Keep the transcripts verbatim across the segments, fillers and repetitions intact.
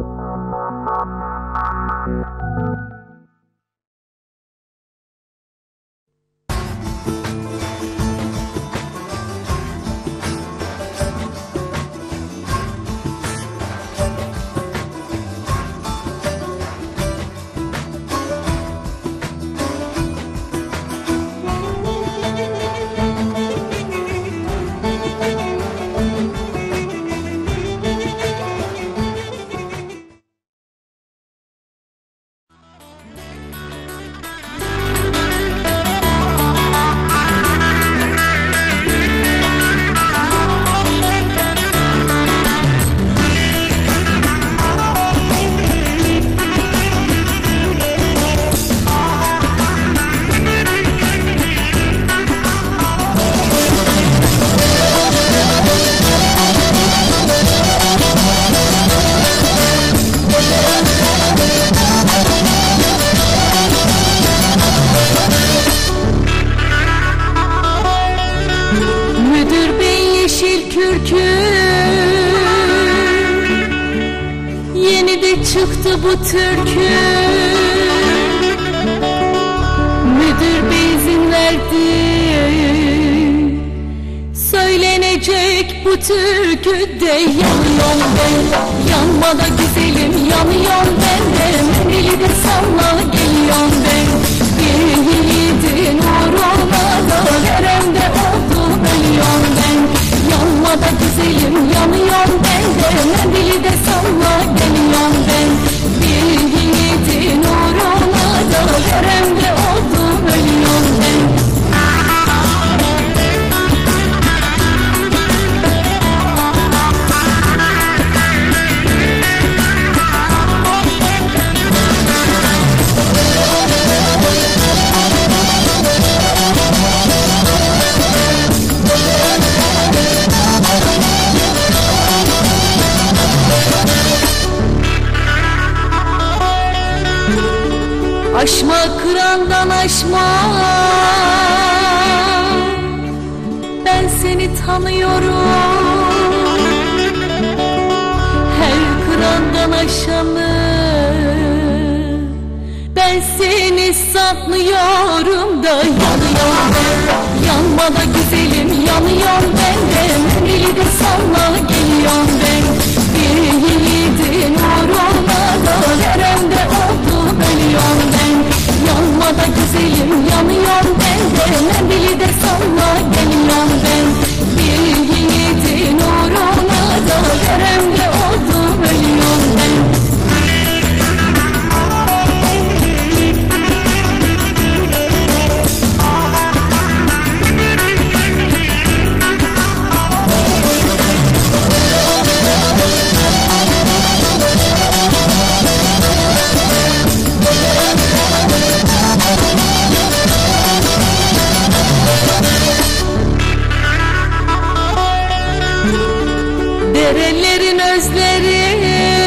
Çıktı bu türkü, müdür bey izin verdi, söylenecek bu türküde. Yanıyorum ben, yanma da güzelim, yanıyorum ben de, menili de salla geliyorum ben. Bir yiğidin uğruna da veremde oldum, ölüyorum ben. Yanma da güzelim, yanıyorum ben de, menili de salla geliyorum ben. Bir yiğidin uğruna da veremde oldum, ölüyorum ben. Aşma kırandan aşma, ben seni tanıyorum. Her kırandan aşanı ben seni sanıyorum da. Yanıyorum ben, yanma da güzelim, yanıyorum ben de, menili de salla geliyorum ben. Bir yiğidin uğruna da veremde oldum, ölüyorum ben. Yanma da güzelim, yanıyorum ben de, mendili de salla geliyorum ben. Bir yiğidin uğruna da veremde oldum, ölüyorum ben. Derelerin özleri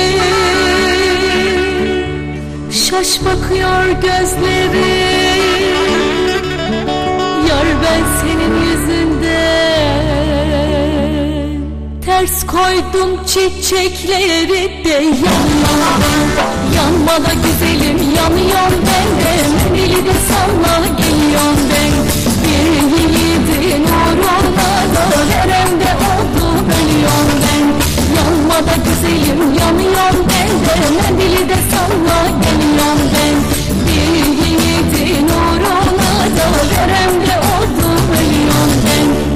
şaş bakıyor gözleri. Yar ben senin yüzünden ters koydum çiçekleri de. Yanma ben, yanma da güzelim, yanıyorum ben de, menili de salla geliyorum ben. Bir yiğidin uğruna da veremde oldum, ölüyorum ben. Yanma da güzelim, yanıyorum ben de, mendili de salla geliyorum ben. Bir yiğidin uğruna da veremde oldum, ölüyorum ben.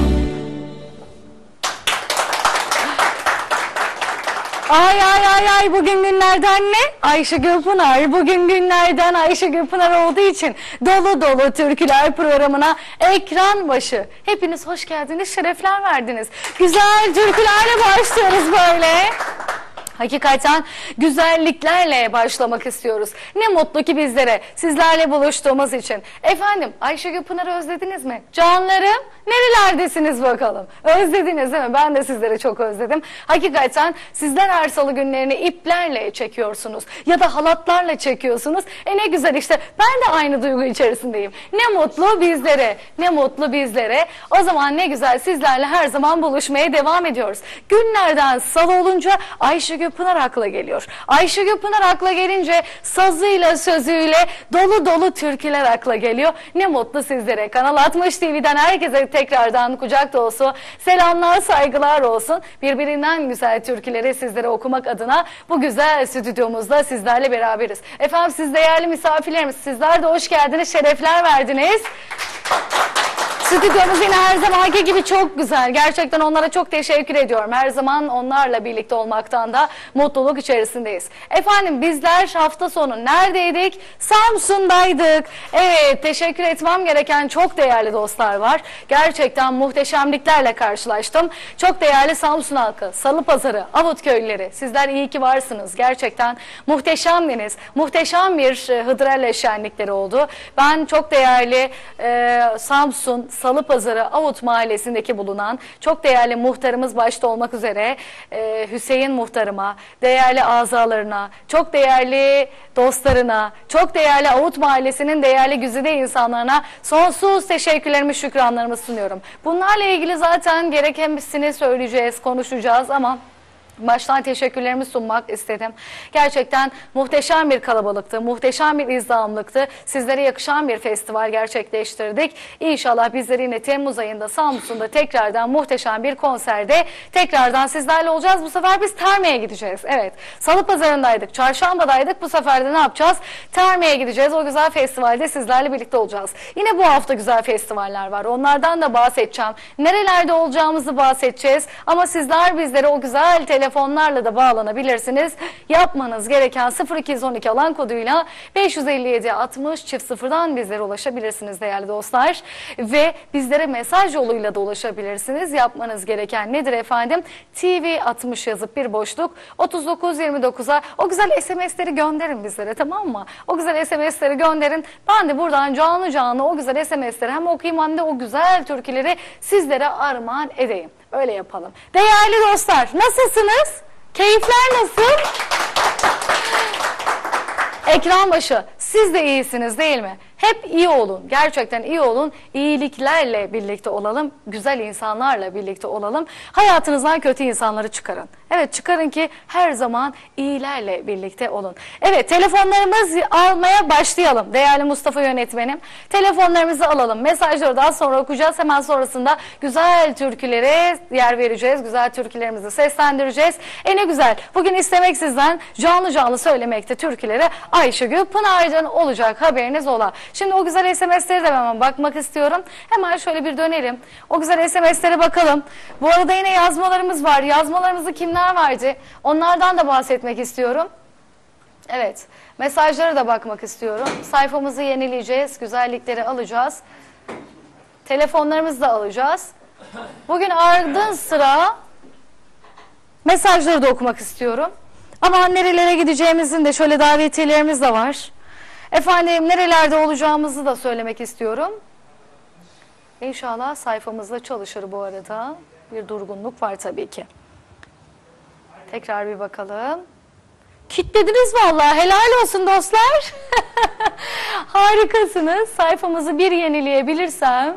Ay ay ay ay, bugün günlerden ne? Ayşegül Pınar. Bugün günlerden Ayşegül Pınar olduğu için dolu dolu türküler programına ekran başı. Hepiniz hoş geldiniz, şerefler verdiniz. Güzel türkülerle başlıyoruz böyle. Hakikaten güzelliklerle başlamak istiyoruz. Ne mutlu ki bizlere, sizlerle buluştuğumuz için. Efendim, Ayşegül Pınar'ı özlediniz mi? Canlarım, nerelerdesiniz bakalım? Özlediniz değil mi? Ben de sizleri çok özledim. Hakikaten sizler her salı günlerini iplerle çekiyorsunuz. Ya da halatlarla çekiyorsunuz. E ne güzel işte, ben de aynı duygu içerisindeyim. Ne mutlu bizlere, ne mutlu bizlere. O zaman ne güzel, sizlerle her zaman buluşmaya devam ediyoruz. Günlerden salı olunca Ayşegül Pınar akla geliyor. Ayşegül Pınar akla gelince sazıyla sözüyle dolu dolu türküler akla geliyor. Ne mutlu sizlere. Kanal altmış T V'den herkese tekrardan kucak dolusu selamlar, saygılar olsun. Birbirinden güzel türküleri sizlere okumak adına bu güzel stüdyomuzda sizlerle beraberiz. Efendim siz değerli misafirlerimiz, sizler de hoş geldiniz, şerefler verdiniz. Stüdyomuz yine her zamanki gibi çok güzel. Gerçekten onlara çok teşekkür ediyorum. Her zaman onlarla birlikte olmaktan da mutluluk içerisindeyiz. Efendim bizler hafta sonu neredeydik? Samsun'daydık. Evet, teşekkür etmem gereken çok değerli dostlar var. Gerçekten muhteşemliklerle karşılaştım. Çok değerli Samsun halkı, Salıpazarı, Avut köylüleri. Sizler iyi ki varsınız. Gerçekten muhteşemdiniz. Muhteşem bir e, Hıdrellez şenlikleri oldu. Ben çok değerli e, Samsun, Salıpazarı, Avut mahallesindeki bulunan çok değerli muhtarımız başta olmak üzere e, Hüseyin muhtarıma, değerli azalarına, çok değerli dostlarına, çok değerli Avut mahallesinin değerli güzide insanlarına sonsuz teşekkürlerimi, şükranlarımı sunuyorum. Bunlarla ilgili zaten gerek hepsini söyleyeceğiz, konuşacağız ama baştan teşekkürlerimi sunmak istedim. Gerçekten muhteşem bir kalabalıktı, muhteşem bir izdihamlıktı. Sizlere yakışan bir festival gerçekleştirdik. İnşallah bizleri yine Temmuz ayında Samsun'da tekrardan muhteşem bir konserde tekrardan sizlerle olacağız. Bu sefer biz Terme'ye gideceğiz. Evet, Salıpazarı'ndaydık, Çarşamba'daydık. Bu sefer de ne yapacağız? Terme'ye gideceğiz. O güzel festivalde sizlerle birlikte olacağız. Yine bu hafta güzel festivaller var. Onlardan da bahsedeceğim. Nerelerde olacağımızı bahsedeceğiz. Ama sizler bizlere o güzel telefonlarla da bağlanabilirsiniz. Yapmanız gereken sıfır iki on iki alan koduyla beş yüz elli yedi altmış çift sıfırdan bizlere ulaşabilirsiniz değerli dostlar. Ve bizlere mesaj yoluyla da ulaşabilirsiniz. Yapmanız gereken nedir efendim? T V altmış yazıp bir boşluk otuz dokuz yirmi dokuza o güzel S M S'leri gönderin bizlere, tamam mı? O güzel S M S'leri gönderin. Ben de buradan canlı canlı o güzel S M S'leri hem okuyayım hem de o güzel türküleri sizlere armağan edeyim. Öyle yapalım. Değerli dostlar, nasılsınız? Keyifler nasıl? Ekran başı, siz de iyisiniz değil mi? Hep iyi olun, gerçekten iyi olun, iyiliklerle birlikte olalım, güzel insanlarla birlikte olalım. Hayatınızdan kötü insanları çıkarın. Evet, çıkarın ki her zaman iyilerle birlikte olun. Evet, telefonlarımızı almaya başlayalım değerli Mustafa yönetmenim. Telefonlarımızı alalım, mesajları daha sonra okuyacağız. Hemen sonrasında güzel türkülere yer vereceğiz, güzel türkülerimizi seslendireceğiz. E ne güzel, bugün istemek sizden canlı canlı söylemekte türküleri Ayşegül Pınar'dan olacak, haberiniz ola. Şimdi o güzel S M S'leri de hemen bakmak istiyorum. Hemen şöyle bir dönelim. O güzel S M S'lere bakalım. Bu arada yine yazmalarımız var. Yazmalarımızı kimler verdi? Onlardan da bahsetmek istiyorum. Evet. Mesajlara da bakmak istiyorum. Sayfamızı yenileyeceğiz. Güzellikleri alacağız. Telefonlarımızı da alacağız. Bugün ardın sıra mesajları da okumak istiyorum. Ama nerelere gideceğimizin de şöyle davetiyelerimiz de var. Efendim nerelerde olacağımızı da söylemek istiyorum. İnşallah sayfamızda çalışır bu arada. Bir durgunluk var tabii ki. Tekrar bir bakalım. Kitlediniz vallahi, helal olsun dostlar. Harikasınız. Sayfamızı bir yenileyebilirsem.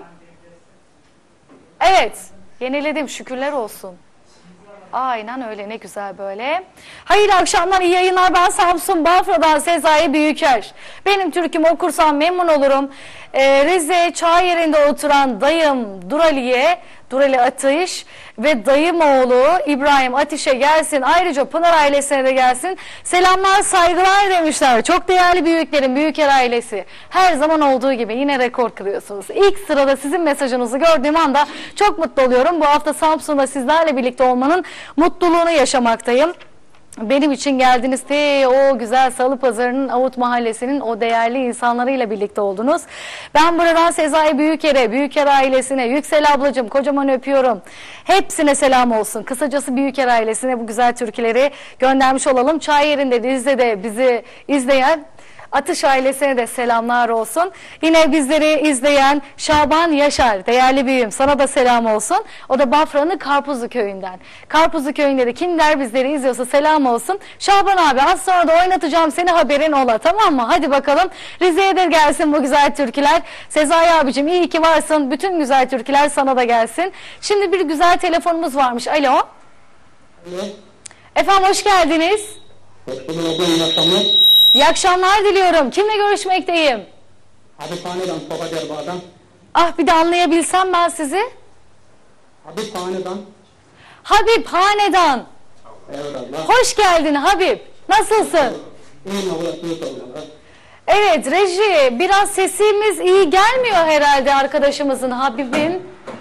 Evet, yeniledim, şükürler olsun. Aynen öyle, ne güzel böyle. Hayırlı akşamlar, iyi yayınlar. Ben Samsun Bafra'dan Sezai Büyüker. Benim türkümü okursam memnun olurum. Ee, Rize Çayeli'nde oturan dayım Durali'ye, Durali Atış ve dayım oğlu İbrahim Atiş'e gelsin. Ayrıca Pınar ailesine de gelsin. Selamlar, saygılar demişler. Çok değerli büyüklerim, Büyüker ailesi. Her zaman olduğu gibi yine rekor kırıyorsunuz. İlk sırada sizin mesajınızı gördüğüm anda çok mutlu oluyorum. Bu hafta Samsun'da sizlerle birlikte olmanın mutluluğunu yaşamaktayım. Benim için geldiniz de o güzel Salıpazarı'nın Avut Mahallesi'nin o değerli insanlarıyla birlikte oldunuz. Ben buradan Sezai Büyüker'e, Büyüker ailesine, Yüksel ablacığım kocaman öpüyorum. Hepsine selam olsun. Kısacası Büyüker ailesine bu güzel türküleri göndermiş olalım. Çayeli'nde, Rize'de bizi izleyen Atış ailesine de selamlar olsun. Yine bizleri izleyen Şaban Yaşar, değerli büyüğüm, sana da selam olsun. O da Bafra'nın Karpuzlu köyünden. Karpuzlu köyünde de kimler bizleri izliyorsa selam olsun. Şaban abi, az sonra da oynatacağım seni, haberin ola, tamam mı? Hadi bakalım. Rize'ye de gelsin bu güzel türküler. Sezai abicim iyi ki varsın. Bütün güzel türküler sana da gelsin. Şimdi bir güzel telefonumuz varmış. Alo. Evet. Efendim hoş geldiniz. Hoş bulduk abla, iyi akşamlar. İyi akşamlar diliyorum. Kimle görüşmekteyim? Habib Hanedan, Tokat Erbağ'dan. Ah bir de anlayabilsem ben sizi. Habib Hanedan. Habib Hanedan. Evet abla. Hoş geldin Habib. Nasılsın? İyiyim abla, sizi sorumlular. Evet reji, biraz sesimiz iyi gelmiyor herhalde arkadaşımızın, Habib'in.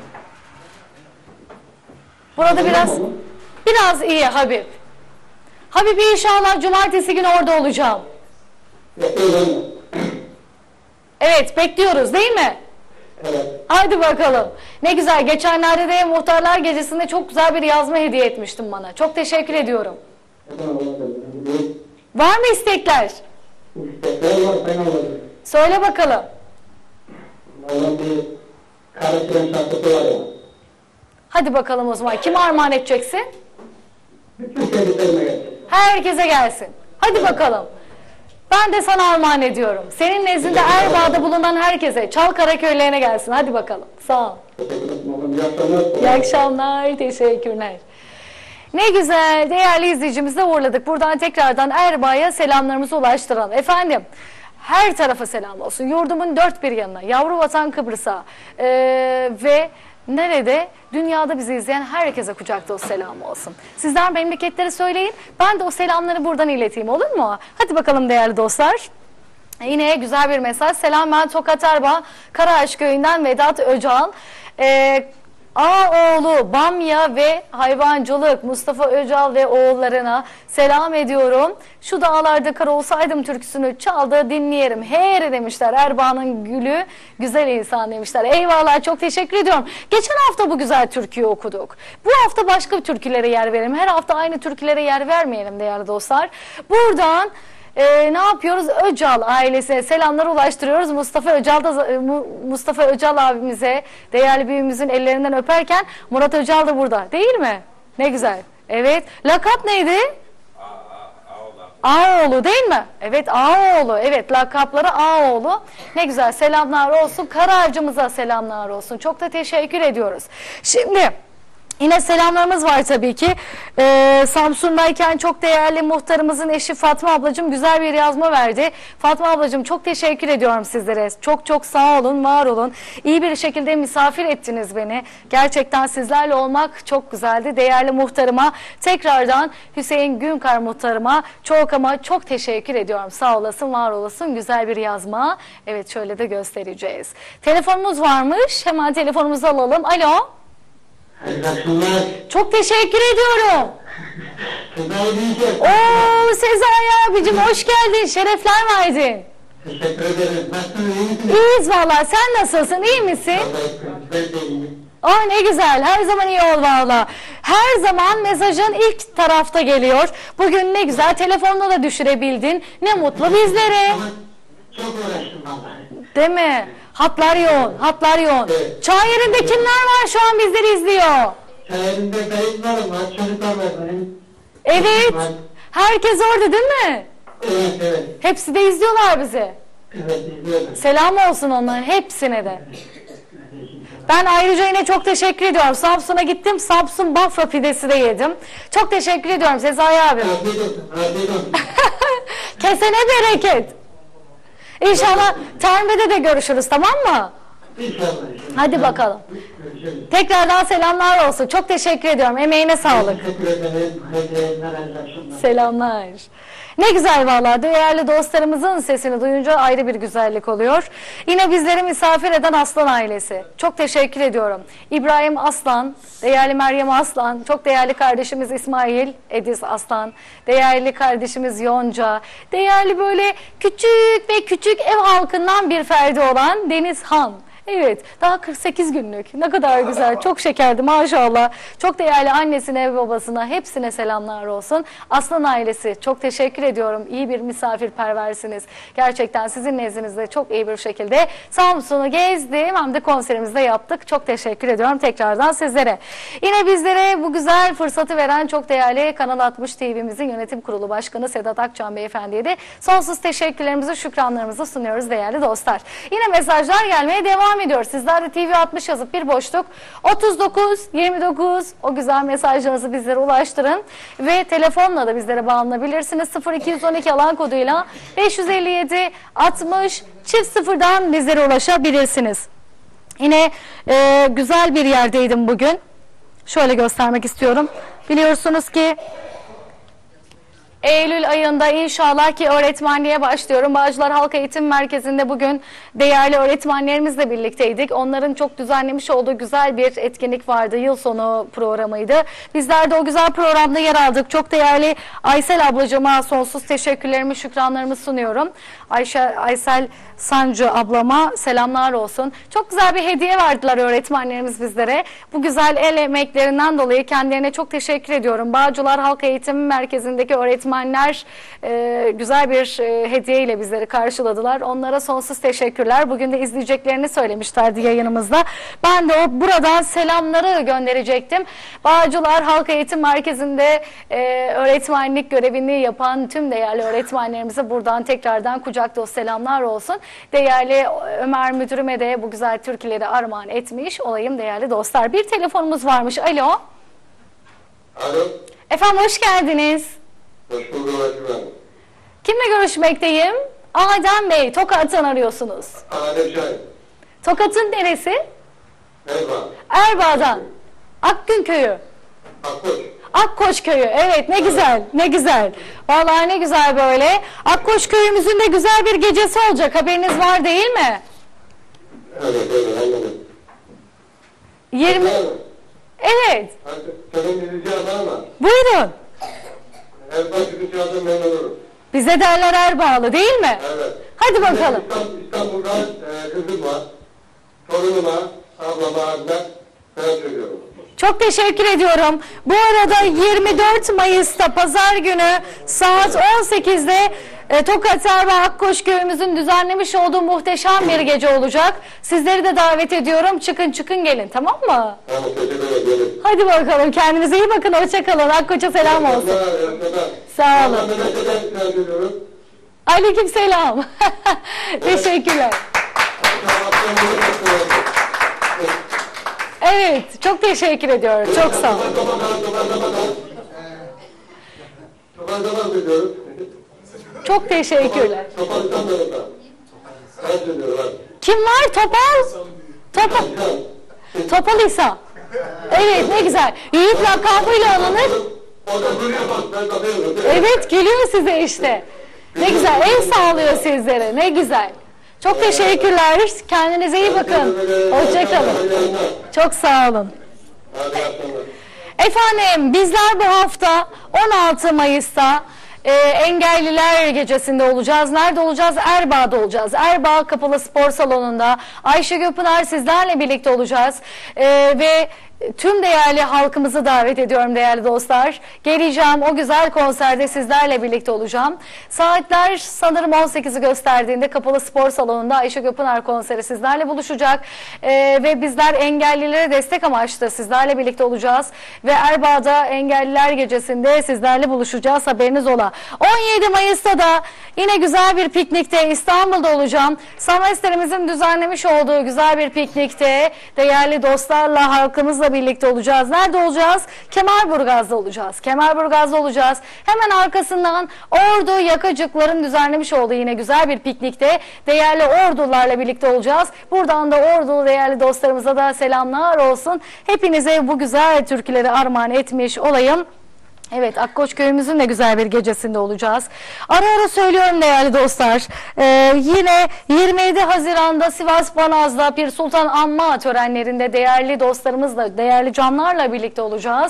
Burada biraz biraz iyi Habib. Habib inşallah cumartesi günü orada olacağım. Bekliyorum. Evet bekliyoruz değil mi? Evet. Hadi bakalım. Ne güzel. Geçenlerde de Muhtarlar Gecesi'nde çok güzel bir yazma hediye etmiştin bana. Çok teşekkür ediyorum. Efendim abla, Var mı istekler? istekler var, sayın abla. Söyle bakalım. Valla bir karıştıran şarkısı var ya. Hadi bakalım o zaman. Kime armağan edeceksin? Bütün sevdiklerime gelsin. Herkese gelsin. Hadi bakalım. Ben de sana armağan ediyorum. Senin nezdinde Erbağ'da bulunan herkese, Çalkara köylerine gelsin. Hadi bakalım. Sağ ol. Teşekkür ederim abla, iyi akşamlar. İyi akşamlar. Teşekkürler. Ne güzel. Değerli izleyicimizi de uğurladık. Buradan tekrardan Erbağ'a selamlarımızı ulaştıralım. Efendim, her tarafa selam olsun. Yurdumun dört bir yanına, yavru vatan Kıbrıs'a ee, ve nerede? Dünyada bizi izleyen herkese kucakta o selam olsun. Sizler memleketleri söyleyin. Ben de o selamları buradan ileteyim, olur mu? Hadi bakalım değerli dostlar. Yine güzel bir mesaj. Selam, ben Tokat Erbağ Karaağaç köyünden Vedat Öcal. Ee, Ağoğlu, Bamya ve Hayvancılık Mustafa Öcal ve oğullarına selam ediyorum. Şu dağlarda kar olsaydım türküsünü çaldı dinleyelim. Her demişler, Erbağ'ın gülü güzel insan demişler. Eyvallah, çok teşekkür ediyorum. Geçen hafta bu güzel türküyü okuduk. Bu hafta başka bir türkülere yer verelim. Her hafta aynı türkülere yer vermeyelim değerli dostlar. Buradan Ee, ne yapıyoruz? Öcal ailesine selamlar ulaştırıyoruz. Mustafa Öcal da Mustafa Öcal abimize, değerli büyüğümüzün ellerinden öperken Murat Öcal da burada, değil mi? Ne güzel. Evet. Lakap neydi? Ağoğlu değil mi? Evet, Ağoğlu. Evet, lakapları Ağoğlu. Ne güzel. Selamlar olsun. Kararcımıza selamlar olsun. Çok da teşekkür ediyoruz. Şimdi yine selamlarımız var tabii ki. Ee, Samsun'dayken çok değerli muhtarımızın eşi Fatma ablacığım güzel bir yazma verdi. Fatma ablacığım çok teşekkür ediyorum sizlere. Çok çok sağ olun, var olun. İyi bir şekilde misafir ettiniz beni. Gerçekten sizlerle olmak çok güzeldi. Değerli muhtarıma, tekrardan Hüseyin Günkar muhtarıma çok ama çok teşekkür ediyorum. Sağ olasın, var olasın. Güzel bir yazma. Evet, şöyle de göstereceğiz. Telefonumuz varmış. Hemen telefonumuzu alalım. Alo. İyi akşamlar. Çok teşekkür ediyorum. Sezai diyeceğim. Oo Sezai abicim hoş geldin. Şerefler verdin. Teşekkür ederim. Nasılsınız, iyi misiniz? İyiyiz valla. Sen nasılsın? İyi misin? Ben de iyiyim. Aa ne güzel. Her zaman iyi ol valla. Her zaman mesajın ilk tarafta geliyor. Bugün ne güzel. Telefonla da düşürebildin. Ne mutlu bizlere. Ama çok uğraştım vallahi. Değil mi? Hatlar yoğun. Hatlar yoğun. Evet. Çay yerinde kimler var şu an bizleri izliyor? Çayırımda kayıtlarım var, çocuklar var benim. Evet. Var. Herkes orada değil mi? Evet, evet. Hepsi de izliyorlar bizi. Evet, izliyorum. Selam olsun onların hepsine de. Ben ayrıca yine çok teşekkür ediyorum. Samsun'a gittim. Samsun Bafra pidesi de yedim. Çok teşekkür ediyorum Sezai abi. Afiyet olsun, afiyet olsun. Kesene bereket. İnşallah Terme'de de görüşürüz, tamam mı? İnşallah, inşallah. Hadi bakalım. Görüşürüz. Tekrardan selamlar olsun. Çok teşekkür ediyorum. Emeğine sağlık. Teşekkür ederim. Hayırlı yayınlar, hayırlı akşamlar. Selamlar. Ne güzel vallahi, değerli dostlarımızın sesini duyunca ayrı bir güzellik oluyor. Yine bizleri misafir eden Aslan ailesi. Çok teşekkür ediyorum. İbrahim Aslan, değerli Meryem Aslan, çok değerli kardeşimiz İsmail Ediz Aslan, değerli kardeşimiz Yonca, değerli böyle küçük ve küçük ev halkından bir ferdi olan Deniz Han. Evet, daha kırk sekiz günlük. Ne kadar güzel, çok şekerdi maşallah. Çok değerli annesine ve babasına hepsine selamlar olsun. Aslan ailesi çok teşekkür ediyorum. İyi bir misafirperversiniz. Gerçekten sizin nezdinizde çok iyi bir şekilde Samsun'u gezdim, hem de konserimizde yaptık. Çok teşekkür ediyorum tekrardan sizlere. Yine bizlere bu güzel fırsatı veren çok değerli Kanal altmış T V'mizin yönetim kurulu başkanı Sedat Akçan beyefendiye de sonsuz teşekkürlerimizi, şükranlarımızı sunuyoruz değerli dostlar. Yine mesajlar gelmeye devam devam ediyor. Sizler de T V altmış yazıp bir boşluk otuz dokuz yirmi dokuz o güzel mesajlarınızı bizlere ulaştırın. Ve telefonla da bizlere bağlanabilirsiniz. sıfır iki on iki alan koduyla beş yüz elli yedi altmış çift sıfırdan bizlere ulaşabilirsiniz. Yine e, güzel bir yerdeydim bugün. Şöyle göstermek istiyorum. Biliyorsunuz ki Eylül ayında inşallah ki öğretmenliğe başlıyorum. Bağcılar Halk Eğitim Merkezi'nde bugün değerli öğretmenlerimizle birlikteydik. Onların çok düzenlemiş olduğu güzel bir etkinlik vardı. Yıl sonu programıydı. Bizler de o güzel programda yer aldık. Çok değerli Aysel ablacığıma sonsuz teşekkürlerimi, şükranlarımı sunuyorum. Ayşe, Aysel Sancı ablama selamlar olsun. Çok güzel bir hediye verdiler öğretmenlerimiz bizlere. Bu güzel el emeklerinden dolayı kendilerine çok teşekkür ediyorum. Bağcılar Halk Eğitim Merkezi'ndeki öğretmenler e, güzel bir e, hediye ile bizleri karşıladılar. Onlara sonsuz teşekkürler. Bugün de izleyeceklerini söylemişlerdi yayınımızda. Ben de o buradan selamları gönderecektim. Bağcılar Halk Eğitim Merkezi'nde e, öğretmenlik görevini yapan tüm değerli öğretmenlerimize buradan tekrardan kucak dolu selamlar olsun. Değerli Ömer müdürüme de bu güzel türküleri armağan etmiş olayım değerli dostlar. Bir telefonumuz varmış. Alo. Alo. Efendim hoş geldiniz. Hoş bulduk efendim. Kimle görüşmekteyim? Adem Bey, Tokat'tan arıyorsunuz. Adem Şahin. Tokat'ın neresi? Merhaba. Erbaa'dan. Akgün Köyü. Akkoç. Akkoç Köyü. Evet ne güzel, ne güzel. Vallahi ne güzel böyle. Akkoç Köyümüzün de güzel bir gecesi olacak. Haberiniz var değil mi? Evet, evet, anladım. yirmi Efendim, Evet. senin bir rica var mı? Buyurun. Her başı bir çağdan memnun olurum. Bize derler Erbağlı değil mi? Evet. Hadi bakalım. İstanbul, İstanbul'da e, kızım var. Torunuma, ablama, abime selam söylüyorum. Çok teşekkür ediyorum. Bu arada yirmi dört Mayıs'ta pazar günü saat on sekizde e, Tokat Erbaa Akkoç Köyümüzün düzenlemiş olduğu muhteşem bir gece olacak. Sizleri de davet ediyorum. Çıkın çıkın gelin, tamam mı? Tamam, teşekkür ederim. Hadi bakalım, kendinize iyi bakın, hoşça kalın. Akkoç'a selam olsun. Sağ olun. Ben selam söylüyorum. Aleyküm selam. Teşekkürler. Evet, çok teşekkür ediyorum. Çok sağ olun. Toparlamak söylüyorum. Çok teşekkürler. Toparlamak söylüyorum. Ben söylüyorum. Kim var? Topal? Topal. Topal İsa. Evet, ne güzel. Yiğit lakabıyla alınır. Orada duruyor bak, ben bakıyorum. Evet, geliyor size işte. Ne güzel, el sağlıyor sizlere. Ne güzel. Çok teşekkürler. Kendinize iyi bakın. Hoşça kalın. Çok sağ olun. Hadi akşamlar. Efendim, bizler bu hafta on altı Mayıs'ta e, Engelliler Gecesi'nde olacağız. Nerede olacağız? Erbaa'da olacağız. Erbaa Kapalı Spor Salonu'nda Ayşe Göpınar sizlerle birlikte olacağız. E, ve tüm değerli halkımızı davet ediyorum değerli dostlar. Geleceğim, o güzel konserde sizlerle birlikte olacağım. Saatler sanırım on sekizi gösterdiğinde Kapalı Spor Salonu'nda Ayşe Göpınar konseri sizlerle buluşacak. Ee, ve bizler engellilere destek amaçlı sizlerle birlikte olacağız. Ve Erbaa'da Engelliler Gecesi'nde sizlerle buluşacağız, haberiniz ola. on yedi Mayıs'ta da yine güzel bir piknikte İstanbul'da olacağım. Sameslerimizin düzenlemiş olduğu güzel bir piknikte değerli dostlarla, halkımızla birlikte olacağız. Nerede olacağız? Kemalburgaz'da olacağız. Kemalburgaz'da olacağız. Hemen arkasından Ordu Yakacıkların düzenlemiş olduğu yine güzel bir piknikte değerli ordularla birlikte olacağız. Buradan da Ordu değerli dostlarımıza da selamlar olsun. Hepinize bu güzel türküleri armağan etmiş olayım. Evet, Akkoç Köyümüzün de güzel bir gecesinde olacağız. Ara ara söylüyorum değerli dostlar. Ee, yine yirmi yedi Haziran'da Sivas Banaz'da Pir Sultan Anma törenlerinde değerli dostlarımızla, değerli canlarla birlikte olacağız.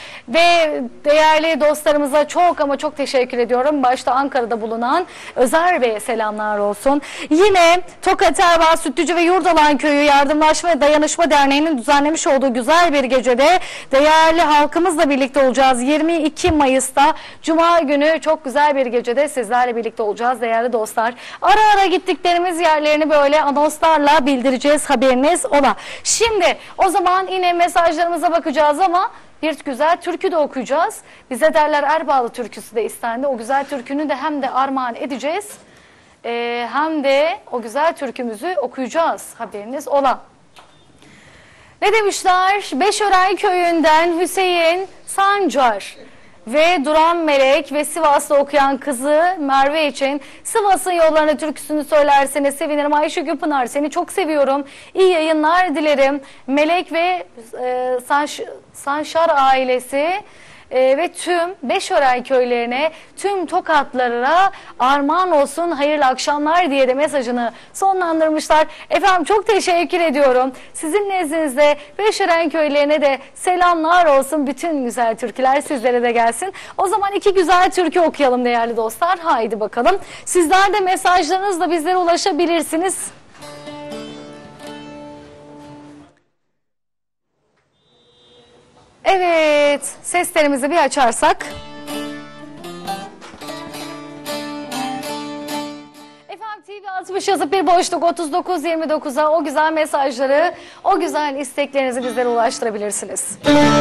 Ve değerli dostlarımıza çok ama çok teşekkür ediyorum. Başta Ankara'da bulunan Özer Bey'e selamlar olsun. Yine Tokat Erbaa Sütlücü ve Yurdalan Köyü Yardımlaşma ve Dayanışma Derneği'nin düzenlemiş olduğu güzel bir gecede değerli halkımızla birlikte olacağız. yirmi iki Mayıs'ta Cuma günü çok güzel bir gecede sizlerle birlikte olacağız değerli dostlar. Ara ara gittiklerimiz yerlerini böyle anonslarla bildireceğiz, haberiniz ola. Şimdi o zaman yine mesajlarımıza bakacağız ama bir güzel türkü de okuyacağız. Bize derler Erbağlı türküsü de istendi. O güzel türkünü de hem de armağan edeceğiz. e, hem de o güzel türkümüzü okuyacağız, haberiniz ola. Ne demişler? Beşören köyünden Hüseyin Sancar ve Duran Melek ve Sivas'ta okuyan kızı Merve için Sivas'ın yollarına türküsünü söylerseniz sevinirim. Ayşe Göpınar, seni çok seviyorum. İyi yayınlar dilerim. Melek ve e, Sanş, Sanşar ailesi e, ve tüm Beşören köylerine, tüm Tokatlılara armağan olsun, hayırlı akşamlar diye de mesajını sonlandırmışlar. Efendim çok teşekkür ediyorum. Sizin nezdinizde Beşören köylerine de selamlar olsun. Bütün güzel türküler sizlere de gelsin. O zaman iki güzel türkü okuyalım değerli dostlar. Haydi bakalım. Sizler de mesajlarınızla bizlere ulaşabilirsiniz. Evet, seslerimizi bir açarsak. Efendim T V altmış yazıp bir boşluk otuz dokuz yirmi dokuza o güzel mesajları, o güzel isteklerinizi bizlere ulaştırabilirsiniz.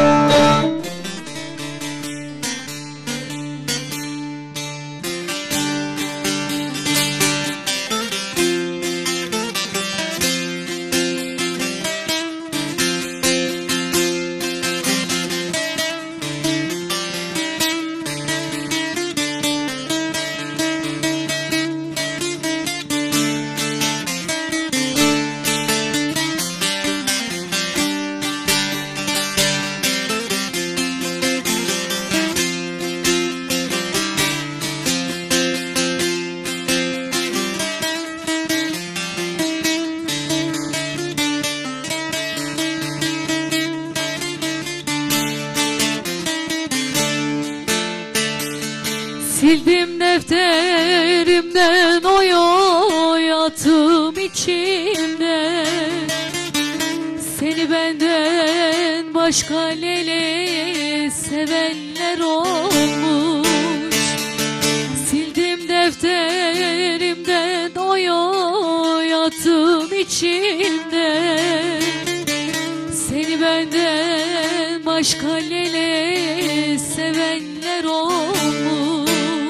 Sildim defterimden oy oy attım içimde. Seni benden başka lele sevenler olmuş. Sildim defterimden oy oy attım içimde. Seni benden başka lele sevenler olmuş.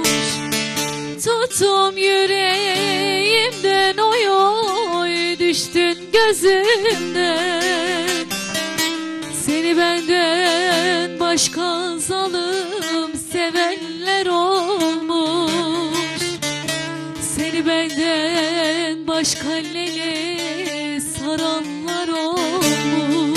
Tuttum yüreğimden oy oy düştün gözümden. Seni benden başka zalim sevenler olmuş. Seni benden başka lele saranlar olmuş.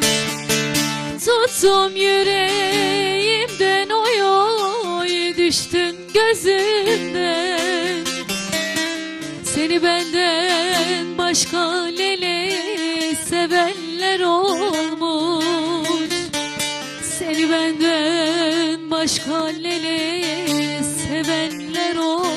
Tuttum yüreğimden oy oy düştün gözümden. Seni benden başka lele sevenler olmuş. Seni benden başka lele sevenler olmuş.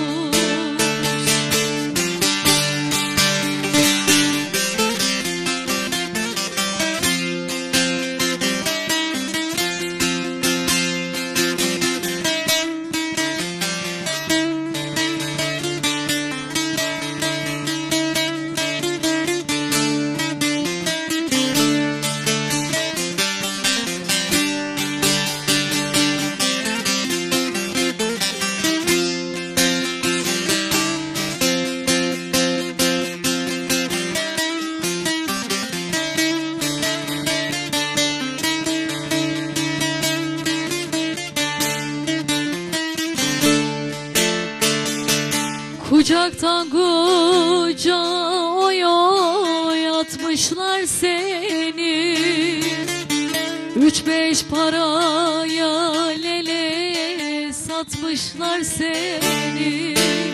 Kucaktan kucağa oy oy atmışlar seni. Üç beş paraya lele satmışlar seni.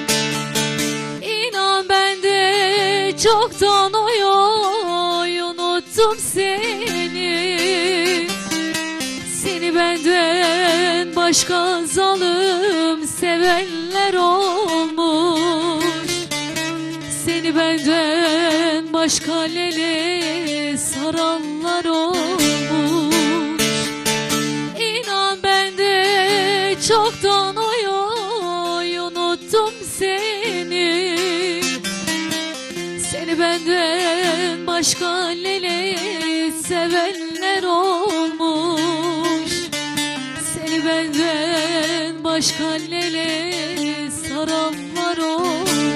İnan ben de çoktan oy oy unuttum seni. Seni benden başka zalim sevenler olmuş. Seni benden başka lele saranlar olmuş. İnan ben de çoktan oy oy unuttum seni. Seni benden başka lele sevenler olmuş. Seni benden başka lele saranlar olmuş.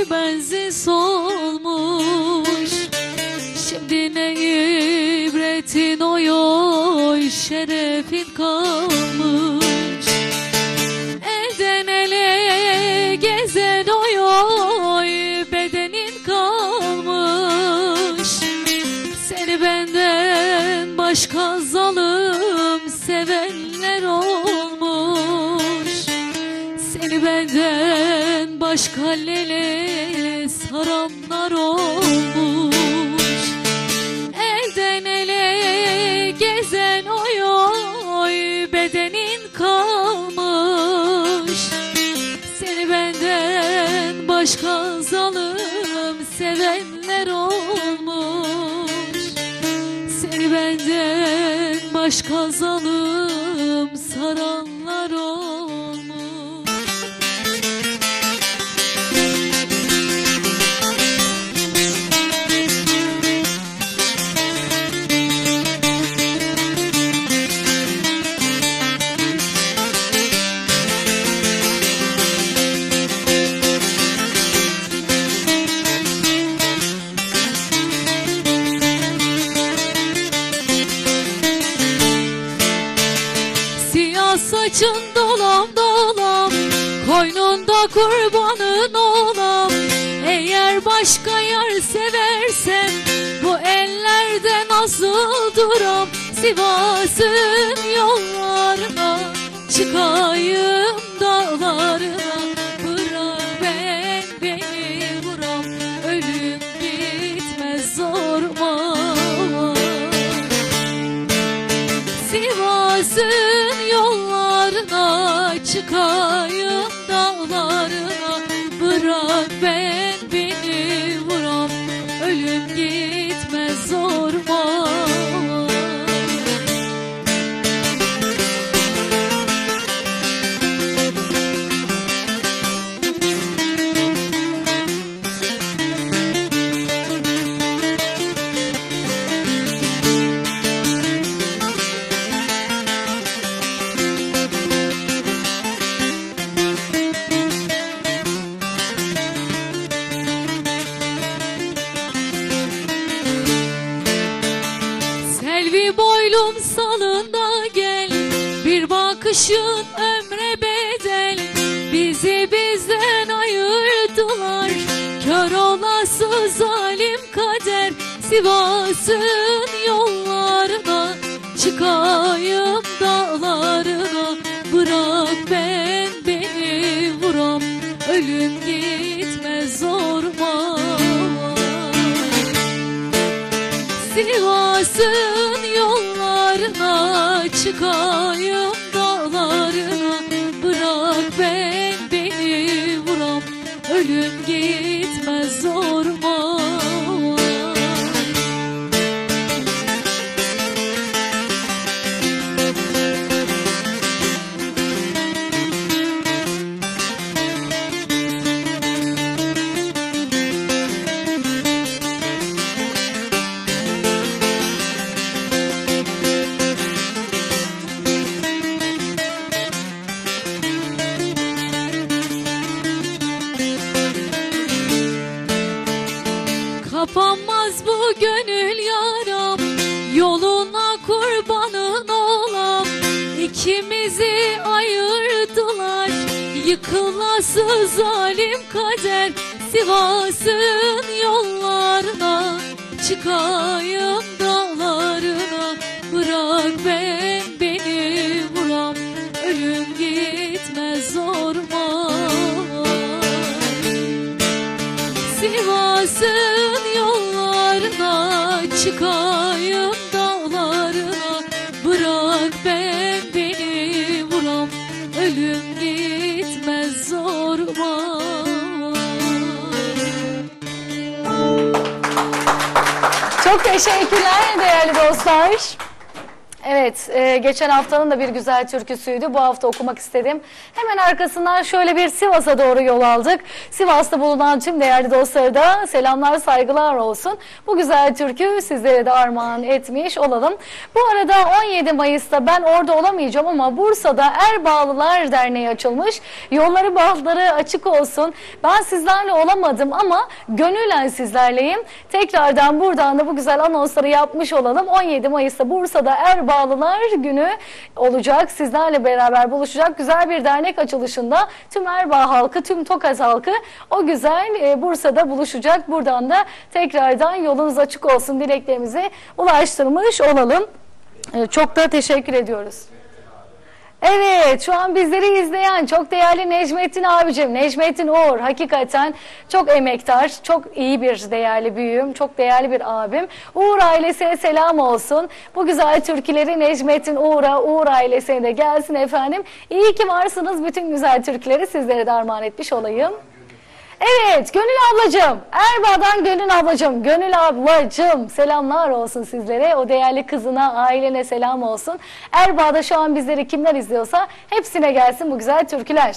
benzi solmuş. Şimdi ne ibretin oy oy şerefin kalmış. Elden ele gezen oy oy bedenin kalmış. Seni benden başka zalim sevenler olmuş. Seni benden başka lele saranlar olmuş. Elden ele gezen oy oy bedenin kalmış. Seni benden başka zalim sevenler olmuş. Seni benden başka zalim saranlar olmuş. Saçın dolam dolam, koynunda kurbanın olam. Eğer başka yar seversem, bu ellerde nasıl duram? Sivas'ın yollarına, çıkayım dağlarına. Bırak ben beni vuram, ölüm bitmez zorma. Sivas'ın yollarına, çıkayım dağlarına. Bırak ben beni vuram, ölüm gitmez zorma. Boylum salında gel, bir bakışın ömre bedel. Bizi bizden ayırdılar, kör olası zalim kader. Sivas'ın yollarına, çıkayım dağlarına. Bırak ben beni vuram, ölüm gitmez zorma. Sivas'ın yollarına, çıkayım dağlarına. Bırak ben beni vuram, ölüm gitmez zorma. Kapanmaz bu gönül yaram, yoluna kurbanın olam. İkimizi ayırdılar, yıkılası zalim kader. Sivas'ın yollarına, çıkayım dağlarına. Bırak ben beni vuram, ölüm gitmez zorma. Sivas'ın yollarına, çıkayım dağlarına. Bırak ben beni vuram, ölüm gitmez zorma. Çok teşekkürler değerli dostlar. Evet, e, geçen haftanın da bir güzel türküsüydü. Bu hafta okumak istedim. Hemen arkasından şöyle bir Sivas'a doğru yol aldık. Sivas'ta bulunan tüm değerli dostlara da selamlar, saygılar olsun. Bu güzel türkü sizlere de armağan etmiş olalım. Bu arada on yedi Mayıs'ta ben orada olamayacağım ama Bursa'da Erbağlılar Derneği açılmış. Yolları bahtları açık olsun. Ben sizlerle olamadım ama gönülen sizlerleyim. Tekrardan buradan da bu güzel anonsları yapmış olalım. on yedi Mayıs'ta Bursa'da Erbağlılar Günü olacak. Sizlerle beraber buluşacak güzel bir dernek açılışında tüm Erbağ halkı, tüm Tokat halkı o güzel e, Bursa'da buluşacak. Buradan da tekrardan yolunuz açık olsun dileklerimizi ulaştırmış olalım. E, çok da teşekkür ediyoruz. Evet, şu an bizleri izleyen çok değerli Necmettin abicim, Necmettin Uğur hakikaten çok emektar, çok iyi bir değerli büyüğüm, çok değerli bir abim. Uğur ailesine selam olsun. Bu güzel türküleri Necmettin Uğur'a, Uğur ailesine de gelsin efendim. İyi ki varsınız, bütün güzel türküleri sizlere de armağan etmiş olayım. Evet, Gönül ablacığım, Erbağ'dan Gönül ablacığım, Gönül ablacığım selamlar olsun sizlere. O değerli kızına, ailene selam olsun. Erbağ'da şu an bizleri kimler izliyorsa hepsine gelsin bu güzel türküler.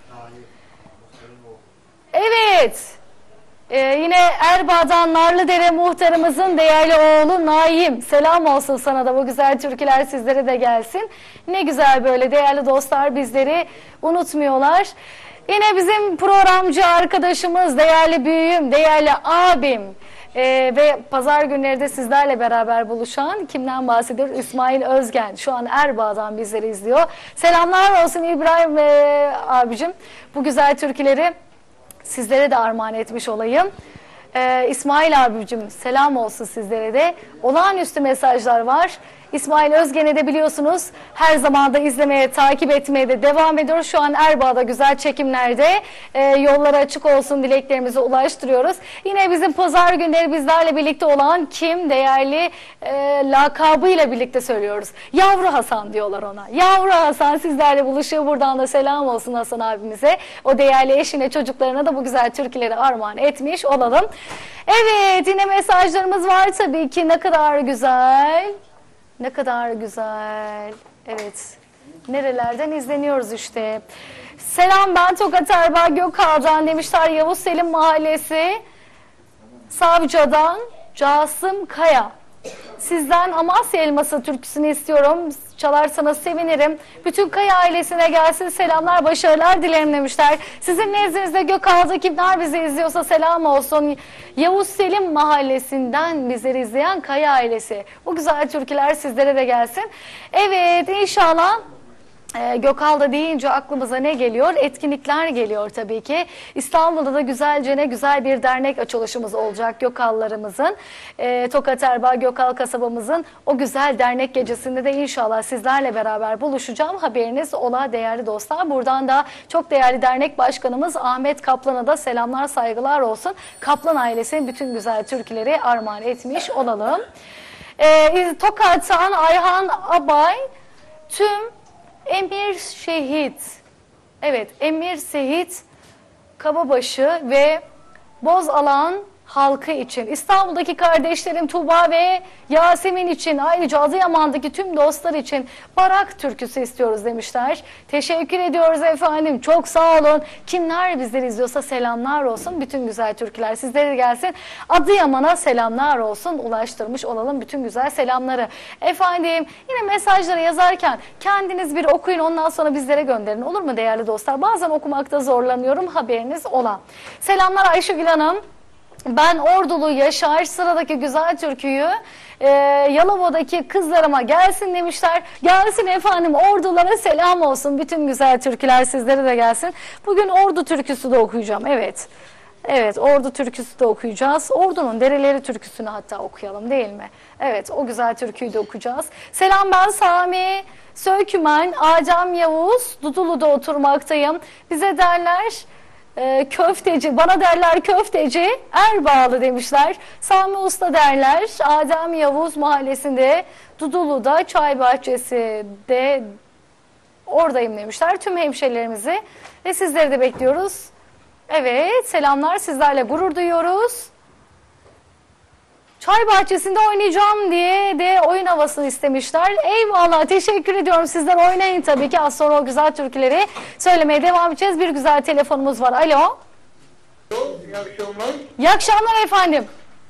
Evet, ee, yine Erbağ'dan Narlıdere muhtarımızın değerli oğlu Naim. Selam olsun sana da, bu güzel türküler sizlere de gelsin. Ne güzel böyle değerli dostlar bizleri unutmuyorlar. Yine bizim programcı arkadaşımız, değerli büyüğüm, değerli abim ee, ve pazar günleri de sizlerle beraber buluşan, kimden bahsediyoruz? İsmail Özgen. Şu an Erbağ'dan bizleri izliyor. Selamlar olsun İbrahim e, abicim. Bu güzel türküleri sizlere de armağan etmiş olayım. Ee, İsmail abicim selam olsun sizlere de. Olağanüstü mesajlar var. İsmail Özgen'i de biliyorsunuz her zaman da izlemeye, takip etmeye de devam ediyoruz. Şu an Erbağ'da güzel çekimlerde e, yolları açık olsun dileklerimizi ulaştırıyoruz. Yine bizim pazar günleri bizlerle birlikte olan kim? Değerli e, lakabıyla birlikte söylüyoruz. Yavru Hasan diyorlar ona. Yavru Hasan sizlerle buluşuyor. Buradan da selam olsun Hasan abimize. O değerli eşine, çocuklarına da bu güzel türküleri armağan etmiş olalım. Evet, yine mesajlarımız var tabii ki. Ne kadar güzel. Ne kadar güzel. Evet. Nerelerden izleniyoruz işte. Selam, ben Tokat Erbağ Gökağ'dan demişler. Yavuz Selim Mahallesi Savca'dan Casım Kaya. Sizden Amasya Elması türküsünü istiyorum. Çalarsanız sevinirim. Bütün Kaya ailesine gelsin. Selamlar, başarılar dilerim demişler. Sizin nezdinizde Gökağ'da kimler bizi izliyorsa selam olsun. Yavuz Selim Mahallesi'nden bizleri izleyen Kaya ailesi. Bu güzel türküler sizlere de gelsin. Evet, inşallah. Ee, Gökal'da deyince aklımıza ne geliyor? Etkinlikler geliyor tabii ki. İstanbul'da da güzelce ne güzel bir dernek açılışımız olacak Gökallarımızın. Ee, Tokat Erbağ Gökal kasabamızın o güzel dernek gecesinde de inşallah sizlerle beraber buluşacağım. Haberiniz ola değerli dostlar. Buradan da çok değerli dernek başkanımız Ahmet Kaplan'a da selamlar, saygılar olsun. Kaplan ailesinin bütün güzel türküleri armağan etmiş olalım. Ee, Tokat'tan Ayhan Abay tüm Emir Şehit, evet Emir Şehit Kababaşı ve Bozalan halkı için, İstanbul'daki kardeşlerim Tuğba ve Yasemin için, ayrıca Adıyaman'daki tüm dostlar için Barak türküsü istiyoruz demişler. Teşekkür ediyoruz efendim. Çok sağ olun. Kimler bizleri izliyorsa selamlar olsun. Bütün güzel türküler sizlere gelsin. Adıyaman'a selamlar olsun. Ulaştırmış olalım bütün güzel selamları. Efendim yine mesajları yazarken kendiniz bir okuyun, ondan sonra bizlere gönderin. Olur mu değerli dostlar? Bazen okumakta zorlanıyorum. Haberiniz ola. Selamlar Ayşegül Hanım. Ben Ordulu Yaşar, sıradaki güzel türküyü e, Yalova'daki kızlarıma gelsin demişler. Gelsin efendim, Ordulara selam olsun. Bütün güzel türküler sizlere de gelsin. Bugün Ordu türküsü de okuyacağım. Evet. Evet, Ordu türküsü de okuyacağız. Ordu'nun Dereleri türküsünü hatta okuyalım değil mi? Evet, o güzel türküyü de okuyacağız. Selam, ben Sami Sökümen, Acem Yavuz, Dudulu'da oturmaktayım. Bize derler Ee, köfteci, bana derler köfteci, Erbağlı demişler. Sami Usta derler, Adem Yavuz Mahallesi'nde, Dudulu'da, Çay Bahçesi'de oradayım demişler. Tüm hemşerilerimizi ve sizleri de bekliyoruz. Evet, selamlar, sizlerle gurur duyuyoruz. Çay bahçesinde oynayacağım diye de oyun havasını istemişler. Eyvallah, teşekkür ediyorum. Sizler oynayın tabii ki. Az sonra o güzel türküleri söylemeye devam edeceğiz. Bir güzel telefonumuz var. Alo. İyi akşamlar. İyi akşamlar efendim.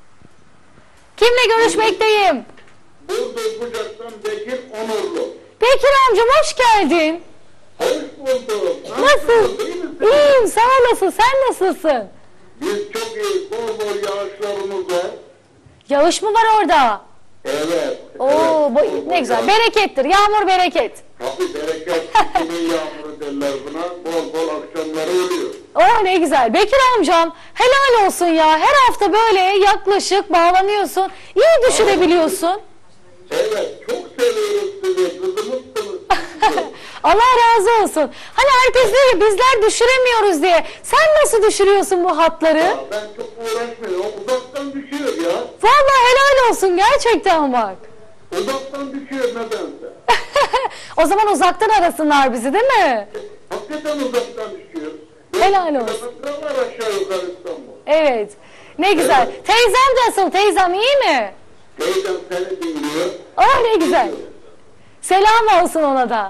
Kimle görüşmekteyim? Burdur Bucak'tan Bekir Onurlu. Bekir amcam hoş geldin. Hoş bulduk. Nasıl? İyi misin? İyiyim, sağ olasın. Sen nasılsın? Biz çok iyi. Bol bol yağışlarımız var. Yağış mı var orada? Evet. Oo, evet, bu, bol ne bol güzel. yağış. Berekettir. Yağmur bereket. Tabii bereket. Kimin yağmuru derler buna. Bol bol akşamları oluyor. Oo, ne güzel. Bekir amcam helal olsun ya. Her hafta böyle yaklaşık bağlanıyorsun. İyi düşürebiliyorsun. Evet. Çok seviyoruz sizi. Kızımızsınız. Allah razı olsun. Hani herkes diyor ki bizler düşüremiyoruz diye. Sen nasıl düşürüyorsun bu hatları? Ya ben çok uğraşmıyorum. Uzaktan düşüyor ya. Vallahi helal olsun gerçekten bak. Uzaktan düşüyor nedense. O zaman uzaktan arasınlar bizi değil mi? Hakikaten uzaktan düşüyor. Helal olsun. Kilometre var aşağı yukarı İstanbul. Evet. Ne güzel. Teyzem nasıl? Teyzem iyi mi? Teyzem seni dinliyor. Oh ne güzel. Selam olsun ona da.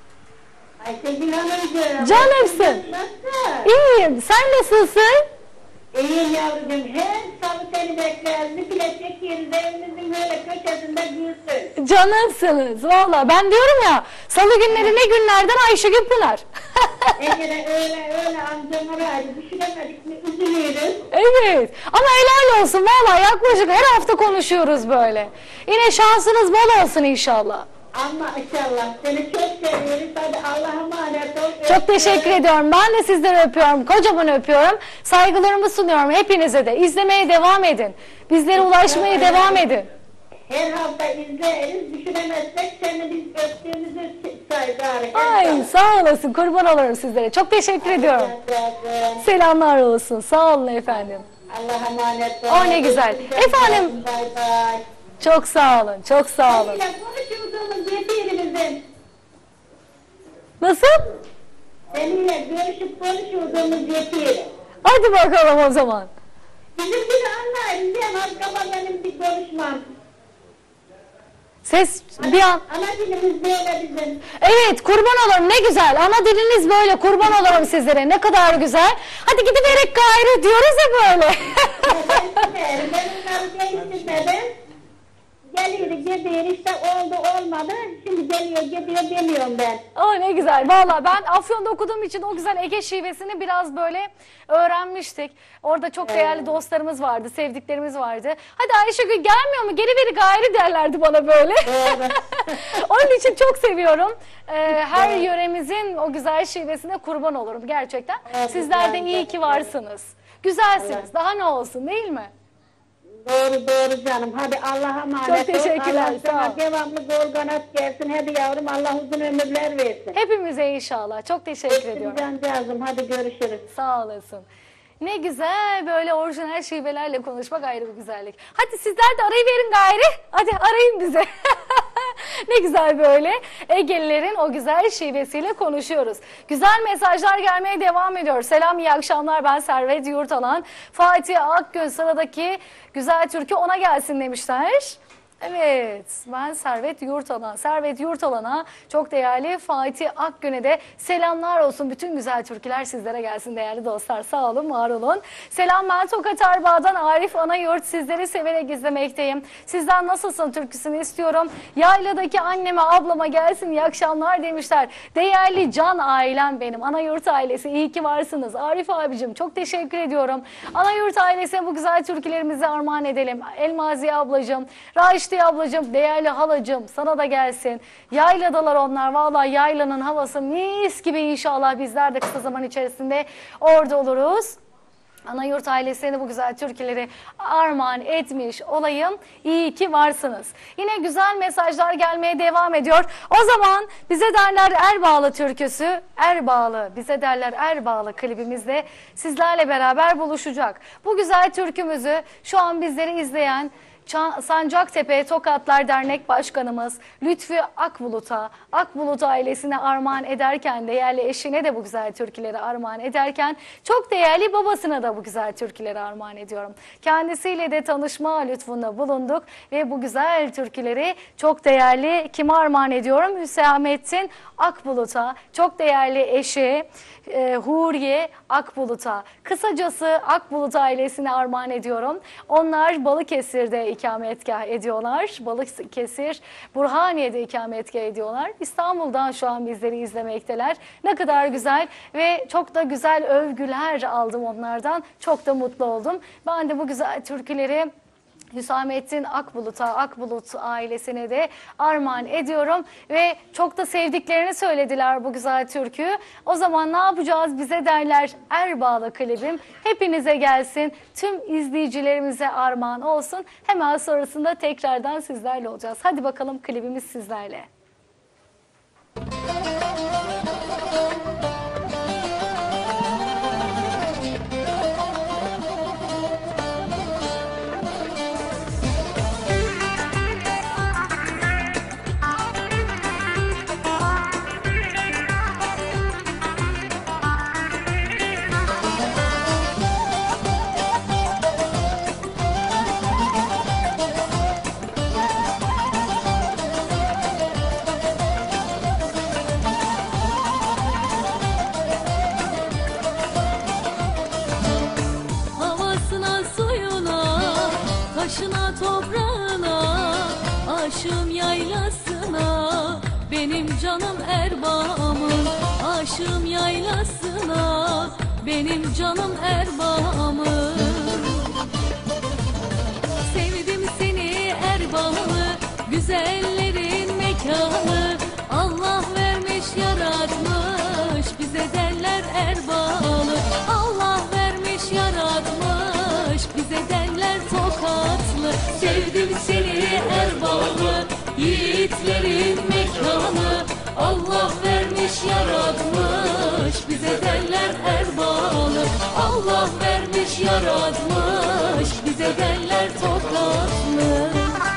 Ayşegül Hanımcığım. Canımsın. Nasıl? İyiyim. Sen nasılsın? İyiyim yavrucuğum. Her salı seni bekleriz. Bir bilecek yerinde evimizin böyle köşesinde büyüsün. Canımsınız. Valla ben diyorum ya salı günleri ne günlerden Ayşegül Pınar. Eğer öyle öyle amcam oraydı. Düşünemedik mi üzülüyoruz. Evet. Ama helal olsun. Valla yaklaşık her hafta konuşuyoruz böyle. Yine şansınız bol olsun inşallah. Ama inşallah seni çok seviyoruz. Hadi Allah'a emanet ol. Çok teşekkür ediyorum. Ben de sizleri öpüyorum. Kocaman öpüyorum. Saygılarımı sunuyorum hepinize de. İzlemeye devam edin. Bizlere ulaşmaya devam edin. Her hafta izleriz. Düşünemezsek seni biz öptüğümüzü saygı. Ay sağ olasın. Kurban olurum sizlere. Çok teşekkür ediyorum. Selamlar olsun. Sağ olun efendim. Allah'a emanet ol. O ne güzel. Efendim. Bay bay. Çok sağ olun. Çok sağ olun. Seninle konuştuğumuz yetirimizin. Nasıl? Seninle görüşüp konuştuğumuz yetirim. Hadi bakalım o zaman. Bizimkini anlayın. Diyen arkama benim bir konuşmam. Ses bir an. Ana dilimiz böyle bizim. Evet kurban olurum ne güzel. Ana diliniz böyle kurban olurum sizlere. Ne kadar güzel. Hadi gidiverek gayrı diyoruz ya böyle. Ben onları değiştirmedim. Geliyor, gidiyor işte oldu olmadı. Şimdi geliyor, gidiyor demiyorum ben. Oh ne güzel. Valla ben Afyon'da okuduğum için o güzel Ege şivesini biraz böyle öğrenmiştik. Orada çok değerli dostlarımız vardı, sevdiklerimiz vardı. Hadi Ayşegül gelmiyor mu? Geri veri gayri derlerdi bana böyle. Onun için çok seviyorum. Ee, her yöremizin o güzel şivesine kurban olurum gerçekten. Sizler de iyi ki varsınız. Güzelsiniz. Daha ne olsun değil mi? Doğru doğru canım. Hadi Allah'a emanet ol. Çok teşekkürler, Allah sağ sana ol. devamlı gol kanat gelsin. Hadi yavrum Allah uzun ömürler versin. Hepimize inşallah. Çok teşekkür ediyorum. Cancağızım hadi görüşürüz. Sağ olasın. Ne güzel böyle orijinal şivelerle konuşmak ayrı bir güzellik. Hadi sizler de arayıverin gayri. Hadi arayın bize. Ne güzel böyle Egelilerin o güzel şivesiyle konuşuyoruz. Güzel mesajlar gelmeye devam ediyor. Selam iyi akşamlar ben Servet Yurtalan. Fatih Akgün sıradaki güzel türkü ona gelsin demişler. Evet, ben Servet Yurtalan. Servet Yurtalan'a çok değerli Fatih Akgün'e de selamlar olsun. Bütün güzel türküler sizlere gelsin değerli dostlar. Sağ olun, var olun. Selam ben Tokat Erbağ'dan Arif Anayurt. Sizleri severek izlemekteyim. Sizden nasılsın türküsünü istiyorum. Yayladaki anneme, ablama gelsin iyi akşamlar demişler. Değerli can ailem benim. Anayurt ailesi iyi ki varsınız. Arif abicim çok teşekkür ediyorum. Anayurt ailesine bu güzel türkülerimizi armağan edelim. Elmaziye ablacığım, Raşit ablacığım, değerli halacığım sana da gelsin. Yayladalar onlar. Vallahi yaylanın havası mis gibi inşallah bizler de kısa zaman içerisinde orada oluruz. Anayurt ailesine bu güzel türküleri armağan etmiş olayım. İyi ki varsınız. Yine güzel mesajlar gelmeye devam ediyor. O zaman bize derler Erbağlı türküsü, Erbağlı, bize derler Erbağlı klibimizde sizlerle beraber buluşacak. Bu güzel türkümüzü şu an bizleri izleyen Ça- Sancaktepe Tokatlar Dernek Başkanımız Lütfü Akbulut'a, Akbulut ailesine armağan ederken, değerli eşine de bu güzel türküleri armağan ederken, çok değerli babasına da bu güzel türküleri armağan ediyorum. Kendisiyle de tanışma lütfunda bulunduk ve bu güzel türküleri çok değerli kime armağan ediyorum? Hüsamettin Akbulut'a, çok değerli eşi e, Huriye Akbulut'a, kısacası Akbulut ailesine armağan ediyorum. Onlar Balıkesir'de ikametgah ediyorlar. Balıkesir, Burhaniye'de ikametgah ediyorlar. İstanbul'dan şu an bizleri izlemekteler. Ne kadar güzel ve çok da güzel övgüler aldım onlardan. Çok da mutlu oldum. Ben de bu güzel türküleri Hüsamettin Akbulut'a, Akbulut ailesine de armağan ediyorum ve çok da sevdiklerini söylediler bu güzel türküyü. O zaman ne yapacağız? Bize derler Erbağlı klibim hepinize gelsin, tüm izleyicilerimize armağan olsun. Hemen sonrasında tekrardan sizlerle olacağız. Hadi bakalım, klibimiz sizlerle. Havasına, suyuna, taşına, toprağına, aşığım yaylasına, benim canım Erbağımın. Aşığım yaylasına, benim canım Erbağımın. Sevdim seni Erbağlı, güzellerin mekanı, Allah vermiş yaratmış, bize derler Erbağlı. Allah vermiş yaratmış, bize derler Tokatlı. Sevdim seni Erbağlı, yiğitlerin mekanı, Allah vermiş yaratmış, bize derler Erbağlı. Allah vermiş yaratmış, bize derler Tokatlı.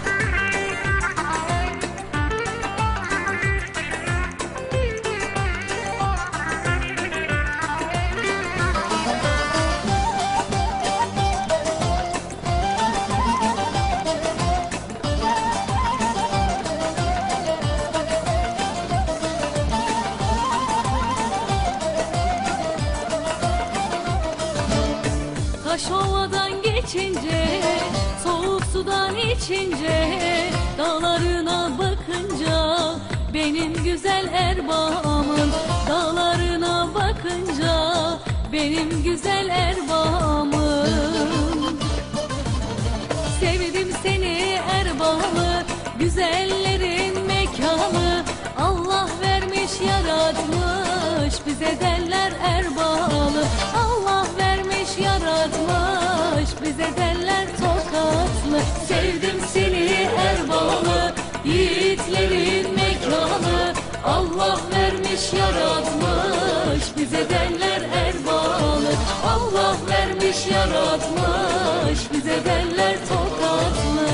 Taş ovadan geçince, soğuk sudan içince, dağlarına bakınca, benim güzel Erbağımın. Dağlarına bakınca, benim güzel Erbağımın. Sevdim seni Erbağlı, güzellerin mekanı, Allah vermiş yaratmış, bize derler Erbağlı. Allah vermiş yaratmış, bize derler Tokatlı. Sevdim seni Erbağlı, yiğitlerin mekanı, Allah vermiş yaratmış, bize derler Erbağlı. Allah vermiş yaratmış, bize derler Tokatlı.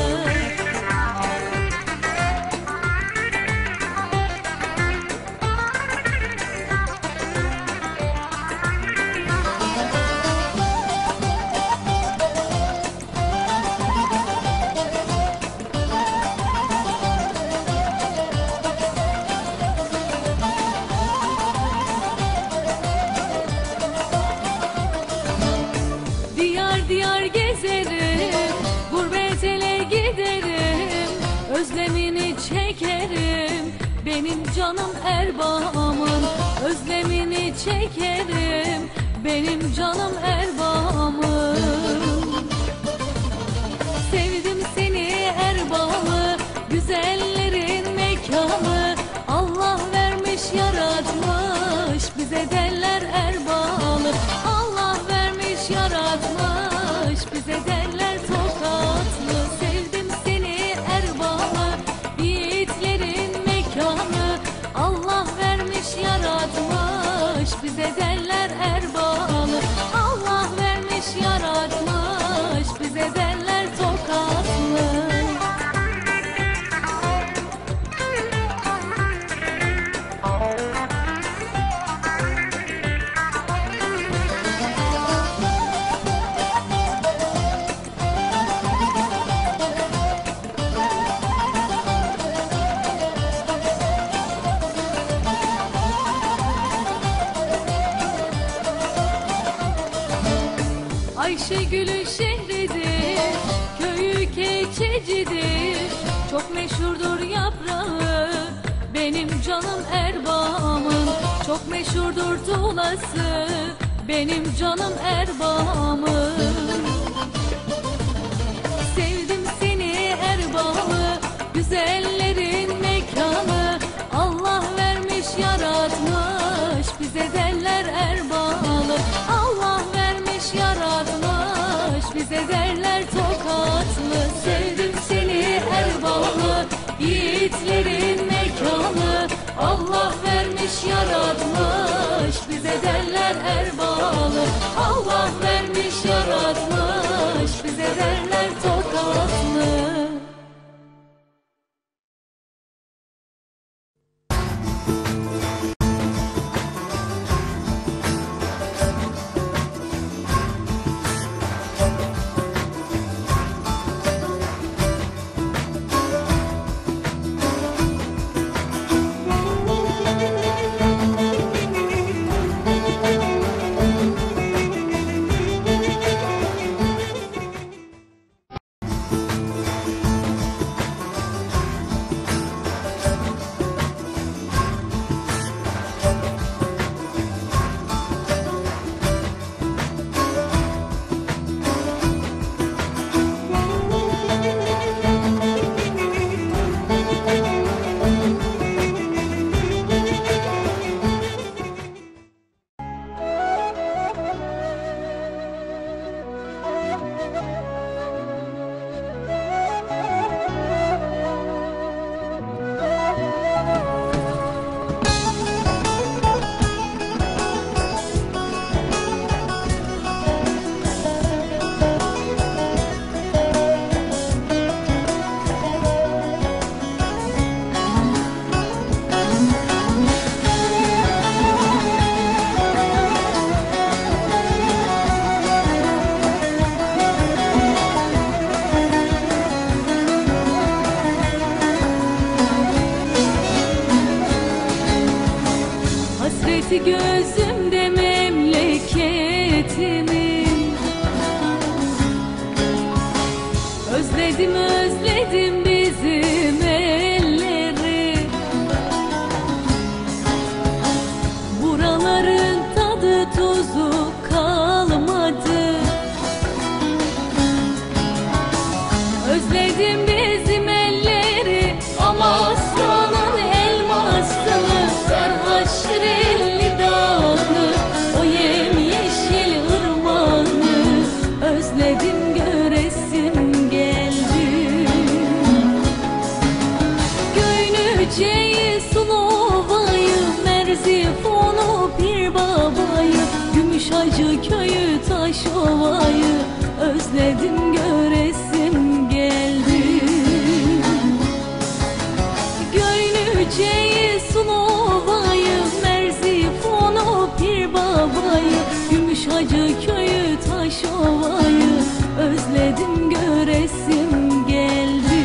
Diyar diyar gezerim, gurbet ele giderim, özlemini çekerim, benim canım Erbağımın. Özlemini çekerim, benim canım Erbağımın. Sevdim seni Erbağlı, güzellerin mekanı, Allah vermiş yaratmış, bize derler Erbağlı. Allah vermiş yaratmış, bize derler Tokatlı. Sevdim seni Erbağlı, yiğitlerin mekanı, Allah vermiş yaratmış, bize derler Erbağlı. Allah vermiş yaratmış, bize derler Tokatlı. sulası benim canım Erbağımı. Sevdim seni Erbağ'ı, güzellerin mekanı. Allah vermiş yaratmış, bize derler Erbağlı. Allah vermiş yaratmış, bize derler Tokatlı. Sevdim seni Erbağ'ı, yiğitlerin mekanı. Allah vermiş yaratmış, bize derler Erbağlı. Allah vermiş yaratmış, bize derler Tokatlı. Hasreti gözümde memleketimin. Özledim özledim bizim elleri. Buraların tadı tuzu kalmadı. Özledim bizim elleri, Amasya'nın elmasını, Serhaşrelli dağını, o yemyeşil ırmağını. Özledim göresim geldi. Göynüce'yi, Sulova'yı, Merzifon'u, Pirbaba'yı, Gümüşhacı köyü, Taşova'yı. Özledim göresim geldi. Göynüce'yi, Sulova'yı, Merzifon'u, Pirbaba'yı, Gümüşhacı köyü, Taşova'yı. Özledim göresim geldi.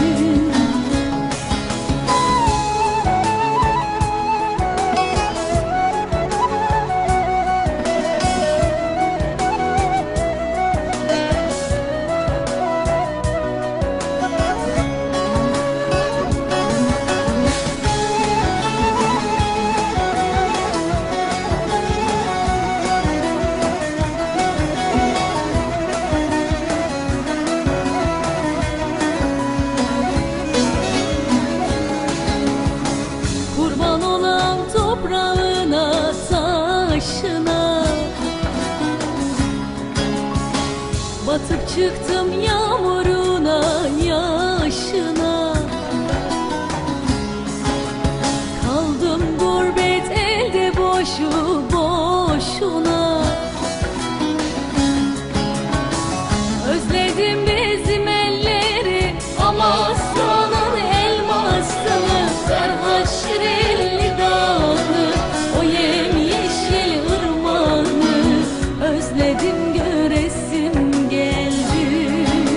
Kurban olam toprağına, taşına. Batıp çıktım yağmuruna, yaşına. Kaldım gurbet elde boşu boşuna. Özledim bizim elleri, Amasya'nın elmasını, Serhaşrelli dağını, o yemyeşil ırmağını. Özledim göresim geldi.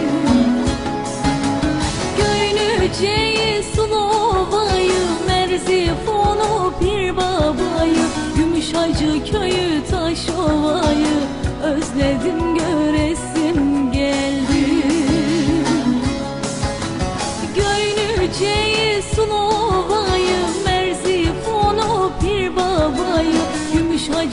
Göynüce'yi, Sulova'yı, Merzifon'u, Pirbaba'yı, Gümüşhacı köyü, Taşova'yı. Özledim göresim geldi. Göynüce'yi, Sulova'yı, Merzifon'u, Pirbaba'yı, Gümüşhacı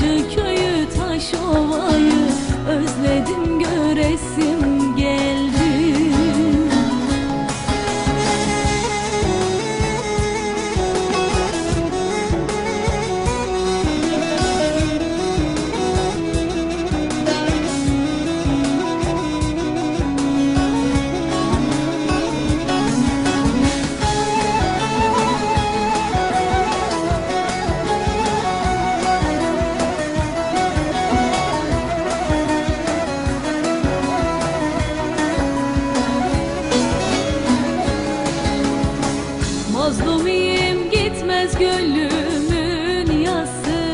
Kanamaz gönlümün yası,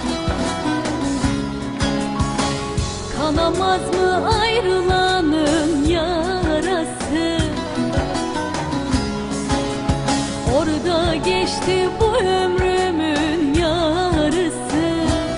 kanamaz mı ayrılanın yarası? Orada geçti bu ömrümün yarısı.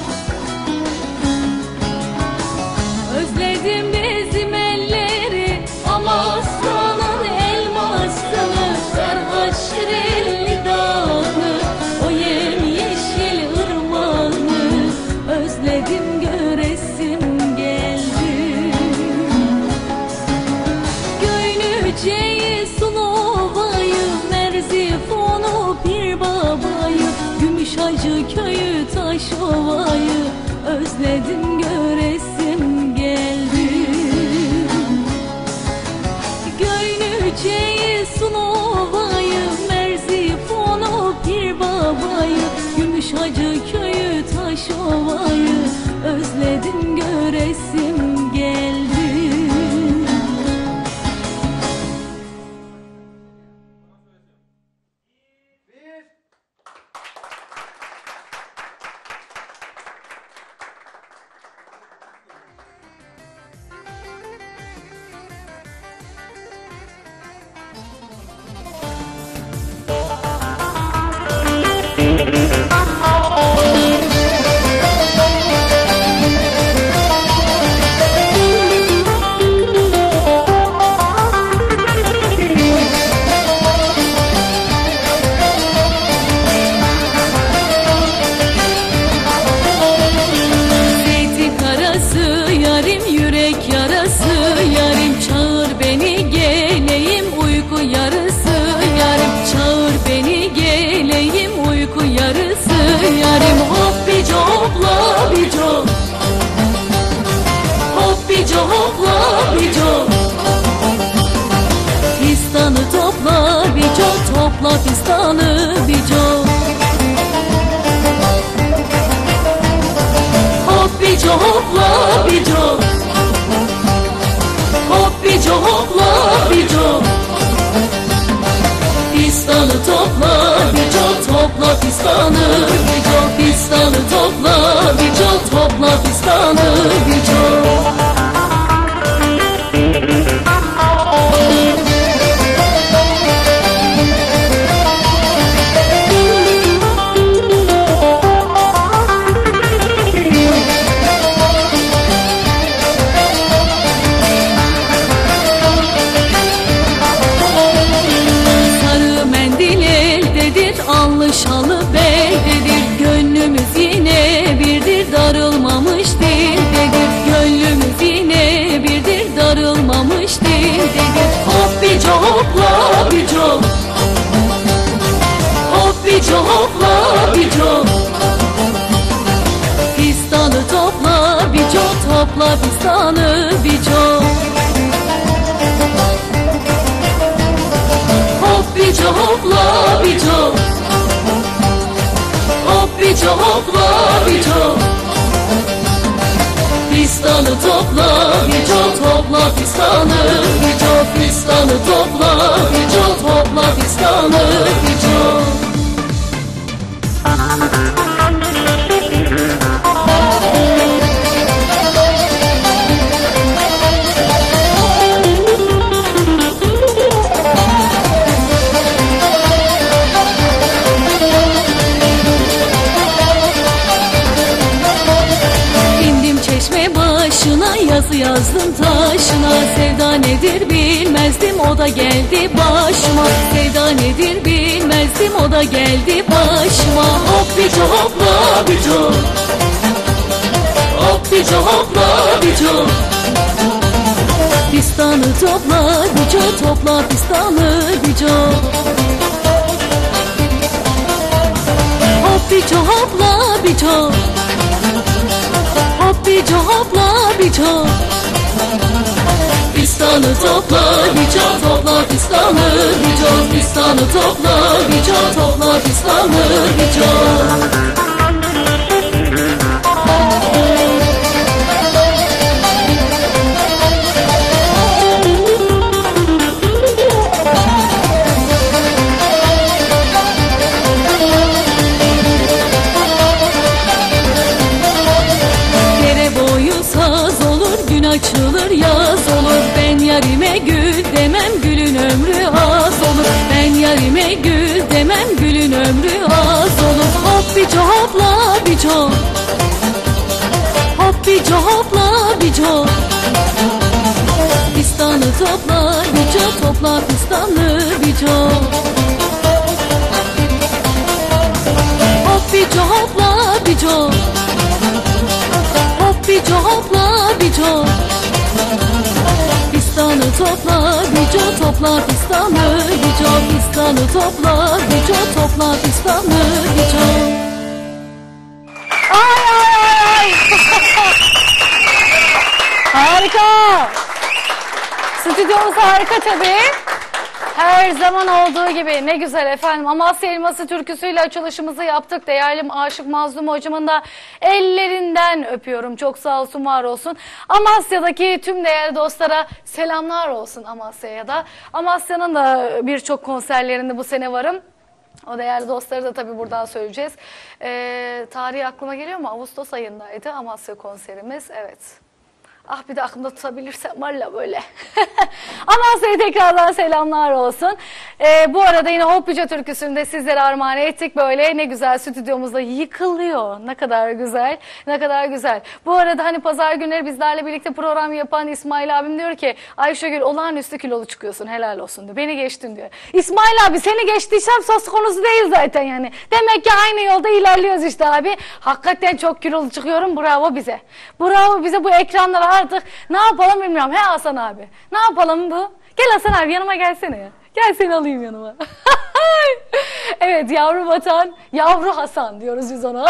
Özledim bizim elleri, Amasya'nın elmasını, Serhat Şirinli dağını, o yemyeşil ırmağını. Özledim göresim geldi. Göynüce'yi, Sulova'yı, Merzifonu, Pir Baba'yı, Gümüşhacı köyü, Taşova'yı özledim göresim geldi. Göynüce'yi, Sulova'yı, Merzifonu, Pir Baba'yı, Gümüşhacı köyü, Taşova'yı özledim göresim geldi. Topla fistanı bico, hop bico hopla bico, hop bico hopla bico. Fistanı topla bico, topla fistanı bico, fistanı topla bico, topla fistanı bico. Şalı beldedir, gönlümüz yine birdir, darılmamış dildedir. Gönlümüz yine birdir, darılmamış dildedir. Hop bico hopla bico, hop bico hopla bico. Fistanı topla bico, topla fistanı bico. Hop bico hopla bico, hop bico hopla bico. Fistanı topla bico, topla fistanı bico. Fistanı topla bico, topla fistanı bico. Yazı yazdım taşına, sevda nedir bilmezdim, o da geldi başıma. Sevda nedir bilmezdim, o da geldi başıma. Hop bico hopla bico, hop bico hopla bico. Fistanı topla bico, topla fistanı bico. Hop bico hopla bico, hop bico hopla bico. Fistanı topla bico, topla fistanı bico. Fistanı topla bico, topla fistanı bico. yarime gül demem, gülün ömrü az olur. Ben yarime gül demem, gülün ömrü az olur. Hop biço hopla biço, hop biço hopla biço. Fistanı topla biço, topla fistanı biço. Hop biço hopla biço, hop biço hopla biço. Fistanı topla biço, topla fistanı biço. Fistanı topla biço, topla fistanı biço. Ay ay ay. Harika. Stüdyomuz harika tabii. Her zaman olduğu gibi ne güzel efendim. Amasya Elması türküsüyle açılışımızı yaptık. Değerli Aşık Mazlum hocamın da ellerinden öpüyorum. Çok sağ olsun, var olsun. Amasya'daki tüm değerli dostlara selamlar olsun Amasya'ya da. Amasya'nın da birçok konserlerinde bu sene varım. O değerli dostları da tabii buradan söyleyeceğiz. Ee, tarihi aklıma geliyor mu? Ağustos ayındaydı Amasya konserimiz. Evet. Ah bir de aklımda tutabilirsem valla böyle. Amasya'ya tekrardan selamlar olsun. Ee, bu arada yine Hoppice türküsünü de sizlere armağan ettik. Böyle ne güzel stüdyomuzda yıkılıyor. Ne kadar güzel, ne kadar güzel. Bu arada hani pazar günleri bizlerle birlikte program yapan İsmail abim diyor ki Ayşegül olağanüstü kilolu çıkıyorsun, helal olsun diyor. Beni geçtin diyor. İsmail abi seni geçtiysem söz konusu değil zaten yani. Demek ki aynı yolda ilerliyoruz işte abi. Hakikaten çok kilolu çıkıyorum, bravo bize. Bravo bize, bu ekranlara artık ne yapalım bilmiyorum. He Hasan abi, ne yapalım bu? Gel Hasan abi yanıma gelsene ya. Gel seni alayım yanıma. Evet, yavru vatan, yavru Hasan diyoruz biz ona.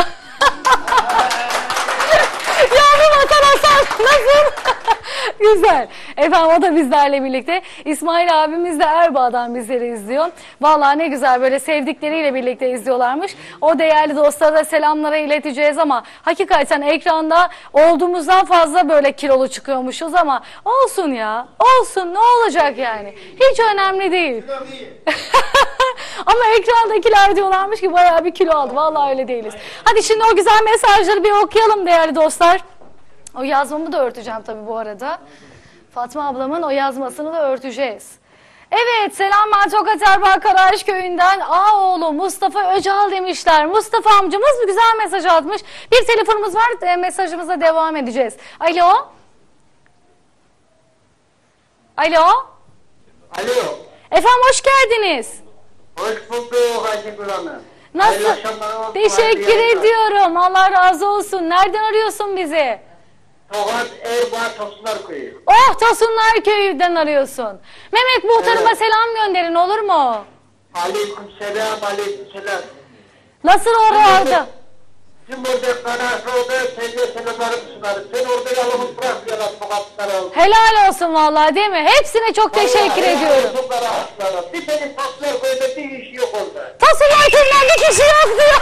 Yavru vatan Hasan nasıl? Güzel. Efendim o da bizlerle birlikte. İsmail abimiz de Erbaa'dan bizleri izliyor. Vallahi ne güzel, böyle sevdikleriyle birlikte izliyorlarmış. O değerli dostlara da selamlara ileteceğiz ama hakikaten ekranda olduğumuzdan fazla böyle kilolu çıkıyormuşuz ama olsun ya. Olsun, ne olacak yani? Hiç önemli değil. Ama ekrandakiler diyorlarmış ki bayağı bir kilo aldı. Vallahi öyle değiliz. Hadi şimdi o güzel mesajları bir okuyalım değerli dostlar. O yazmamı da örteceğim tabii bu arada. Fatma ablamın o yazmasını da örteceğiz. Evet, selamlar Tokat Erbaa Karaağaç köyünden Ağoğlu Mustafa Öcal demişler. Mustafa amcamız bir güzel mesaj atmış. Bir telefonumuz var, e, mesajımıza devam edeceğiz. Alo. Alo. Alo. Efendim hoş geldiniz. Hoş bulduk Ayşegül Hanım. Nasıl? Hayırlı akşamlar olsun, Teşekkür hayırlı yayınlar. ediyorum. Allah razı olsun. Nereden arıyorsun bizi? Tokat Erbaa Tosunlar Köyü. Oh, Tosunlar Köyü'den arıyorsun. Mehmet muhtarıma Evet. selam gönderin, olur mu? Aleyküm selam, aleyküm selam. Nasıl orada? Tüm orada Karaağaç'ta sevgiye selamlarımı sunarım. Sen orada yalnız bırakmıyorlar Tokatlara. Helal olsun vallahi, değil mi? Hepsine çok teşekkür ediyorum. Helal olsun Karaağaç'lara. Bir senin Tosunlar Köyü'nde bir iş yok orada. Tosunlar Köyü'nden bir kişi yok diyor.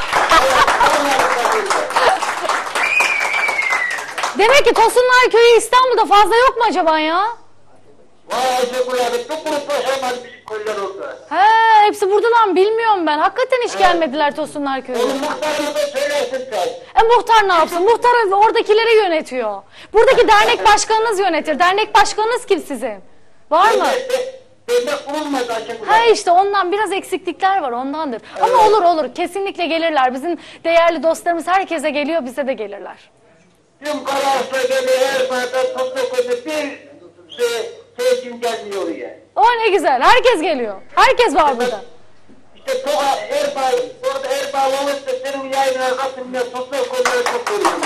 Demek ki Tosunlar Köyü İstanbul'da fazla yok mu acaba ya? Vay Ayşegül Hanım, çok grup yaşamadı bizim köylüler orada. He, hepsi buradalar mı bilmiyorum ben. Hakikaten hiç gelmediler Tosunlar Köyü'ne. Onun muhtarını da söylersin sen. E muhtar ne yapsın? Muhtar oradakileri yönetiyor. Buradaki dernek başkanınız yönetir. Dernek başkanınız kim sizin? Var mı? Devlet kurulmadı Ayşegül Ha Hanım. işte ondan biraz eksiklikler var, ondandır. Ama olur olur, kesinlikle gelirler. Bizim değerli dostlarımız herkese geliyor, bize de gelirler. Tüm Karaağaç'ta geliyor, her saatte Tosunlar bir şey, sevgim gelmiyor oraya. O ne güzel, herkes geliyor. Herkes var burada. İşte Tokat Erbaa, orada Erbaa olursa senin yayınına katılmaya Tosunlar Köyü'ne çok görüyorum.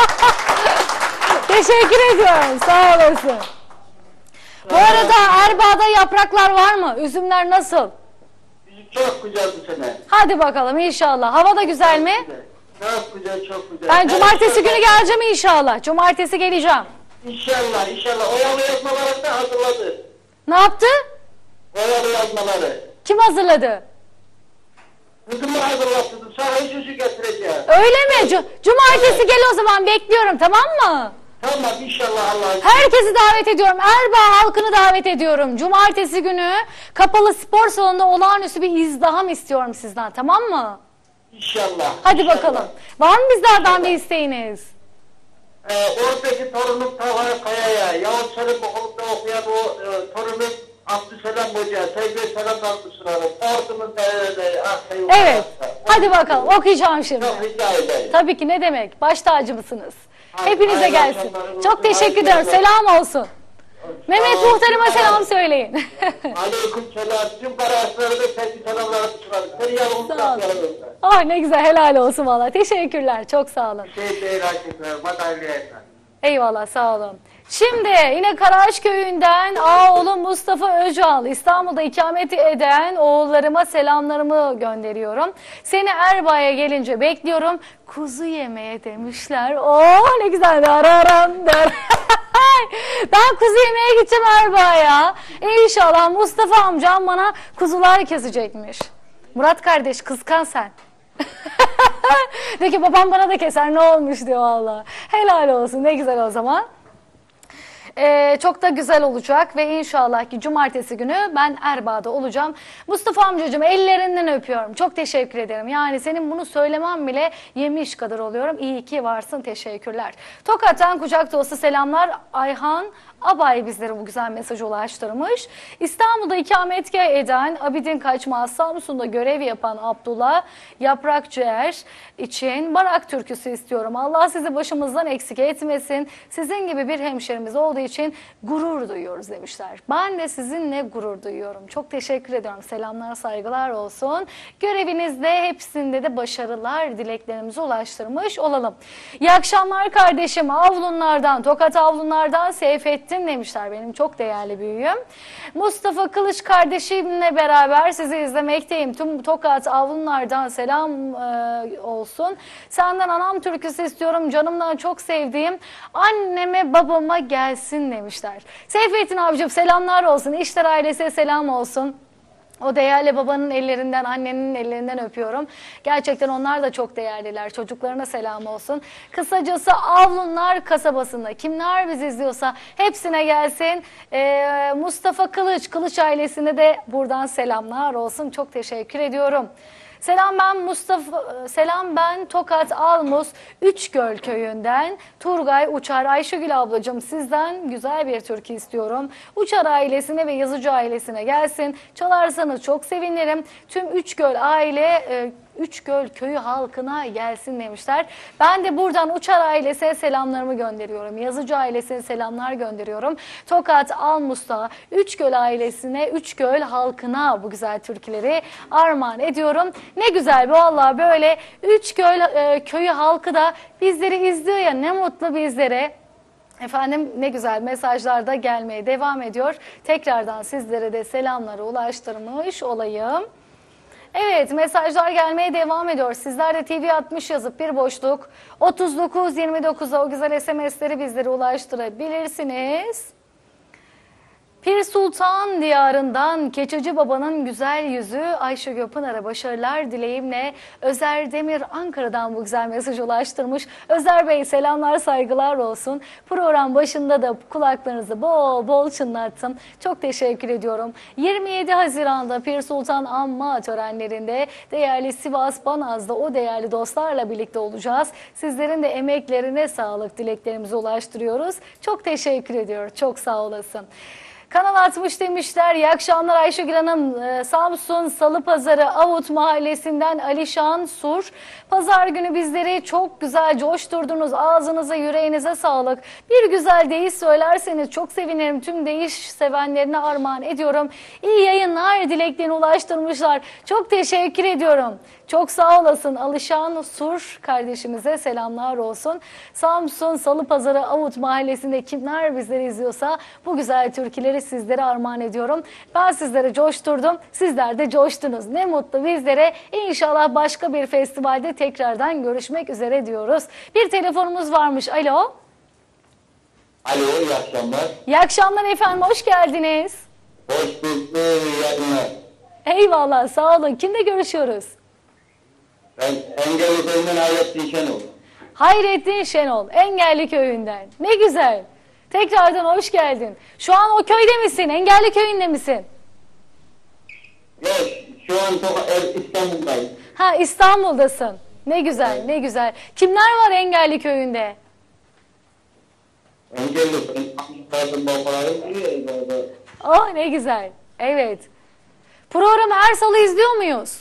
Teşekkür ediyorum, sağ olasın. Bu arada Erbaa'da yapraklar var mı? Üzümler nasıl? Çok güzel bu sene. Hadi bakalım inşallah. Hava da güzel mi? Çok güzel, çok güzel. Ben cumartesi günü İnşallah- geleceğim inşallah. Cumartesi geleceğim. İnşallah, inşallah. Oyalı yazmaları da hazırladı. Ne yaptı? Oyalı yazmaları. Kim hazırladı? Kızımı hazırlattım. Sana hiç yüzü getireceğim. Öyle mi? Cu- Cumartesi gel o zaman, bekliyorum, tamam mı? Tamam, inşallah Allah'ın. Herkesi davet ediyorum. Erbaa halkını davet ediyorum. Cumartesi günü kapalı spor salonunda olağanüstü bir izdiham istiyorum sizden, tamam mı? İnşallah. Hadi inşallah. bakalım. Var mı bizlerden bir isteğiniz? Ee, oradaki torunum Talha Kaya'ya, Yavuz Selim okulunda okuyan o e, torunum Abdüselam Hoca, sevgili selamlar sunarım. Ordunun değerli Akya'yı. Evet. Hadi bakalım okuyacağım şimdi. Çok rica ederim. Tabii ki ne demek. Baş tacımısınız. Hayır, Hepinize hayır, gelsin. akşamlar Çok olsun, teşekkür hayırlı ederim. akşamlar. Selam olsun. Mehmet olun. Muhtarıma selam söyleyin. Aleyküm selam. Tüm kardeşlerime sevgi selamlarımı sunarım. Seni yanımda Sağ olun. yanımda. Ah ne güzel helal olsun valla. Teşekkürler. Çok sağ olun. Şey değil hakikaten. Madalya etmem. Eyvallah sağ olun. Şimdi yine Karaağaç köyünden ağoğlu Mustafa Öcal İstanbul'da ikamet eden oğullarıma selamlarımı gönderiyorum. Seni Erbaa'ya gelince bekliyorum. Kuzu yemeye demişler. Oo ne güzel. Araram der. Ben kuzu yemeye gideceğim Erbaa'ya. İnşallah Mustafa amcam bana kuzular kesecekmiş. Murat kardeş kıskan sen. De ki babam bana da keser ne olmuş diyor valla. Helal olsun ne güzel o zaman. Ee, çok da güzel olacak ve inşallah ki cumartesi günü ben Erbaa'da olacağım. Mustafa amcacığım ellerinden öpüyorum. Çok teşekkür ederim. Yani senin bunu söylemem bile yemiş kadar oluyorum. İyi ki varsın. Teşekkürler. Tokat'tan kucak dolusu selamlar. Ayhan Abay bizlere bu güzel mesajı ulaştırmış. İstanbul'da ikametgah eden Abidin Kaçmaz, Samsun'da görev yapan Abdullah Yaprakciğer için Barak türküsü istiyorum. Allah sizi başımızdan eksik etmesin. Sizin gibi bir hemşerimiz olduğu için gurur duyuyoruz demişler. Ben de sizinle gurur duyuyorum. Çok teşekkür ediyorum. Selamlar, saygılar olsun. Görevinizde hepsinde de başarılar dileklerimizi ulaştırmış olalım. İyi akşamlar kardeşim. Avlunlardan, Tokat Avlunlardan Seyfettin demişler. Benim çok değerli büyüğüm. Mustafa Kılıç kardeşimle beraber sizi izlemekteyim. Tüm Tokat Avlunlardan selam e, olsun. Senden anam türküsü istiyorum. Canımdan çok sevdiğim anneme babama gelsin demişler. Seyfettin abicim selamlar olsun. İşler ailesine selam olsun. O değerli babanın ellerinden, annenin ellerinden öpüyorum. Gerçekten onlar da çok değerliler. Çocuklarına selam olsun. Kısacası Avlunlar kasabasında kimler bizi izliyorsa hepsine gelsin. Ee, Mustafa Kılıç, Kılıç ailesine de buradan selamlar olsun. Çok teşekkür ediyorum. Selam ben Mustafa, selam ben Tokat Almus Üçgöl köyünden Turgay Uçar. Ayşegül ablacığım sizden güzel bir türkü istiyorum. Uçar ailesine ve Yazıcı ailesine gelsin. Çalarsanız çok sevinirim. Tüm Üçgöl aile e, Üçgöl köyü halkına gelsin demişler. Ben de buradan Uçar ailesine selamlarımı gönderiyorum. Yazıcı ailesine selamlar gönderiyorum. Tokat Almus'ta Üçgöl ailesine, Üçgöl halkına bu güzel türküleri armağan ediyorum. Ne güzel vallahi böyle Üçgöl e, köyü halkı da bizleri izliyor ya, ne mutlu bizlere. Efendim ne güzel mesajlar da gelmeye devam ediyor. Tekrardan sizlere de selamları ulaştırmış olayım. Evet mesajlar gelmeye devam ediyor. Sizler de T V altmış yazıp bir boşluk otuz dokuz yirmi dokuza o güzel S M S'leri bizlere ulaştırabilirsiniz. Pir Sultan diyarından Keçeci Baba'nın güzel yüzü Ayşe Göpınar'a başarılar dileğimle Özer Demir Ankara'dan bu güzel mesaj ulaştırmış. Özer Bey selamlar saygılar olsun. Program başında da kulaklarınızı bol bol çınlattım. Çok teşekkür ediyorum. yirmi yedi Haziran'da Pir Sultan Anma törenlerinde değerli Sivas Banaz'da o değerli dostlarla birlikte olacağız. Sizlerin de emeklerine sağlık dileklerimizi ulaştırıyoruz. Çok teşekkür ediyorum. Çok sağ olasın. Kanal altmış demişler. İyi akşamlar Ayşegül Hanım. Ee, Samsun Salıpazarı Avut Mahallesi'nden Alişan Sur. Pazar günü bizleri çok güzel coşturdunuz. Ağzınıza yüreğinize sağlık. Bir güzel deyiş söylerseniz çok sevinirim. Tüm deyiş sevenlerine armağan ediyorum. İyi yayınlar dileklerini ulaştırmışlar. Çok teşekkür ediyorum. Çok sağ olasın Alişan Sur kardeşimize selamlar olsun. Samsun Salıpazarı Avut Mahallesi'nde kimler bizleri izliyorsa bu güzel türküleri sizlere armağan ediyorum. Ben sizlere coşturdum. Sizler de coştunuz. Ne mutlu bizlere. İnşallah başka bir festivalde tekrardan görüşmek üzere diyoruz. Bir telefonumuz varmış. Alo. Alo, iyi akşamlar. İyi akşamlar efendim. Hoş geldiniz. Hoş bulduk, iyi akşamlar. Eyvallah. Sağ olun. Kimle görüşüyoruz? Ben Engelli Köyü'nden Hayrettin Şenol. Hayrettin Şenol. Engelli Köyü'nden. Ne güzel. Tekrardan hoş geldin. Şu an o köyde misin? Engelli Köyü'nde misin? Yok, şu an İstanbul'dayım. Ha İstanbul'dasın. Ne güzel, ne güzel. Kimler var Engelli Köyü'nde? Engelli. Ben babalarım diyor. Oh ne güzel. Evet. Programı her salı izliyor muyuz?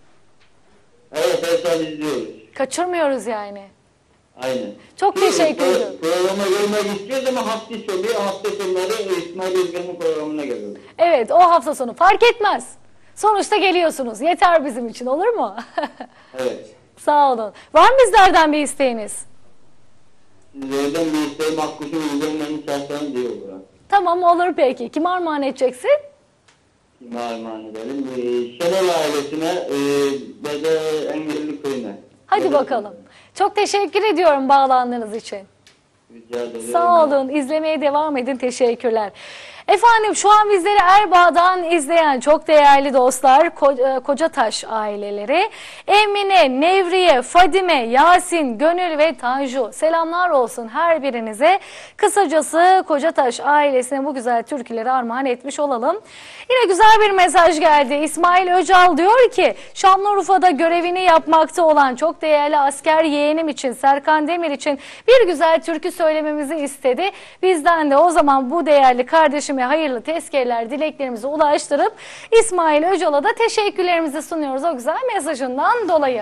Evet, her saat izliyoruz. Kaçırmıyoruz yani. Aynen. Çok teşekkür Pro- ederim. Programa görmek istiyoruz ama hafta sonu, hafta sonları İsmail Özgen'in programına geliyoruz. Evet, o hafta sonu fark etmez. Sonuçta geliyorsunuz. Yeter bizim için, olur mu? Evet. Sağ olun. Var mı bizlerden bir isteğiniz? Sizlerden bir isteğim Hakkuş'un üzerinden şahsen diyor bura. Tamam, olur peki. Kime armağan edeceksin? Kime armağan edelim? Ee, Şenol ailesine e, ve de Engelli köyüne. Hadi Evet. bakalım. Çok teşekkür ediyorum bağlandığınız için. Rica ederim. Sağ olun. İzlemeye devam edin. Teşekkürler. Efendim şu an bizleri Erbaa'dan izleyen çok değerli dostlar, Ko- Kocataş aileleri, Emine, Nevriye, Fadime, Yasin, Gönül ve Tanju. Selamlar olsun her birinize. Kısacası Kocataş ailesine bu güzel türküleri armağan etmiş olalım. Yine güzel bir mesaj geldi. İsmail Öcal diyor ki, Şanlıurfa'da görevini yapmakta olan çok değerli asker yeğenim için, Serkan Demir için bir güzel türkü söylememizi istedi. Bizden de o zaman bu değerli kardeşime hayırlı tezkereler, dileklerimizi ulaştırıp İsmail Öcal'a da teşekkürlerimizi sunuyoruz o güzel mesajından dolayı.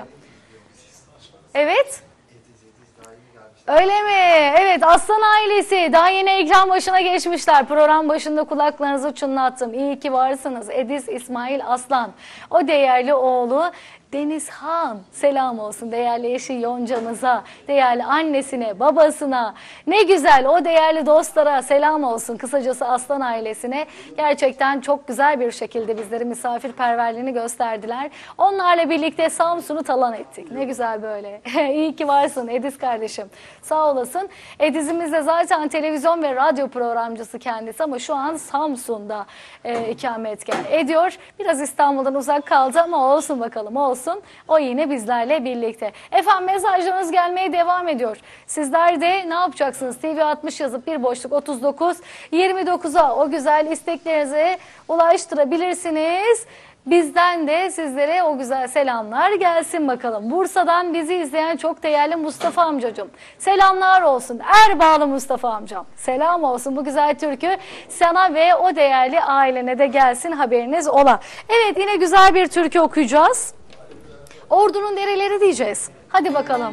Evet. Öyle mi? Evet, Aslan ailesi daha yeni ekran başına geçmişler. Program başında kulaklarınızı çınlattım. İyi ki varsınız. Ediz İsmail Aslan. O değerli oğlu Denizhan. Selam olsun değerli eşi Yonca'mıza, değerli annesine, babasına. Ne güzel, o değerli dostlara selam olsun. Kısacası Aslan ailesine gerçekten çok güzel bir şekilde bizleri misafirperverliğini gösterdiler. Onlarla birlikte Samsun'u talan ettik. Ne güzel böyle. İyi ki varsın Ediz kardeşim. Sağ olasın. Ediz'imiz de zaten televizyon ve radyo programcısı kendisi ama şu an Samsun'da e, ikametgah ediyor. Biraz İstanbul'dan uzak kaldı ama olsun bakalım, olsun. O yine bizlerle birlikte. Efendim mesajlarınız gelmeye devam ediyor. Sizler de ne yapacaksınız? T V altmış yazıp bir boşluk otuz dokuz yirmi dokuza o güzel isteklerinizi ulaştırabilirsiniz. Bizden de sizlere o güzel selamlar gelsin bakalım. Bursa'dan bizi izleyen çok değerli Mustafa amcacığım. Selamlar olsun. Erbağlı Mustafa amcam. Selam olsun. Bu güzel türkü sana ve o değerli ailene de gelsin, haberiniz ola. Evet, yine güzel bir türkü okuyacağız. Ordunun dereleri diyeceğiz. Hadi bakalım.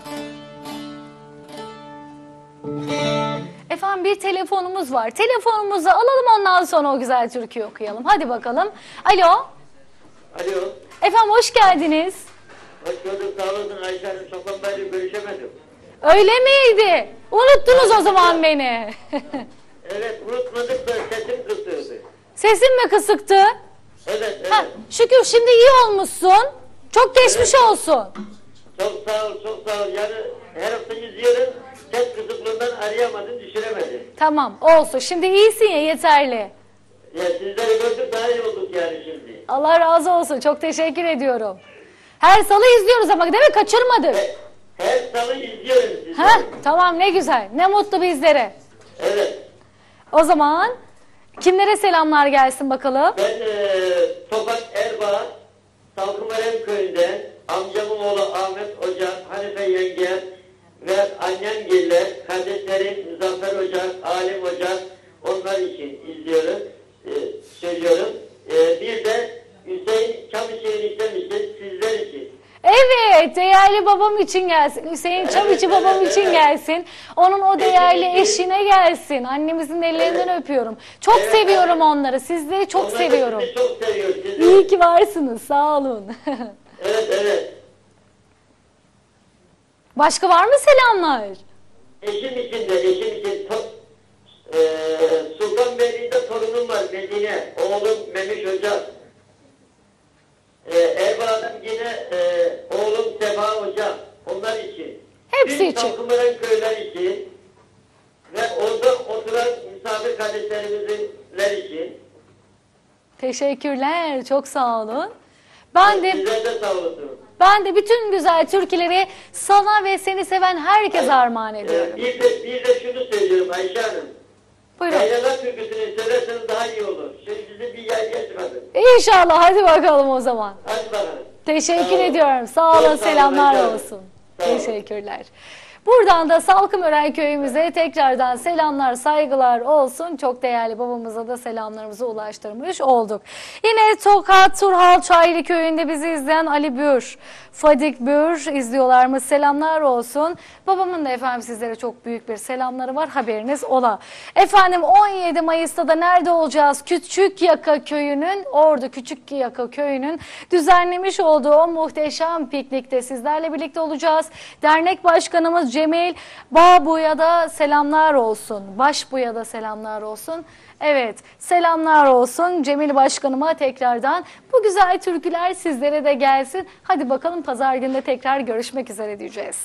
Efendim bir telefonumuz var. Telefonumuzu alalım, ondan sonra o güzel türküyü okuyalım. Hadi bakalım. Alo. Alo. Efendim hoş geldiniz. Hoş bulduk. Sağ olasın Ayşe Hanım. Çoktan beri görüşemedim. Öyle miydi? Unuttunuz o zaman beni. Evet, unutmadık da sesim kısıyordu. Sesim mi kısıktı? Evet, evet. Ha, şükür şimdi iyi olmuşsun. Çok geçmiş Evet. olsun. Çok sağ ol, çok sağ ol. Yani her hafta izliyorum. Ses kısıklığından arayamadım, düşüremedim. Tamam olsun. Şimdi iyisin ya, yeterli. Ya sizleri gördük, daha iyi olduk yani şimdi. Allah razı olsun. Çok teşekkür ediyorum. Her salı izliyoruz ama değil mi? Kaçırmadık. Her, her salı izliyorum sizi. Ha, tamam ne güzel. Ne mutlu bizlere. Evet. O zaman kimlere selamlar gelsin bakalım. Ben e, Tokat Erbaa, Salkımarem köyünden amcamın oğlu Ahmet Hoca, Hanife yengem ve annem giller, kardeşlerim Muzaffer Hoca, Alim Hoca, onlar için izliyorum, e, söylüyorum. E, bir de Hüseyin Çamışehir istemişti sizler için. Evet, değerli babam için gelsin. Hüseyin Çabiçi evet, babam evet, için evet. gelsin. Onun o değerli Eşim için. eşine gelsin. Annemizin ellerinden Evet. öpüyorum. Çok Evet, seviyorum evet. onları. Sizleri çok Onlar da seviyorum. sizi çok seviyor. Sizi. İyi ki varsınız. Sağ olun. Evet, evet. Başka var mı selamlar? Eşim için de, eşim için to, e, Sultanbeyli'de torunum var Medine, oğlum Memiş Hoca. E, Erbaa'dan yine e, oğlum Sefa Hoca, onlar için. Hepsi Tüm için. Salkımaran köyler için ve orada oturan misafir kardeşlerimizler için. Teşekkürler. Çok sağ olun. Ben de Sizler de sağ olasınız. ben de bütün güzel türküleri sana ve seni seven herkese armağan E, ediyorum. bir, de, bir de şunu söylüyorum Ayşe Hanım. Buyurun. Yaylalar türküsünü severseniz daha iyi olur. Şimdi sizi bir yer geçmedim. İnşallah. Hadi bakalım o zaman. Hadi bakalım. Teşekkür Sağ olun. ediyorum. Sağ Çok olun. sağ olun, Selamlar rica ederim. olsun. Sağ olun. Teşekkürler. Buradan da Salkımören köyümüze tekrardan selamlar, saygılar olsun. Çok değerli babamıza da selamlarımızı ulaştırmış olduk. Yine Tokat Turhal Çaylı köyünde bizi izleyen Ali Bür, Fadik Bür izliyorlarmış. Selamlar olsun. Babamın da efendim sizlere çok büyük bir selamları var. Haberiniz ola. Efendim on yedi Mayıs'ta da nerede olacağız? Küçükyaka köyünün, Ordu Küçükyaka köyünün düzenlemiş olduğu o muhteşem piknikte sizlerle birlikte olacağız. Dernek Başkanımız Cemil Bağbu'ya da selamlar olsun. Başbu'ya da selamlar olsun. Evet, selamlar olsun Cemil Başkanıma tekrardan. Bu güzel türküler sizlere de gelsin. Hadi bakalım pazar günde tekrar görüşmek üzere diyeceğiz.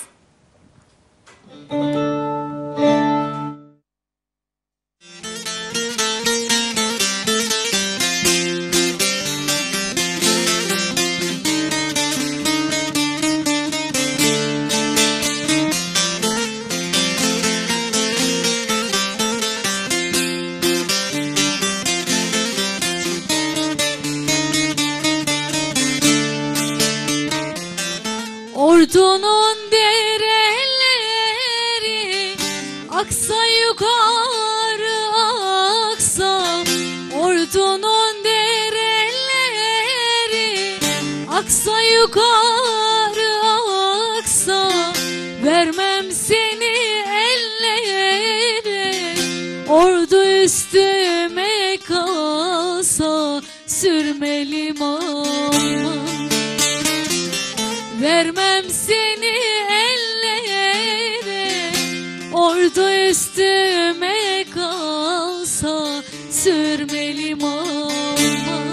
Ordunun dereleri aksa yukarı aksa, Ordunun dereleri aksa yukarı aksa, vermem seni ellere, ordu üstüme kalsa, sürmelim aman. Vermem seni ellere, ordu üstüme kalsa, sürmelim aman.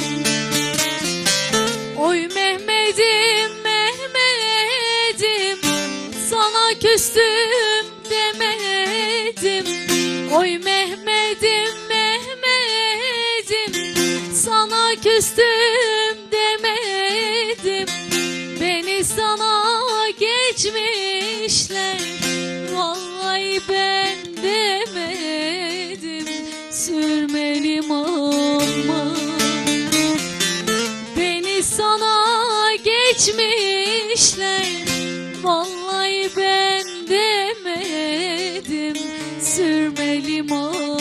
Oy Mehmet'im, Mehmet'im, sana küstüm demedim. Oy Mehmet'im, Mehmet'im, sana küstüm demedim. Beni sana geçmişler, vallahi ben demedim, sürmelim aman. Beni sana geçmişler, vallahi ben demedim, sürmelim aman.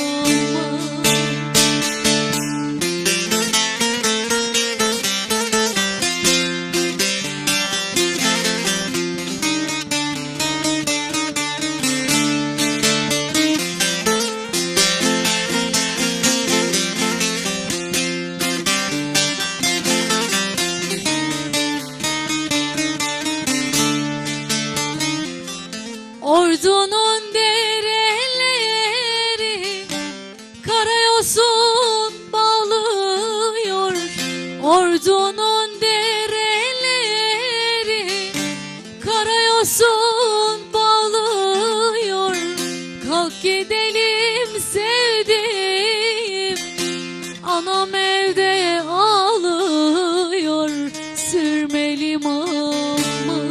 Ordunun dereleri karayosun bağlıyor, Ordunun dereleri karayosun bağlıyor. Kalk gidelim sevdiğim, anam evde ağlıyor, sürmelim aman.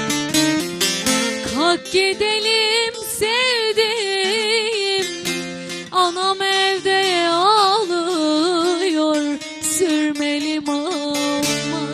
Kalk gidelim sevdiğim, anam evde ağlıyor, sürmelim aman.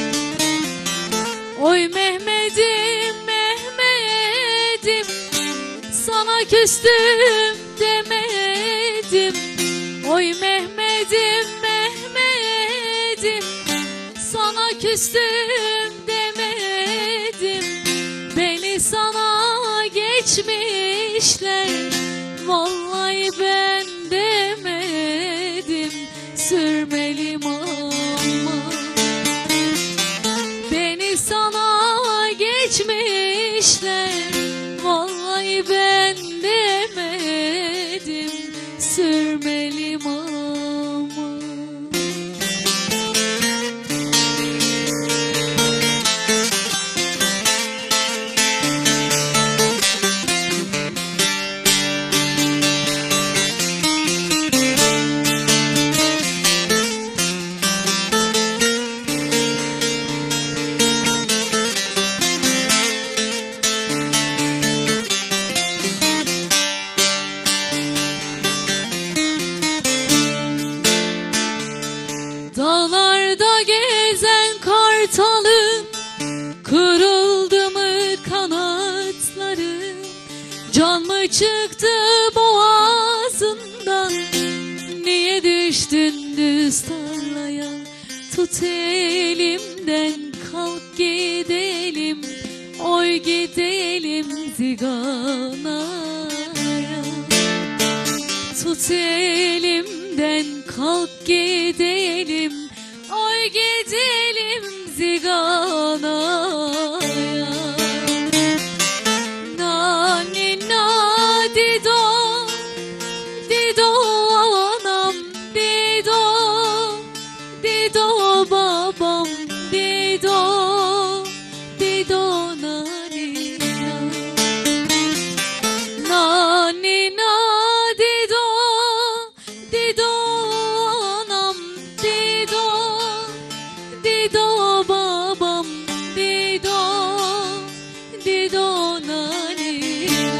Oy Mehmet'im, Mehmet'im, sana küstüm demedim. Oy Mehmet'im, Mehmet'im, sana küstüm demedim. Beni sana geçmişler, vallahi ben demedim, sürmelim aman. Beni sana geçmişler, vallahi ben demedim, sürmelim aman. Dağlarda gezen kartalım, kırıldı mı kanatları? çıktı boğazından, niye düştün düz tarlaya? Tut elimden kalk gidelim, oy gidelim ziganaya. Tut elimden kalk gidelim, oy gidelim ziganaya. Nani na dido, dido anam, dido, dido babam, dido, dido nani na. Nani na dido, dido anam, dido, dido babam, dido, dido nani na.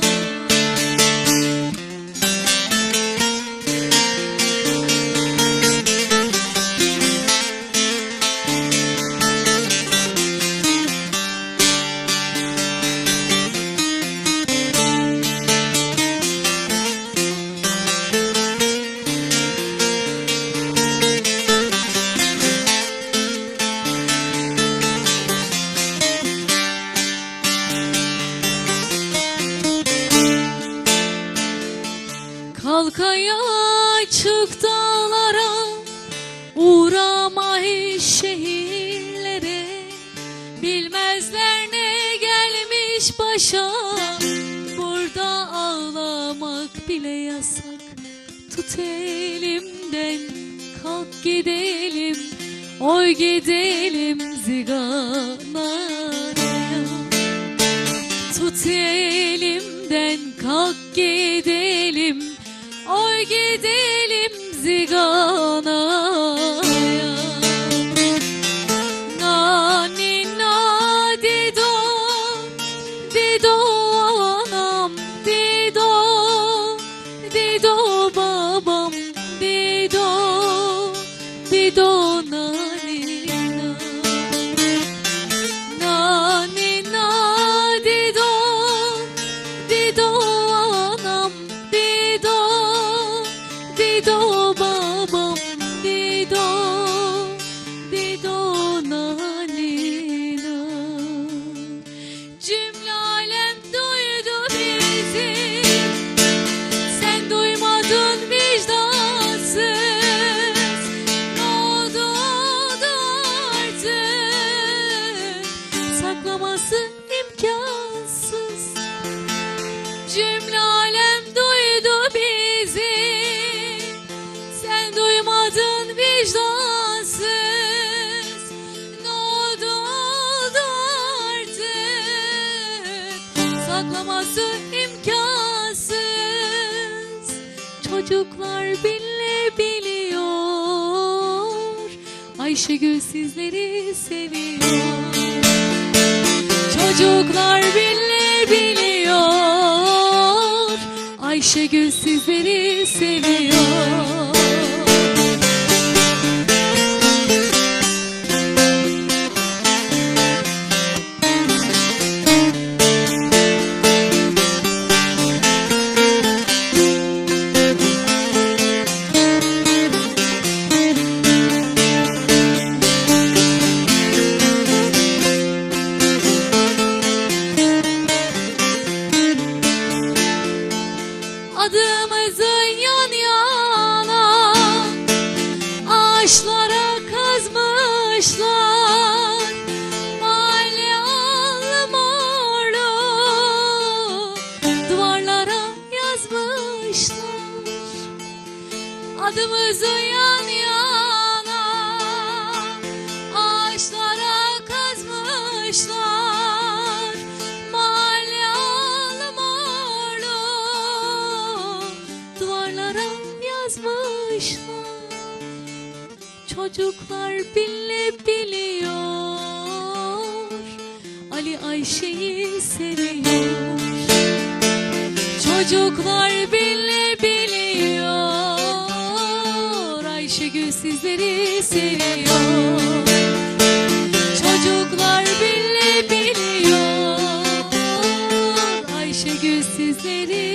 Kalk ayağa çık dağlara, uğrama hiç şehirlere. Bilmezler ne gelmiş başa, burada ağlamak bile yasak. Tut elimden kalk gidelim, oy gidelim ziganaya. Tut elimden kalk gidelim, oy gidelim ziganaya. Nani na dido, dido anam, dido, dido babam, dido, dido nani na. Nani na dido, dido anam, dido, dido babam, dido, dido nani na. Cümle alem duydu bizi, sen duymadın vicdansız. Ne oldu oldu artık, saklaması imkansız. Cümle alem duydu bizi, sen duymadın vicdansız. Ne oldu oldu artık, saklaması imkansız. Çocuklar bile biliyor, Ayşegül sizleri seviyor. Çocuklar bile biliyor, Ayşegül sizleri seviyor. Adımızı yan yana ağaçlara kazmışlar, mahalle almorlu duvarlara yazmışlar. Adımızı yan yana ağaçlara kazmışlar, mahalle almorlu duvarlara yazmışlar. Çocuklar bile biliyor, Ali Ayşe'yi seviyor. Çocuklar bile biliyor, Ayşegül sizleri seviyor. Çocuklar bile biliyor, Ayşegül sizleri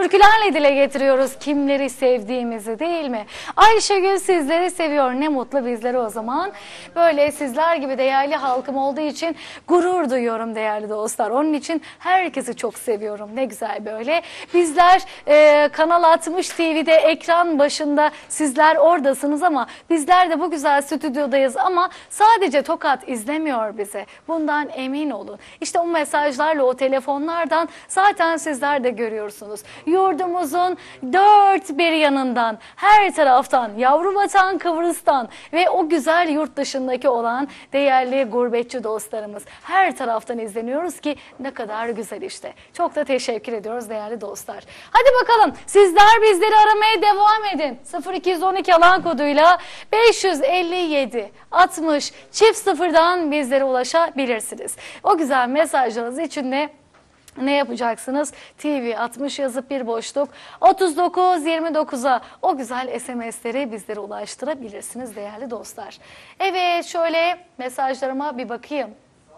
türkülerle dile getiriyoruz kimleri sevdiğimizi, değil mi? Ayşegül sizleri seviyor, ne mutlu bizlere o zaman. Böyle sizler gibi değerli halkım olduğu için gurur duyuyorum değerli dostlar. Onun için herkesi çok seviyorum. Ne güzel böyle. Bizler e, Kanal altmış T V'de ekran başında, sizler oradasınız ama bizler de bu güzel stüdyodayız ama sadece Tokat izlemiyor bizi. Bundan emin olun. İşte o mesajlarla, o telefonlardan zaten sizler de görüyorsunuz. Yurdumuzun dört bir yanından, her taraftan, yavru vatan Kıbrıs'tan ve o güzel yurt dışındaki olan değerli gurbetçi dostlarımız her taraftan izleniyoruz ki ne kadar güzel işte. Çok da teşekkür ediyoruz değerli dostlar. Hadi bakalım sizler bizleri aramaya devam edin. sıfır iki on iki alan koduyla beş yüz elli yedi altmış çift sıfırdan bizlere ulaşabilirsiniz. O güzel mesajlarınız için de ne yapacaksınız? T V altmış yazıp bir boşluk otuz dokuz yirmi dokuza o güzel S M S'leri bizlere ulaştırabilirsiniz değerli dostlar. Evet, şöyle mesajlarıma bir bakayım.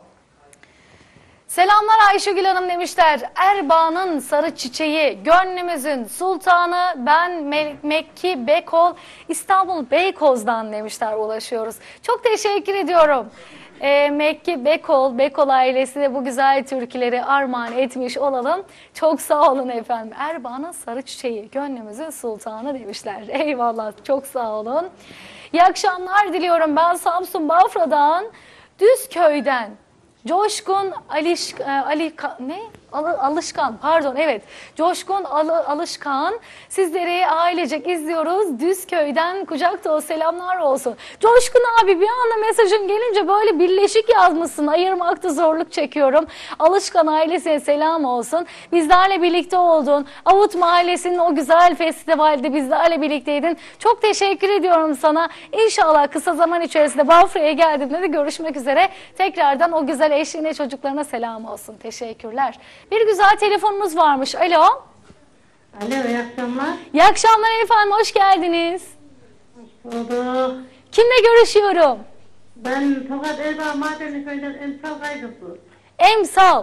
Selamlar Ayşegül Hanım demişler. Erbaa'nın sarı çiçeği, gönlümüzün sultanı, ben Me Mekki Bekol, İstanbul Beykoz'dan demişler, ulaşıyoruz. Çok teşekkür ediyorum. E, Mekki Bekol, Bekol ailesine bu güzel türküleri armağan etmiş olalım. Çok sağ olun efendim. Erbaa'nın sarı çiçeği, gönlümüzün sultanı demişler. Eyvallah, çok sağ olun. İyi akşamlar diliyorum. Ben Samsun Bafra'dan, Düzköy'den. Coşkun Aliş, Ali, ne? Al, Alışkan, pardon, evet. Coşkun Al, Alışkan, sizleri ailecek izliyoruz. Düzköy'den kucak dolu selamlar olsun. Coşkun abi, bir anda mesajın gelince böyle birleşik yazmışsın. Ayırmakta zorluk çekiyorum. Alışkan ailesine selam olsun. Bizlerle birlikte oldun. Avut Mahallesi'nin o güzel festivalde bizlerle birlikteydin. Çok teşekkür ediyorum sana. İnşallah kısa zaman içerisinde Bafra'ya geldiğimde de görüşmek üzere. Tekrardan o güzel eşliğine, çocuklarına selam olsun. Teşekkürler. Bir güzel telefonumuz varmış. Alo. Alo, iyi akşamlar. İyi akşamlar efendim, hoş geldiniz. Hoş bulduk. Kimle görüşüyorum? Ben Tokat Erbaa Madeni Köyü'nden Emsal Kaygısı. Emsal.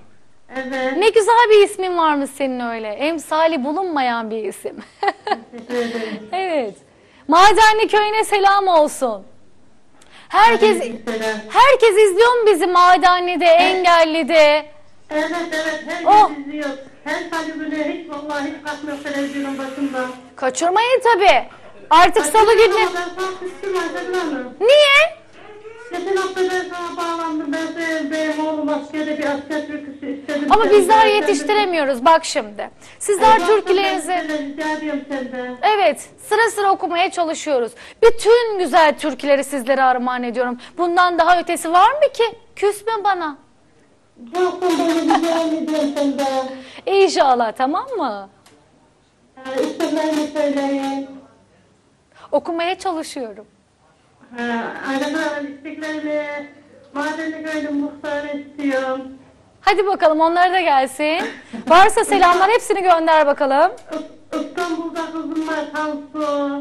Evet. Ne güzel bir ismin varmış senin öyle. Emsali bulunmayan bir isim. Teşekkür ederim. Evet. Madenli Köyü'ne selam olsun. Herkes Aleykümselam. herkes izliyor mu bizi Madenli'de, Engelli'de? Evet evet, herkes O- izliyor. Her salı günü hiç vallahi hiç kalkmıyor televizyonun başında. Kaçırmayın tabii. Artık salı günü. Ben sana küstüm Ayşegül Hanım. Niye? Geçen hafta ben sana bağlandım. Ben de benim oğlum askerde bir asker türküsü istedim. Ama Sen bizler de- yetiştiremiyoruz. Bak şimdi. Sizler türkülerinizi... Rica ediyorum senden. Evet, sıra sıra okumaya çalışıyoruz. Bütün güzel türküleri sizlere armağan ediyorum. Bundan daha ötesi var mı ki? Küsme bana. Çok beni rica ediyorum senden. İnşallah, tamam mı? Ha, İsimlerini söyleyin. Okumaya çalışıyorum. Ha, Ayrıca isteklerini Madenli Köyü'nün muhtarı istiyorum. Hadi bakalım, onlar da gelsin. Varsa selamlar, hepsini gönder bakalım. İ- İstanbul'da kızım var Tansu.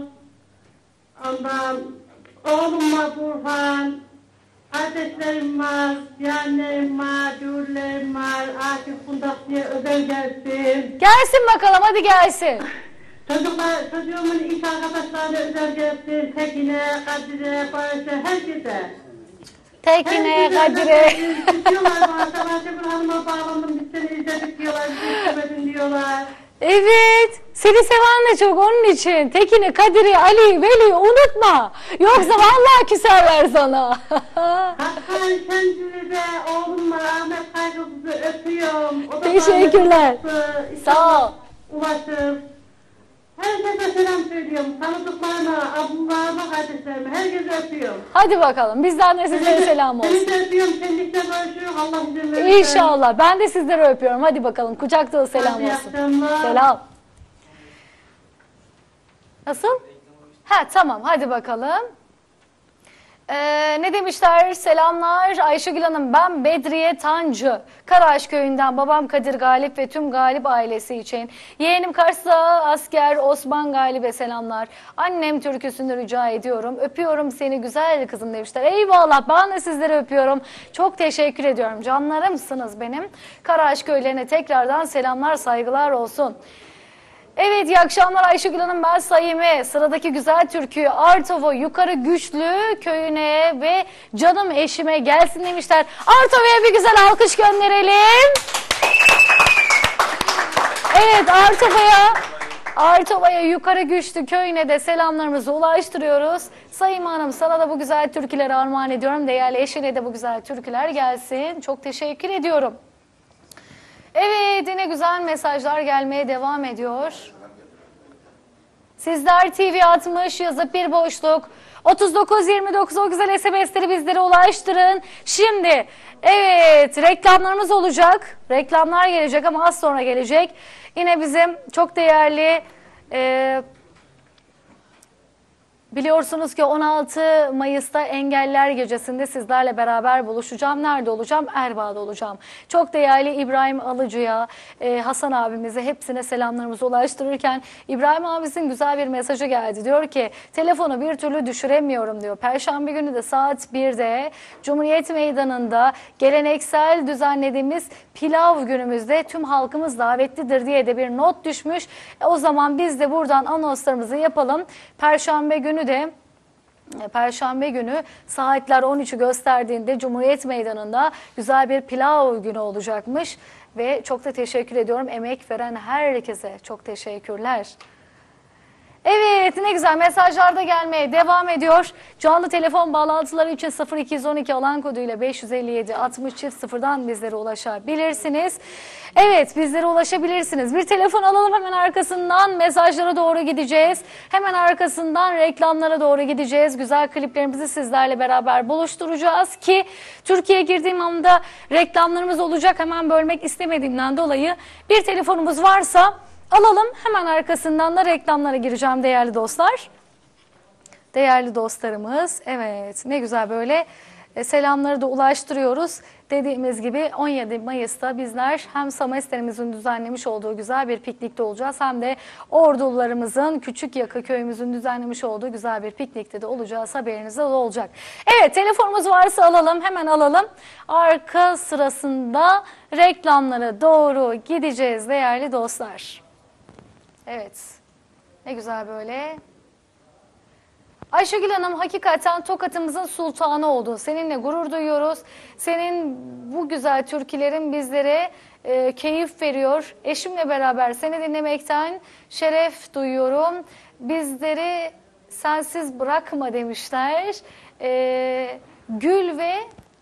Ondan oğlum var Burhan. Kardeşlerim var, yeğenlerim var, cürlerim var. Akif Kundak diye özel gelsin. Gelsin bakalım, hadi gelsin. Çocuklar, çocuğumun iş arkadaşlarına özel gelsin. Tekine, Kadir'e, Barış'a, herkese. Tekine, Kadir'e. Diyorlar bana, sen Ayşegül Hanım'a bağlandım, biz seni izledik diyorlar, bizi istemedin diyorlar. Evet, seni seven de çok, onun için. Tekine, Kadir'i, Ali, Veli unutma. Yoksa vallahi küserler sana. Hakan Şencül'ü de oğlumla Ahmet Kaygısız'ı öpüyorum. O da Teşekkürler. bana Sağ ol. ulaşır. Herkese selam söylüyorum. Tanıdıklarına, ablalarıma, kardeşlerime, herkese öpüyorum. Hadi bakalım, bizden de sizlere selam olsun. Seni de öpüyorum, seninle görüşürüz. Allah izin verirse. İnşallah. Ben de sizleri öpüyorum. Hadi bakalım. Kucak dolu selam Hadi, iyi olsun. akşamlar. Selam. Nasıl? Ha, tamam. Hadi bakalım. Ee, ne demişler? Selamlar Ayşegül Hanım. Ben Bedriye Tancı. Karaağaç köyünden babam Kadir Galip ve tüm Galip ailesi için. Yeğenim Kars'ta asker Osman Galip'e selamlar. Annem türküsünü rica ediyorum. Öpüyorum seni güzel kızım demişler. Eyvallah, ben de sizleri öpüyorum. Çok teşekkür ediyorum. Canlarımsınız benim. Karaağaç köylerine tekrardan selamlar, saygılar olsun. Evet, iyi akşamlar Ayşegül Hanım, ben Saime. Sıradaki güzel türkü Artova Yukarı Güçlü köyüne ve canım eşime gelsin demişler. Artova'ya bir güzel alkış gönderelim. Evet, Artova'ya Artova'ya Yukarı Güçlü köyüne de selamlarımızı ulaştırıyoruz. Saime Hanım, sana da bu güzel türküleri armağan ediyorum. Değerli eşine de bu güzel türküler gelsin. Çok teşekkür ediyorum. Evet, yine güzel mesajlar gelmeye devam ediyor. Sizler T V altmış yazıp bir boşluk otuz dokuz yirmi dokuz o güzel S M S'leri bizlere ulaştırın. Şimdi evet, reklamlarımız olacak. Reklamlar gelecek ama az sonra gelecek. Yine bizim çok değerli e, biliyorsunuz ki on altı Mayıs'ta Engelliler Gecesi'nde sizlerle beraber buluşacağım. Nerede olacağım? Erbaa'da olacağım. Çok değerli İbrahim Alıcı'ya, e, Hasan abimize hepsine selamlarımızı ulaştırırken İbrahim abimizin güzel bir mesajı geldi. Diyor ki telefonu bir türlü düşüremiyorum diyor. Perşembe günü de saat birde Cumhuriyet Meydanı'nda geleneksel düzenlediğimiz pilav günümüzde tüm halkımız davetlidir diye de bir not düşmüş. E, o zaman biz de buradan anonslarımızı yapalım. Perşembe günü de Perşembe günü saatler on üçü gösterdiğinde Cumhuriyet Meydanı'nda güzel bir pilav günü olacakmış. Ve çok da teşekkür ediyorum emek veren herkese. Çok teşekkürler. Evet, ne güzel mesajlar da gelmeye devam ediyor. Canlı telefon bağlantıları için sıfır iki on iki alan koduyla beş yüz elli yedi altmış sıfırdan bizlere ulaşabilirsiniz. Evet, bizlere ulaşabilirsiniz. Bir telefon alalım, hemen arkasından mesajlara doğru gideceğiz. Hemen arkasından reklamlara doğru gideceğiz. Güzel kliplerimizi sizlerle beraber buluşturacağız ki Türkiye'ye girdiğim anda reklamlarımız olacak. Hemen bölmek istemediğimden dolayı bir telefonumuz varsa alalım, hemen arkasından da reklamlara gireceğim değerli dostlar. Değerli dostlarımız, evet ne güzel böyle e, selamları da ulaştırıyoruz. Dediğimiz gibi on yedi Mayıs'ta bizler hem Sameslerimizin düzenlemiş olduğu güzel bir piknikte olacağız. Hem de Ordulularımızın Küçükyaka köyümüzün düzenlemiş olduğu güzel bir piknikte de olacağız. Haberiniz de olacak. Evet, telefonumuz varsa alalım, hemen alalım. Arka sırasında reklamlara doğru gideceğiz değerli dostlar. Evet, ne güzel böyle. Ayşegül Hanım, hakikaten Tokat'ımızın sultanı oldun. Seninle gurur duyuyoruz. Senin bu güzel türkülerin bizlere e, keyif veriyor. Eşimle beraber seni dinlemekten şeref duyuyorum. Bizleri sensiz bırakma demişler. E, Gül ve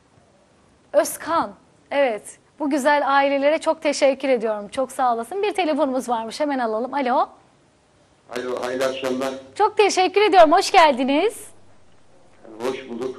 Özkan. Evet. Bu güzel ailelere çok teşekkür ediyorum. Çok sağ olasın. Bir telefonumuz varmış. Hemen alalım. Alo. Alo, hayırlı akşamlar. Çok teşekkür ediyorum. Hoş geldiniz. Hoş bulduk.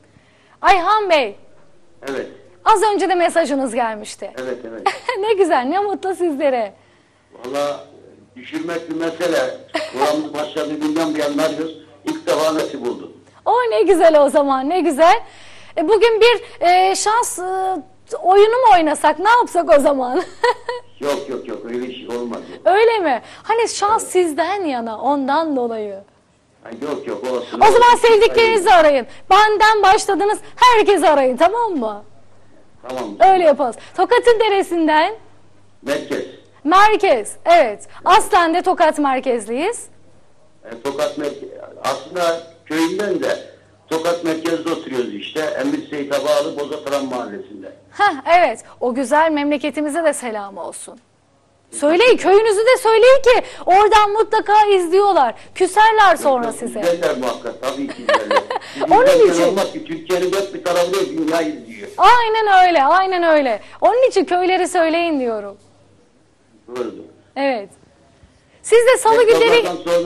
Ayhan Bey. Evet. Az önce de mesajınız gelmişti. Evet, evet. Ne güzel, ne mutlu sizlere. Valla düşürmek bir mesele. Programımız başladığı günden bir yana arıyoruz. İlk defa nasip oldu. O ne güzel o zaman, ne güzel. E, bugün bir e, şans e, oyunu mu oynasak, ne yapsak o zaman? Yok yok yok, öyle bir şey olmaz. Öyle mi? Hani şans sizden yana, ondan dolayı. Ha, yok yok olsun. O zaman sevdiklerinizi arayın. Benden başladınız, herkesi arayın, tamam mı? Tamam. Öyle yapalım. Tokat'ın neresinden? Merkez. Merkez, evet. Aslen de Tokat merkezliyiz. E, Tokat merkez. Aslında köyünden de Tokat merkezde oturuyoruz işte. Emir Seyit'e bağlı Bozataran mahallesinde. Heh, evet. O güzel memleketimize de selam olsun. Söyleyin, köyünüzü de söyleyin ki oradan mutlaka izliyorlar. Küserler sonra Yok, size. İzlerler muhakkak, tabii ki izlerler. Onun Bizim için. olmaz ki Türkiye'nin dört bir tarafı değil, dünya izliyor. Aynen öyle, aynen öyle. Onun için köyleri söyleyin diyorum. Doğrudur. Evet. Siz de salı günleri Reklamlardan sonra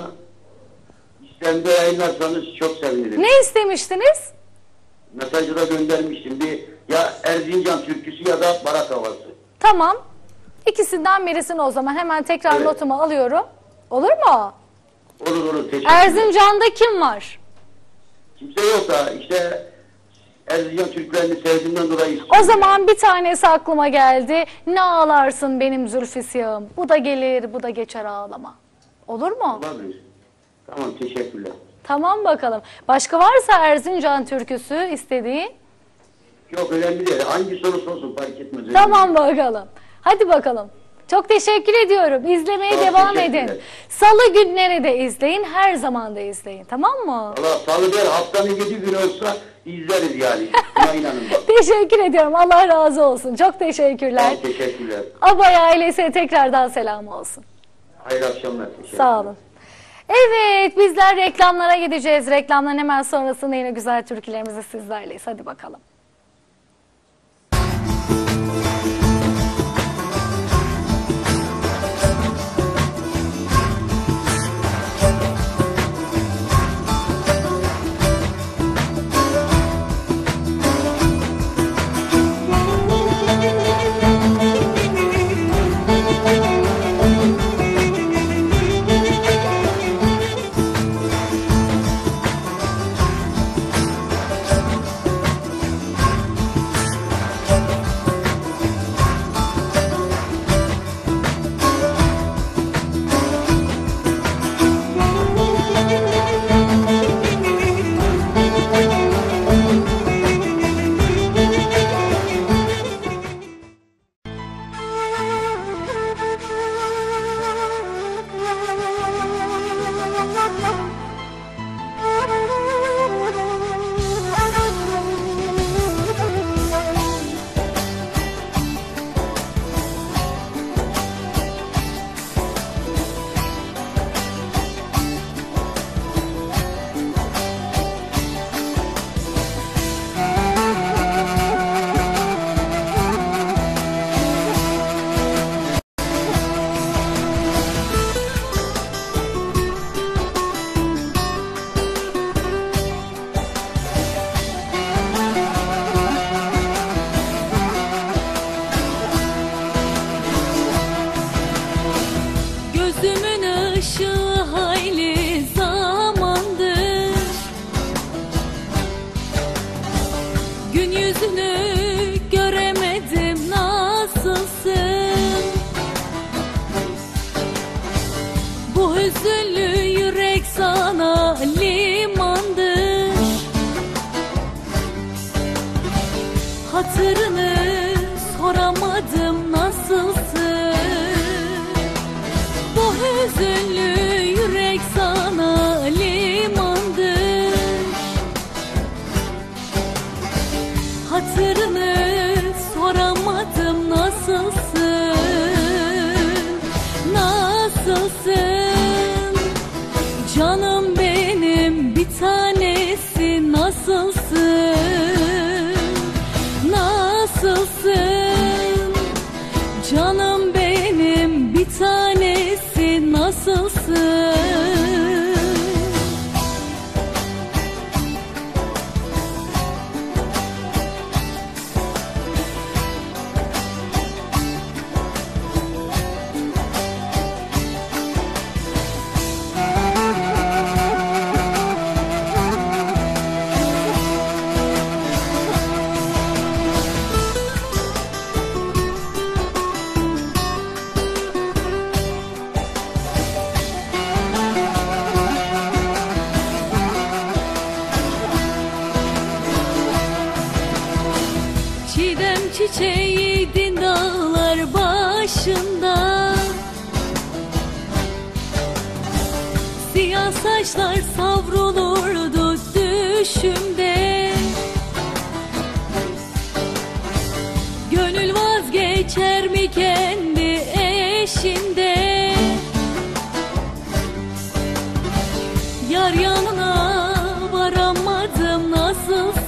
İstemde yayınlarsanız çok sevinirim. ne istemiştiniz? Mesajı da göndermiştim. Bir ya Erzincan türküsü ya da Barak havası. Tamam. İkisinden birisini o zaman hemen tekrar Evet. notumu alıyorum. Olur mu? Olur olur, teşekkürler. Erzincan'da kim var? Kimse yok da işte Erzincan türkülerini sevdiğimden dolayı. O zaman bir tanesi aklıma geldi. Ne ağlarsın benim zülfü siyahım. Bu da gelir, bu da geçer ağlama. Olur mu? Olabilir. Tamam, teşekkürler. Tamam bakalım. Başka varsa Erzincan türküsü istediğin? Yok, önemli değil. Hangi sorusu olsun fark etmez. Tamam bakalım. Hadi bakalım. Çok teşekkür ediyorum. İzlemeye Çok devam teşekkürler. edin. Salı günleri de izleyin. Her zaman da izleyin. Tamam mı? Valla salı değil, haftanın yedi gün olsa izleriz yani. Buna inanın bak. Teşekkür ediyorum. Allah razı olsun. Çok teşekkürler. Çok teşekkürler. Abay ailesine tekrardan selam olsun. Hayırlı akşamlar. Teşekkürler. Sağ olun. Evet, bizler reklamlara gideceğiz. Reklamların hemen sonrasında yine güzel türkülerimizi sizlerleyiz. Hadi bakalım. Gözümün ışığı hayli zamandır, gün yüzünü göremedim, nasılsın? Bu hüzünlü yürek sana limandır, hatırını soramadım, nasılsın? Bu hüzünlü yürek sana limandır, hatırını soramadım, nasılsın? Nasılsın? Canım benim bir tanesi, nasılsın? Nasılsın? Canım benim bir tanesi, nasılsın? Çiğdem çiçeğiydin dağlar başında, siyah saçlar savrulurdu düşümde. Gönül vazgeçer mi kendi eşinde? Yar yanına varamadım, nasılsın?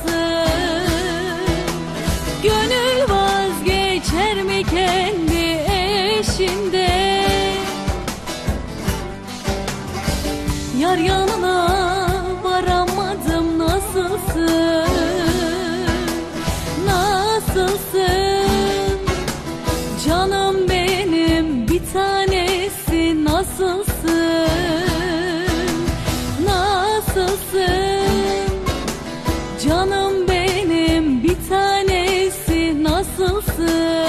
Gönül vazgeçer mi kendi eşinde? Yar yanına varamadım, nasılsın? Nasılsın? Canım benim bir tanesi, nasılsın? Nasılsın? Canım benim bir tanesi, nasılsın?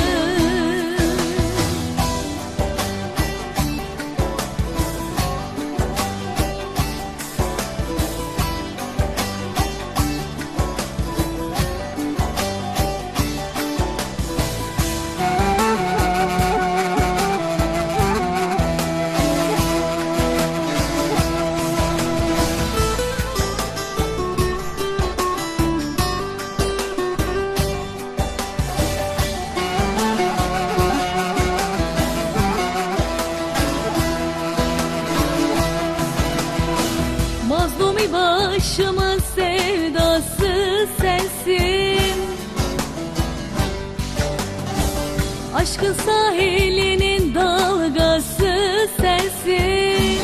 Aşkın sahilinin dalgası sensin.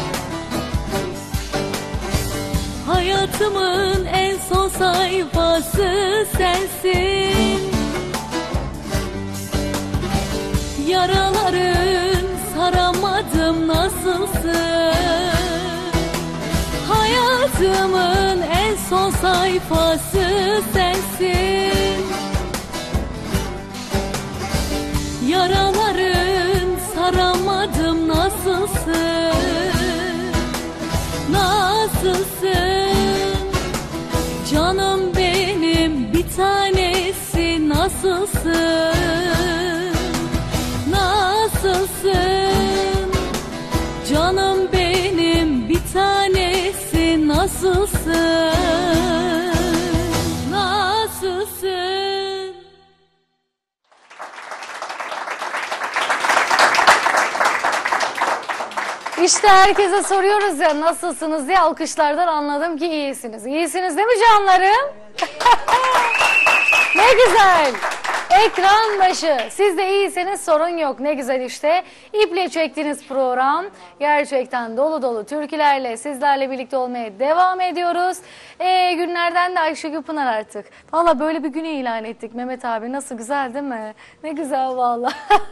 Hayatımın en son sayfası sensin. Yaraların saramadım nasılsın? Hayatımın en son sayfası sensin. Yaraların saramadım nasılsın? Nasılsın? Canım benim bir tanesi nasılsın? Nasılsın? Canım benim bir tanesi nasılsın? Nasılsın? İşte herkese soruyoruz ya nasılsınız diye, alkışlardan anladım ki iyisiniz. İyisiniz değil mi canlarım? Ne güzel. Ekran başı. Siz de iyiyseniz sorun yok. Ne güzel işte. İple çektiğiniz program. Gerçekten dolu dolu türkülerle sizlerle birlikte olmaya devam ediyoruz. Ee, günlerden de Ayşegül Pınar artık. Valla böyle bir günü ilan ettik Mehmet abi. Nasıl güzel değil mi? Ne güzel valla.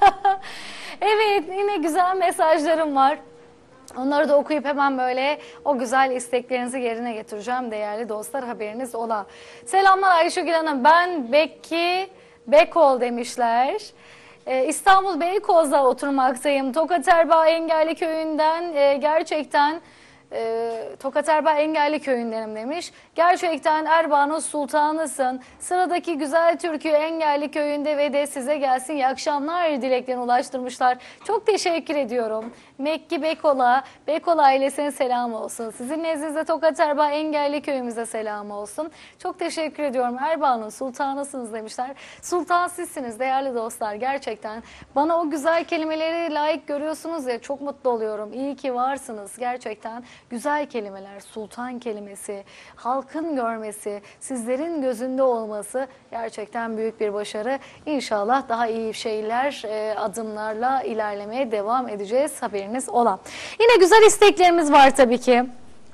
Evet, yine güzel mesajlarım var. Onları da okuyup hemen böyle o güzel isteklerinizi yerine getireceğim değerli dostlar, haberiniz ola. Selamlar Ayşegül Hanım, ben Bekki Bekol demişler. Ee, İstanbul Beykoz'da oturmaktayım. Tokat Erbaa Engelli Köyü'nden e, gerçekten e, Tokat Erbaa Engelli Köyü'ndenim demiş. Gerçekten Erbaa'nın sultanısın. Sıradaki güzel türkü Engelli Köyü'nde ve de size gelsin. İyi akşamlar dileklerini ulaştırmışlar. Çok teşekkür ediyorum. Mekki Bekola, Bekola ailesine selam olsun. Sizin nezdinizde Tokat Erbaa Engelli Köyümüze selam olsun. Çok teşekkür ediyorum. Erbaa'nın sultanısınız demişler. Sultan sizsiniz değerli dostlar. Gerçekten bana o güzel kelimeleri layık görüyorsunuz ya, çok mutlu oluyorum. İyi ki varsınız. Gerçekten güzel kelimeler, sultan kelimesi, halkın görmesi, sizlerin gözünde olması gerçekten büyük bir başarı. İnşallah daha iyi şeyler, e, adımlarla ilerlemeye devam edeceğiz. Haberiniz olan. Yine güzel isteklerimiz var tabii ki.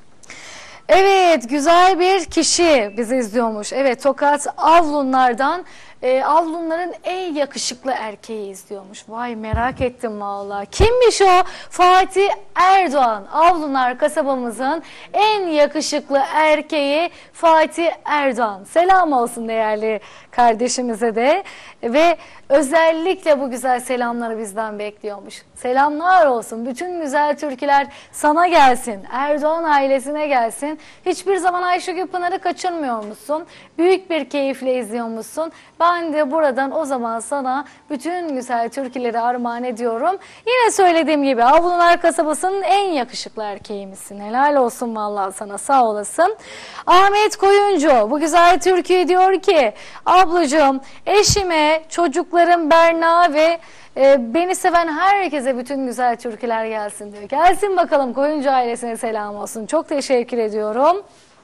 Evet, güzel bir kişi bizi izliyormuş. Evet, Tokat Avlunlar'dan e, Avlunların en yakışıklı erkeği izliyormuş. Vay, merak ettim vallahi. Kimmiş o? Fatih Erdoğan. Avlunlar kasabamızın en yakışıklı erkeği Fatih Erdoğan. Selam olsun değerli kardeşimize de. Ve özellikle bu güzel selamları bizden bekliyormuş. Selamlar olsun. Bütün güzel türküler sana gelsin. Erdoğan ailesine gelsin. Hiçbir zaman Ayşegül Pınar'ı kaçırmıyor musun? Büyük bir keyifle izliyor musun? Ben de buradan o zaman sana bütün güzel türküleri armağan ediyorum. Yine söylediğim gibi Avlular kasabasının en yakışıklı erkeğimizsin. Helal olsun vallahi sana, sağ olasın. Ahmet Koyuncu bu güzel türküyü diyor ki, ablacığım eşime, çocuklarım Berna ve e, beni seven herkese bütün güzel türküler gelsin diyor. Gelsin bakalım, Koyuncu ailesine selam olsun. Çok teşekkür ediyorum.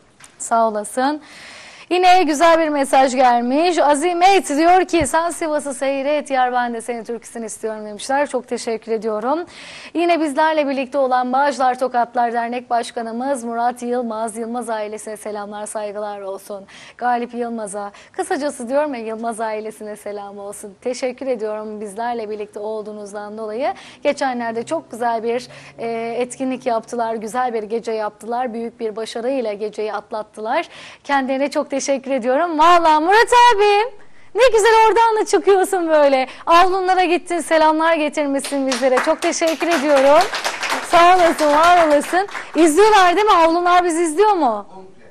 Sağ olasın. Yine güzel bir mesaj gelmiş. Azimet diyor ki sen Sivas'ı seyret yar, ben de senin türküsünü istiyorum demişler. Çok teşekkür ediyorum. Yine bizlerle birlikte olan Bağcılar Tokatlar Dernek Başkanımız Murat Yılmaz, Yılmaz ailesine selamlar saygılar olsun. Galip Yılmaz'a, kısacası diyorum ya, Yılmaz ailesine selam olsun. Teşekkür ediyorum bizlerle birlikte olduğunuzdan dolayı. Geçenlerde çok güzel bir e, etkinlik yaptılar, güzel bir gece yaptılar. Büyük bir başarıyla geceyi atlattılar. Kendilerine çok teşekkür ediyorum. Vallahi Murat abi ne güzel oradan da çıkıyorsun böyle. Avlunlara gittin, selamlar getirmişsin bizlere. Çok teşekkür ediyorum. Sağ olasın, var olasın. İzliyorlar değil mi? Avlunlar bizi izliyor mu?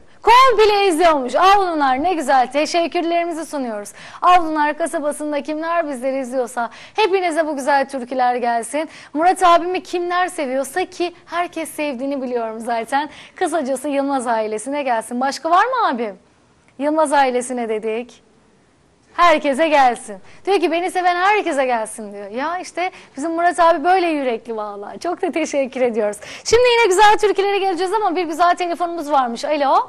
Komple izliyormuş. Avlunlar ne güzel. Teşekkürlerimizi sunuyoruz. Avlunlar kasabasında kimler bizleri izliyorsa hepinize bu güzel türküler gelsin. Murat abimi kimler seviyorsa, ki herkes sevdiğini biliyorum zaten. Kısacası Yılmaz ailesine gelsin. Başka var mı abim? Yılmaz ailesine dedik. Herkese gelsin. Diyor ki beni seven herkese gelsin diyor. Ya işte bizim Murat abi böyle yürekli vallahi. Çok da teşekkür ediyoruz. Şimdi yine güzel türkülere geleceğiz ama bir güzel telefonumuz varmış. Alo. Alo.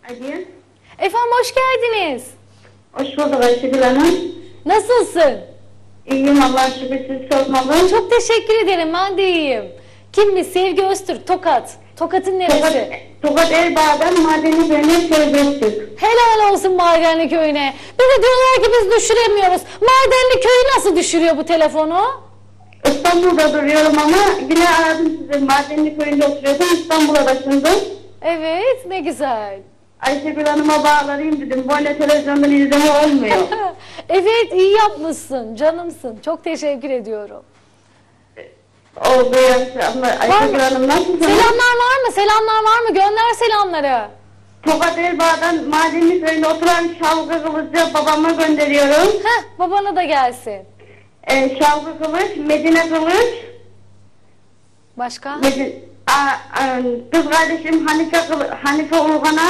Efendim hoş geldiniz. Hoş bulduk Ayşegül Hanım. Nasılsın? İyiyim Allah'a şükür, siz sormalı. Çok teşekkür ederim, ben de iyiyim. Kimmiş? Sevgi Öztürk, Tokat. Tokat'ın neresi? Tokat, Tokat Erbağ'dan Madeni Köyü'ne serbesttik. Helal olsun Madenli Köyü'ne. Bir de diyorlar ki biz düşüremiyoruz. Madenli Köyü nasıl düşürüyor bu telefonu? İstanbul'da duruyorum ama yine aradım sizi. Madenli Köyü'nde oturuyordum, İstanbul'a taşındım. Evet, ne güzel. Ayşegül Hanım'a bağlarayım dedim. Böyle televizyondan izleme olmuyor. Evet, iyi yapmışsın, canımsın. Çok teşekkür ediyorum. Oldu ya. Ama Ayşegül Hanım nasılsınız? Selamlar var mı? Selamlar var mı? Gönder selamları. Tokat Erbağ'dan Madenli Köyü'nde oturan Şavgı Kılıç'ı babama gönderiyorum. Heh, babana da gelsin. Ee, Şavgı Kılıç, Medine Kılıç, Başka? Medine, a, a, kız kardeşim Hanife, Kılıç, Hanife Urgan'a.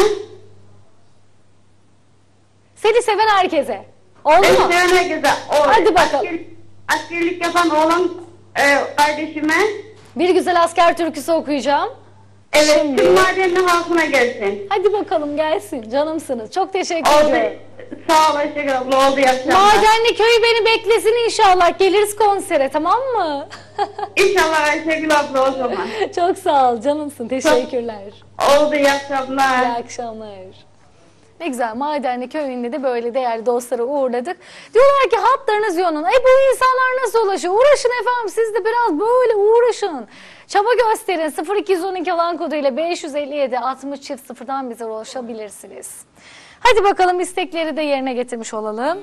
Seni seven herkese. Oldu Ben mu? seven herkese. O, Hadi bakalım. Asker, askerlik yapan oğlan e, kardeşime. Bir güzel asker türküsü okuyacağım. Evet, Şimdi. tüm Madenli halkına gelsin. Hadi bakalım gelsin. Canımsınız. Çok teşekkür Oldu. ediyorum. Sağ ol Ayşegül abla, oldu, iyi akşamlar. Madenli Köyü beni beklesin inşallah. Geliriz konsere, tamam mı? İnşallah Ayşegül abla o zaman. Çok sağ ol. Canımsın. Teşekkürler. Oldu, iyi akşamlar. İyi akşamlar. Ne güzel, Madenli Köyü'nde de böyle değerli dostlara uğurladık. Diyorlar ki hatlarınız yoğun. E bu insanlar nasıl ulaşıyor? Uğraşın efendim, siz de biraz böyle uğraşın. Çaba gösterin. sıfır iki on iki alan koduyla beş yüz elli yedi altmış çift sıfırdan bize ulaşabilirsiniz. Hadi bakalım, istekleri de yerine getirmiş olalım.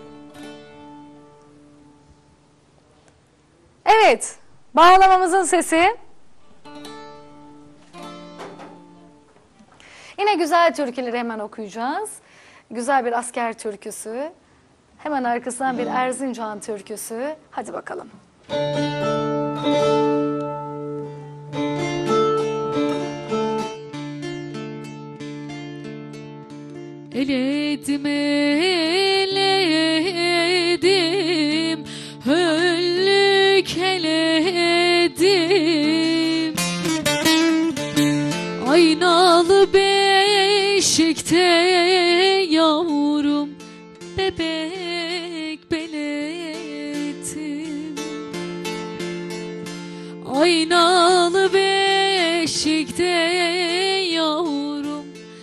Evet, bağlamamızın sesi. Yine güzel türküleri hemen okuyacağız. Güzel bir asker türküsü. Hemen arkasından bir Erzincan türküsü. Hadi bakalım. Eledim eledim, höllük eledim. Aynalı beşikte yavrum bebek beledim. Aynalı beşikte yavrum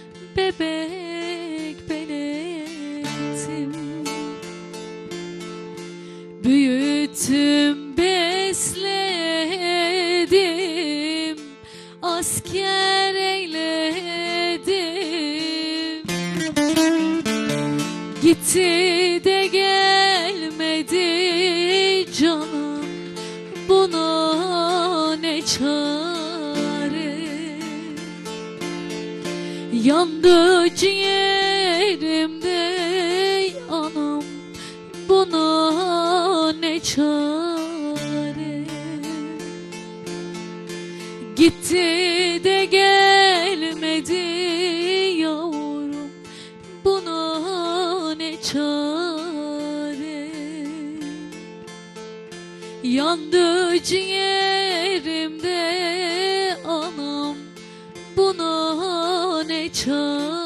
bebek beledim. Büyüttüm besledim, asker eyledim. Gitti de gelmedi canım, buna ne çare. Yandı ciğerimde anam, buna ne çare. Gitti de gelmedi yavrum, buna ne çare. Yandı ciğerimde anam, buna ne çare.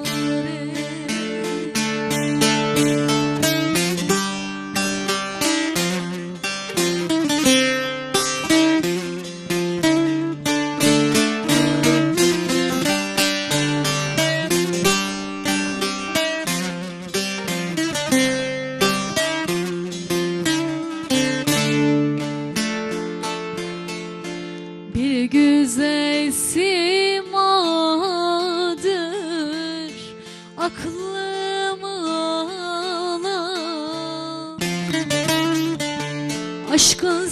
Bir güzel simadır aklımı alan, aşkın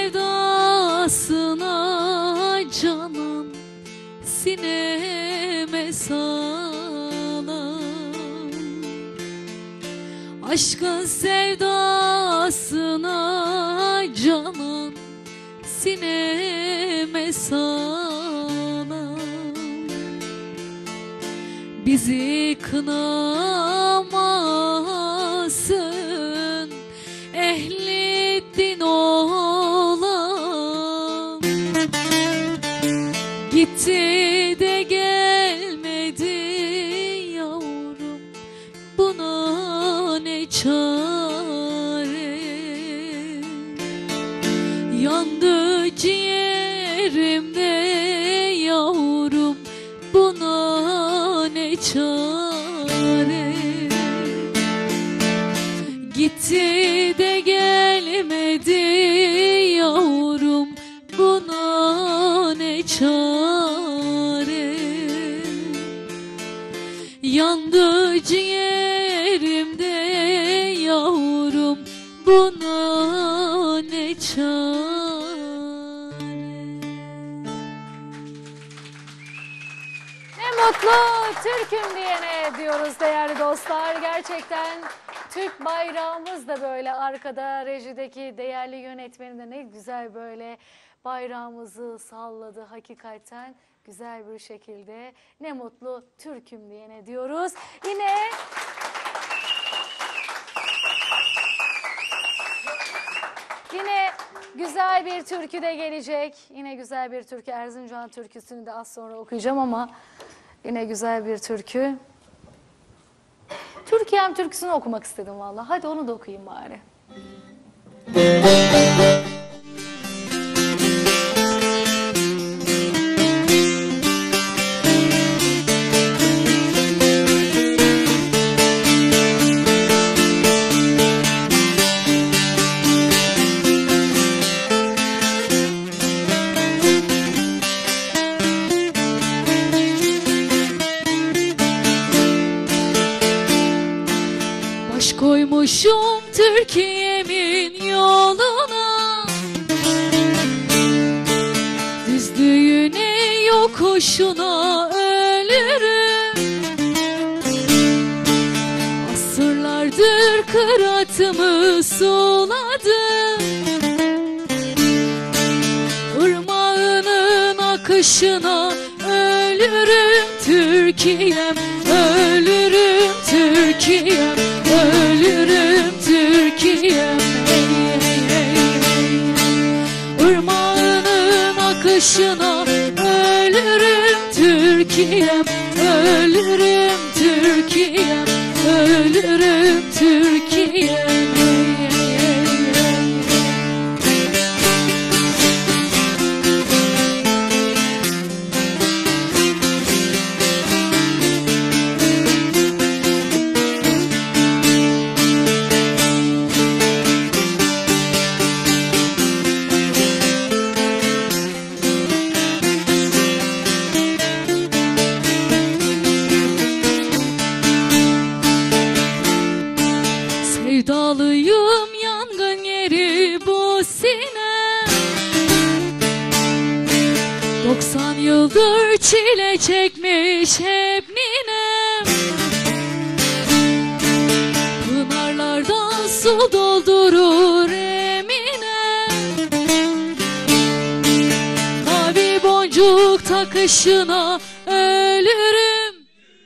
sevdasına canan sineme salan. Aşkın sevdasına canan sineme salan. Bizi kınamasın ehli din olan. Gitti de gelmedi yavrum, buna ne çare. Yandı ciğerimde yavrum, buna ne çare. Gitti de gelmedi yavrum, buna ne çare. Yandı ciğerimde yavrum, buna ne çare. Ne mutlu Türk'üm diyene diyoruz değerli dostlar. Gerçekten Türk bayrağımız da böyle arkada, rejideki değerli yönetmenim de ne güzel böyle bayrağımızı salladı hakikaten güzel bir şekilde. Ne mutlu Türk'üm diyene diyoruz. Yine Yine güzel bir türkü de gelecek. Yine güzel bir türkü. Erzincan türküsünü de az sonra okuyacağım ama yine güzel bir türkü. Türkiye'm türküsünü okumak istedim vallahi. Hadi onu da okuyayım bari. Koymuşum Türkiye'min yoluna, düzlüğüne yokuşuna ölürüm. Asırlardır kıratımı suladım, ırmağının akışına ölürüm Türkiye'm, ölürüm Türkiye'm, ölürüm Türkiye'm, hey hey hey hey. Irmağının akışına ölürüm Türkiye'm, ölürüm Türkiye'm, ölürüm Türkiye'm, hey hey hey hey. Sevdalıyım yangın yeri bu sinem, doksan yıldır çile çekmiş hep ninem. Pınarlardan su doldurur eminem, mavi boncuk takışına ölürüm,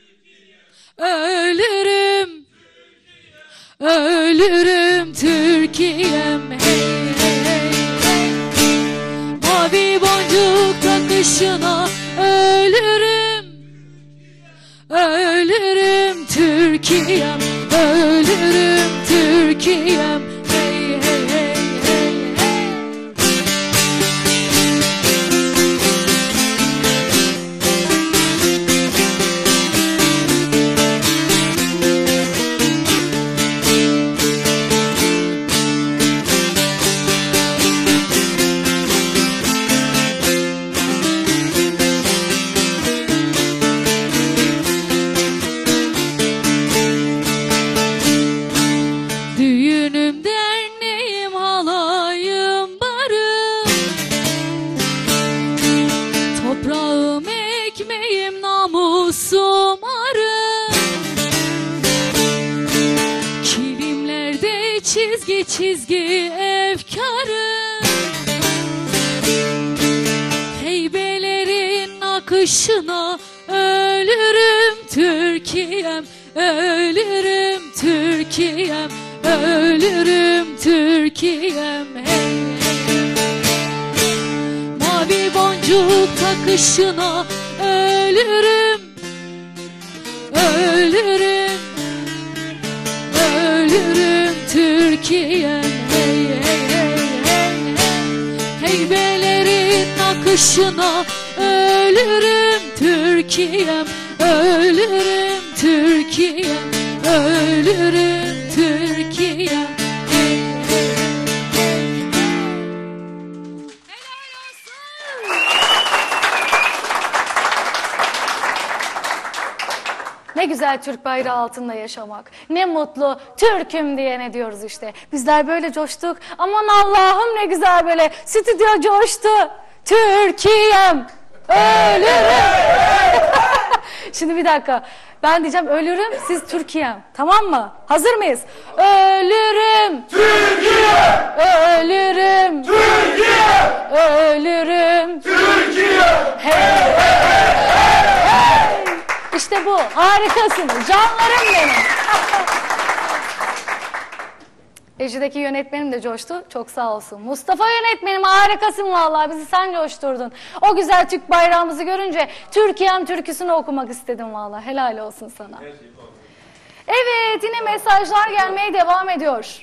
ölürüm, ölürüm Türkiye'm, hey hey hey hey. Mavi boncuk takışına ölürüm, ölürüm Türkiye'm, ölürüm Türkiye'm, hey hey hey hey hey. Düğünüm derneğim halayım barım, toprağım ekmeğim namusum arım. Kilimlerde çizgi çizgi efkarım, heybelerin akışına ölürüm Türkiye'm, ölürüm Türkiye'm, ölürüm Türkiye'm, hey hey. Mavi boncuk takışına ölürüm, ölürüm, ölürüm Türkiye'm, hey hey hey hey hey. başına. Ölürüm Türkiye'm, ölürüm Türkiye'm, ölürüm Türkiye'm. Helal olsun. Ne güzel Türk bayrağı altında yaşamak. Ne mutlu Türk'üm diye ne diyoruz işte. Bizler böyle coştuk. Aman Allah'ım ne güzel böyle. Stüdyo coştu. Türkiye'm, ölürüm. Şimdi bir dakika. Ben diyeceğim ölürüm, siz Türkiye'm. Tamam mı? Hazır mıyız? Ölürüm. Türkiye! Ölürüm. Türkiye! Ölürüm. Türkiye! Hey, hey, hey, hey. İşte bu. Harikasınız. Canlarım benim. Reji'deki yönetmenim de coştu. Çok sağ olsun. Mustafa yönetmenim harikasın vallahi. Bizi sen coşturdun. O güzel Türk bayrağımızı görünce Türkiye'm türküsünü okumak istedim vallahi. Helal olsun sana. Evet, yine mesajlar gelmeye devam ediyor.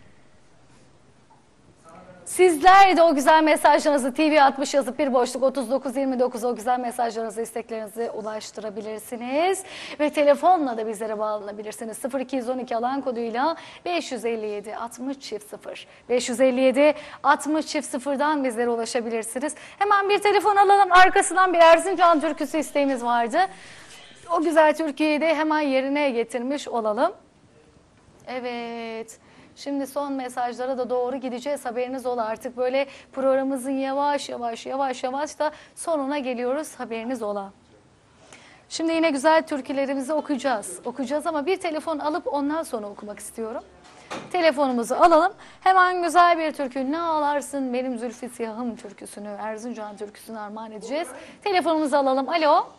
Sizler de o güzel mesajlarınızı T V altmış yazıp bir boşluk otuz dokuz yirmi dokuz o güzel mesajlarınızı, isteklerinizi ulaştırabilirsiniz. Ve telefonla da bizlere bağlanabilirsiniz. sıfır iki on iki alan koduyla beş yüz elli yedi altmış çift sıfır. beş yüz elli yedi altmış çift sıfırdan bizlere ulaşabilirsiniz. Hemen bir telefon alalım. Arkasından bir Erzincan türküsü isteğimiz vardı. O güzel türküyü de hemen yerine getirmiş olalım. Evet. Şimdi son mesajlara da doğru gideceğiz. Haberiniz ola, artık böyle programımızın yavaş yavaş yavaş yavaş da sonuna geliyoruz. Haberiniz ola. Şimdi yine güzel türkülerimizi okuyacağız. Okuyacağız ama bir telefon alıp ondan sonra okumak istiyorum. Telefonumuzu alalım. Hemen güzel bir türkü. Ne ağlarsın benim Zülfü Siyahım türküsünü, Erzincan türküsünü armağan edeceğiz. Telefonumuzu alalım. Alo.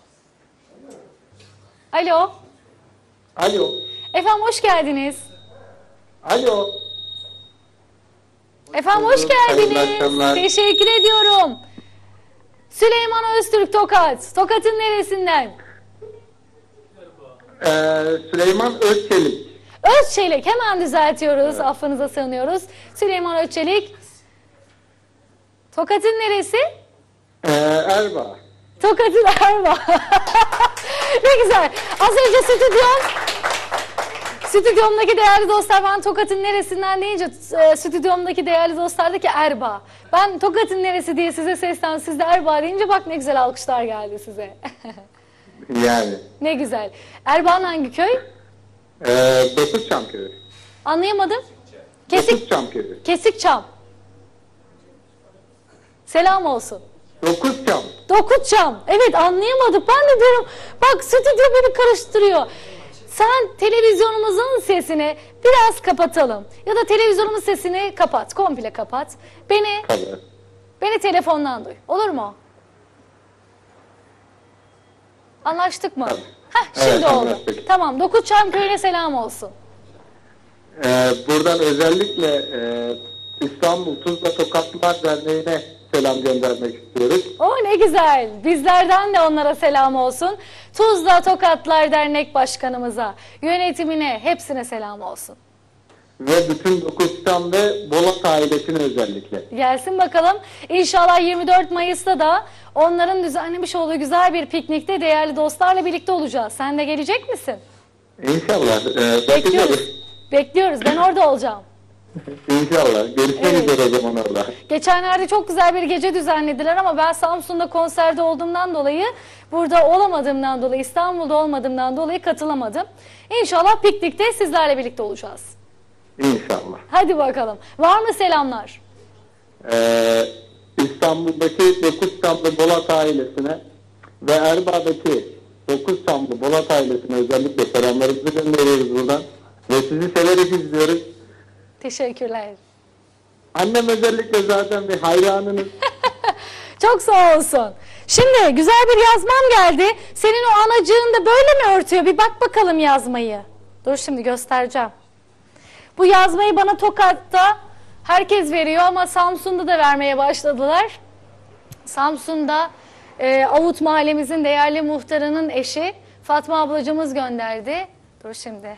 Alo. Alo. Efendim hoş geldiniz. Alo. Efendim hoş geldiniz. Teşekkür ediyorum. Süleyman Öztürk Tokat. Tokat'ın neresinden? Ee, Süleyman Özçelik. Özçelik. Hemen düzeltiyoruz. Evet. Affınıza sığınıyoruz. Süleyman Özçelik. Tokat'ın neresi? Ee, Erbaa. Tokat'ın Erbaa. Ne güzel. Az önce stüdyom Stüdyomdaki değerli dostlar, ben Tokat'ın neresinden deyince e, stüdyomdaki değerli dostlar da ki Erbaa. Ben Tokat'ın neresi diye size seslendim, siz de Erbaa deyince bak ne güzel alkışlar geldi size. Yani. Ne güzel. Erbaa'nın hangi köy? Ee, Dokuzçam köyü. Anlayamadım. Kesik, Dokuzçam köyü. Kesikçam. Selam olsun. Dokuzçam. Dokuzçam. Evet, anlayamadık. Ben de diyorum bak stüdyo beni karıştırıyor. Sen televizyonumuzun sesini biraz kapatalım. Ya da televizyonumuzun sesini kapat. Komple kapat. Beni Tabii. Beni telefondan duy. Olur mu? Anlaştık mı? Tabii. Heh, şimdi Evet, oldu. anlaştık. Tamam. Dokuzçam köyüne selam olsun. Ee, buradan özellikle e, İstanbul Tuzla Tokatlılar Derneği'ne selam göndermek istiyoruz. O ne güzel. Bizlerden de onlara selam olsun. Tuzla Tokatlar Dernek Başkanımıza, yönetimine, hepsine selam olsun. Ve bütün Dokuzçam ve Bolat ailesine özellikle. Gelsin bakalım. İnşallah yirmi dört Mayıs'ta da onların düzenlemiş olduğu güzel bir piknikte değerli dostlarla birlikte olacağız. Sen de gelecek misin? İnşallah. E, Bekliyoruz. Bekliyoruz. Ben orada olacağım. İnşallah. Görüşmek Evet. üzere o zaman orada. Geçenlerde çok güzel bir gece düzenlediler ama ben Samsun'da konserde olduğumdan dolayı, burada olamadığımdan dolayı, İstanbul'da olmadığımdan dolayı katılamadım. İnşallah piknikte sizlerle birlikte olacağız. İnşallah. Hadi bakalım. Var mı selamlar? Ee, İstanbul'daki Dokuzçamlı Bolat ailesine ve Erbaa'daki Dokuzçamlı Bolat ailesine özellikle selamlarımızı gönderiyoruz buradan. Ve sizi severek izliyoruz. Teşekkürler. Annem özellikle zaten bir hayranınız. Çok sağ olsun. Şimdi güzel bir yazmam geldi. Senin o anacığın da böyle mi örtüyor? Bir bak bakalım yazmayı. Dur şimdi göstereceğim. Bu yazmayı bana Tokat'ta herkes veriyor ama Samsun'da da vermeye başladılar. Samsun'da e, Avut mahallemizin değerli muhtarının eşi Fatma ablacığımız gönderdi. Dur şimdi.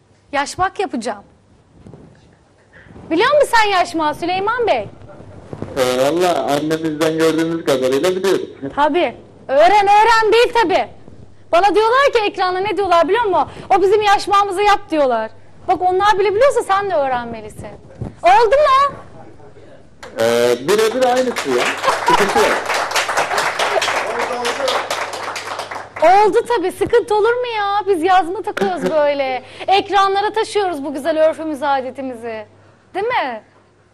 Yaşmak yapacağım. Biliyor musun sen yaşma Süleyman Bey? Ee, Valla annemizden gördüğümüz kadarıyla biliyoruz. Tabii. Öğren öğren değil tabii. Bana diyorlar ki ekranda ne diyorlar biliyor musun? O bizim yaşmamızı yap diyorlar. Bak onlar bile biliyorsa sen de öğrenmelisin. Oldu mu? Ee, birebir aynısı ya. Sıkıntı yok. Oldu tabii. Sıkıntı olur mu ya? Biz yazma takıyoruz böyle. Ekranlara taşıyoruz bu güzel örfümüzü, adetimizi. Değil mi?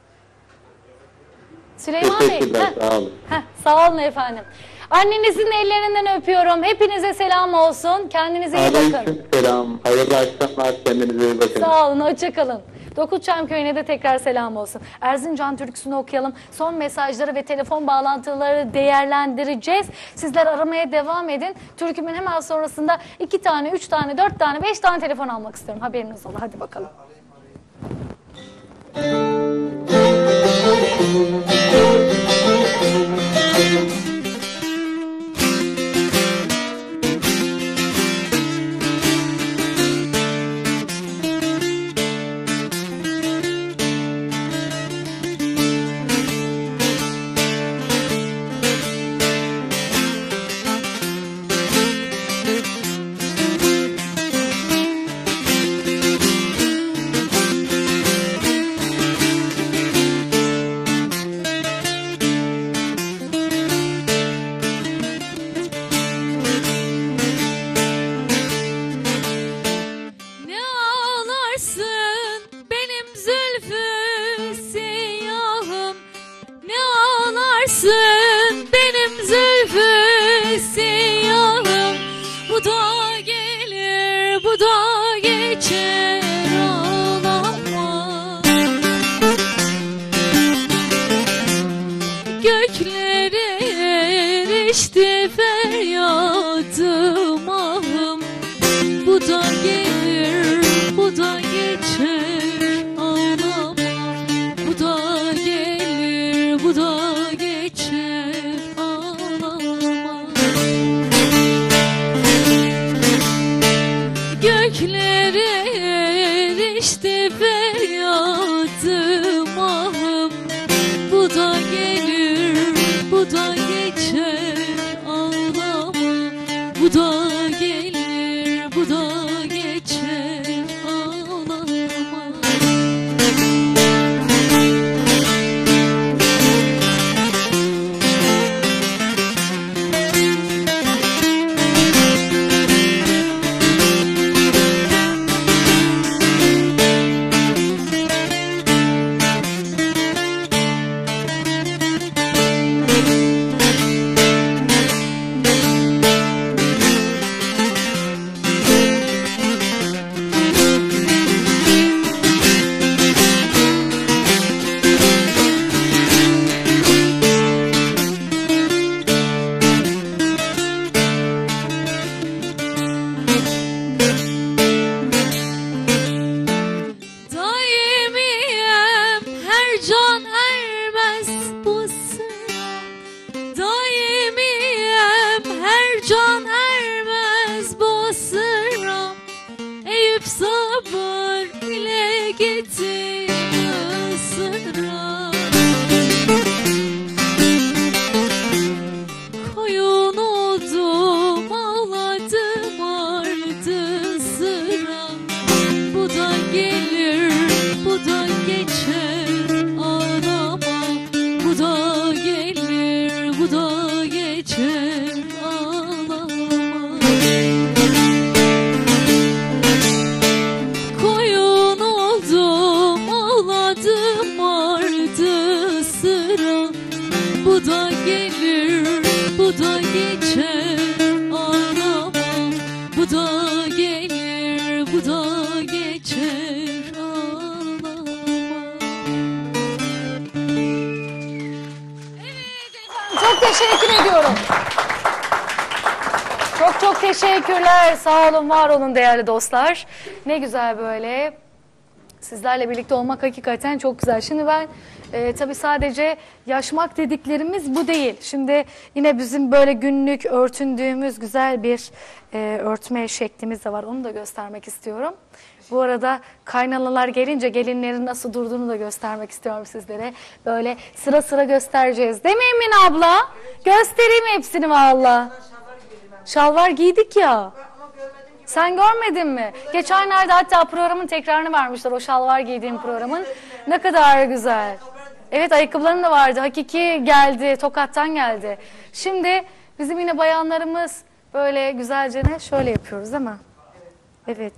Süleyman Bey. Teşekkürler, heh. sağ olun. Heh, sağ olun efendim. Annenizin ellerinden öpüyorum. Hepinize selam olsun. Kendinize iyi bakın. Aleyküm selam. Hayırlı akşamlar. Kendinize iyi bakın. Sağ olun, hoşça kalın. Dokuçam köyüne de tekrar selam olsun. Erzincan türküsünü okuyalım. Son mesajları ve telefon bağlantıları değerlendireceğiz. Sizler aramaya devam edin. Türkümün hemen sonrasında iki tane, üç tane, dört tane, beş tane telefon almak istiyorum. Haberiniz olsun. Hadi bakalım. Ne ağlarsın benim zülfü siyahım, ne ağlarsın benim zülfü siyahım. Bu da gelir, bu da geçer, ağlama. Göklere erişti feryadım ahım. Bu da gelir, bu da geçer, ağlama. Bu da gelir, bu da geçer, ağlama. Göklere erişti feryadım ahım. Bu da gelir, bu da geçer, ağlama. Bu da gelir, bu da geçer, ağlama. Daimiyem her can ermez bu sıra. Daimiyem her can ermez bu sıra. Eyüp sabır ile getir sıra. Koyun oldum, ağladım ardı sıra. Bu da gelir, bu da geçer, ağlama. Bu da gelir, bu da geçer, ağlama. Koyun oldum, ağladım ardı sıra. Bu da gelir, bu da geçer, ağlama. Bu da gelir, bu da geçer, ağlama. Çok teşekkür ediyorum. Çok çok teşekkürler. Sağ olun, var olun değerli dostlar. Ne güzel böyle. Sizlerle birlikte olmak hakikaten çok güzel. Şimdi ben e, tabii sadece yaşmak dediklerimiz bu değil. Şimdi yine bizim böyle günlük örtündüğümüz güzel bir e, örtme şeklimiz de var. Onu da göstermek istiyorum. Bu arada kaynanalar gelince gelinlerin nasıl durduğunu da göstermek istiyorum sizlere. Böyle sıra sıra göstereceğiz. Değil mi Emin abla? Göstereyim hepsini valla. Şalvar giydik ya. Sen görmedin mi? Geçenlerde hatta programın tekrarını vermişler. O şalvar giydiğim programın. Ne kadar güzel. Evet, ayakkabılarım da vardı. Hakiki geldi. Tokat'tan geldi. Şimdi bizim yine bayanlarımız böyle güzelce ne? Şöyle yapıyoruz değil mi? Evet.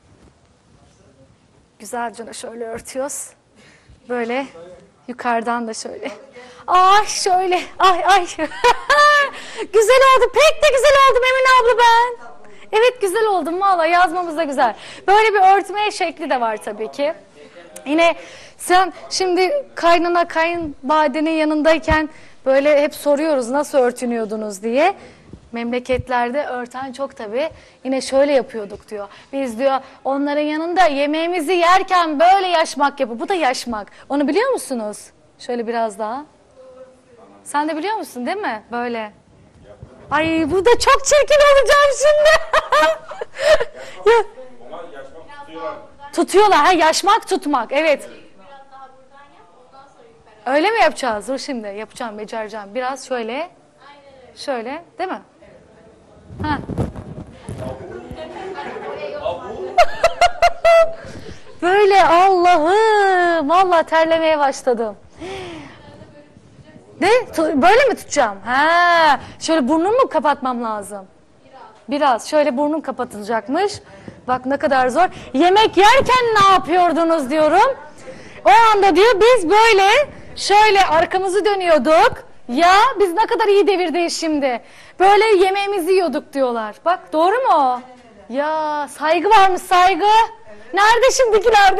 Güzelce şöyle örtüyoruz. Böyle yukarıdan da şöyle. Ay şöyle. Ay ay. Güzel oldu. Pek de güzel oldum Emine abla ben. Evet, güzel oldum valla, yazmamız da güzel. Böyle bir örtme şekli de var tabii ki. Yine sen şimdi kaynana kayınvalidenin yanındayken böyle hep soruyoruz nasıl örtünüyordunuz diye. Memleketlerde örten çok tabii. Yine şöyle yapıyorduk diyor. Biz diyor onların yanında yemeğimizi yerken böyle yaşmak yapıyor. Bu da yaşmak. Onu biliyor musunuz? Şöyle biraz daha. Sen de biliyor musun değil mi? Böyle. Ay bu da çok çirkin olacağım şimdi. Ya. Tutuyorlar. Ha, yaşmak tutmak. Evet. Öyle mi yapacağız? Dur şimdi yapacağım, becereceğim. Biraz şöyle. Şöyle, değil mi? Ha. Böyle Allah'ım. Vallahi terlemeye başladım. Ne? Böyle mi tutacağım? Ha. Şöyle burnumu mu kapatmam lazım? Biraz. Şöyle burnum kapatılacakmış. Bak ne kadar zor. Yemek yerken ne yapıyordunuz diyorum. O anda diyor biz böyle şöyle arkamızı dönüyorduk. Ya biz ne kadar iyi devirdeyiz şimdi. Böyle yemeğimizi yiyorduk diyorlar. Bak doğru mu o? Ya saygı varmış, saygı. Nerede şimdikilerde?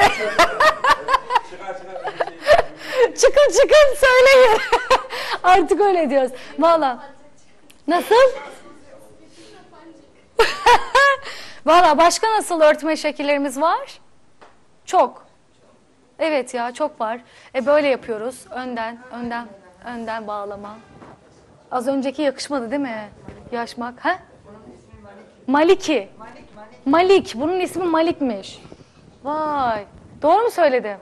Çıkın çıkın söyleyin. Artık öyle diyoruz. Valla. Nasıl? Valla başka nasıl örtme şekillerimiz var? Çok. Evet ya, çok var. E böyle yapıyoruz. Önden, önden, önden bağlama. Az önceki yakışmadı değil mi? Yaşmak. Ha? Maliki. Malik. Bunun ismi Malik'miş. Vay. Doğru mu söyledim?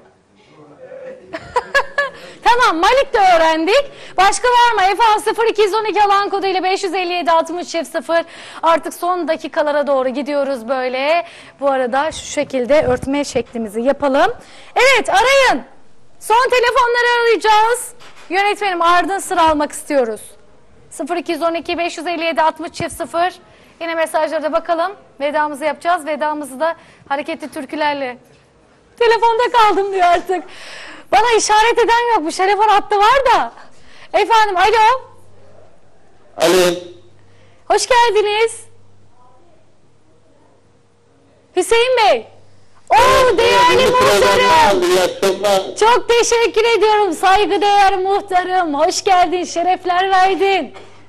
Tamam, Malik de öğrendik. Başka var mı? Efendim sıfır iki on iki alan koduyla beş yüz elli yedi altmış sıfır. Artık son dakikalara doğru gidiyoruz böyle. Bu arada şu şekilde örtme şeklimizi yapalım. Evet, arayın. Son telefonları arayacağız. Yönetmenim, ardın sıra almak istiyoruz. sıfır iki on iki beş yüz elli yedi altmış sıfır. Yine mesajlara bakalım. Vedamızı yapacağız. Vedamızı da hareketli türkülerle. Telefonda kaldım diyor artık. Bana işaret eden yok. Bu telefon hattı var da. Efendim, alo. Alo. Hoş geldiniz. Hüseyin Bey. Oo, değerli muhtarım. Çok teşekkür ediyorum. Saygıdeğer muhtarım. Hoş geldin. Şerefler verdin.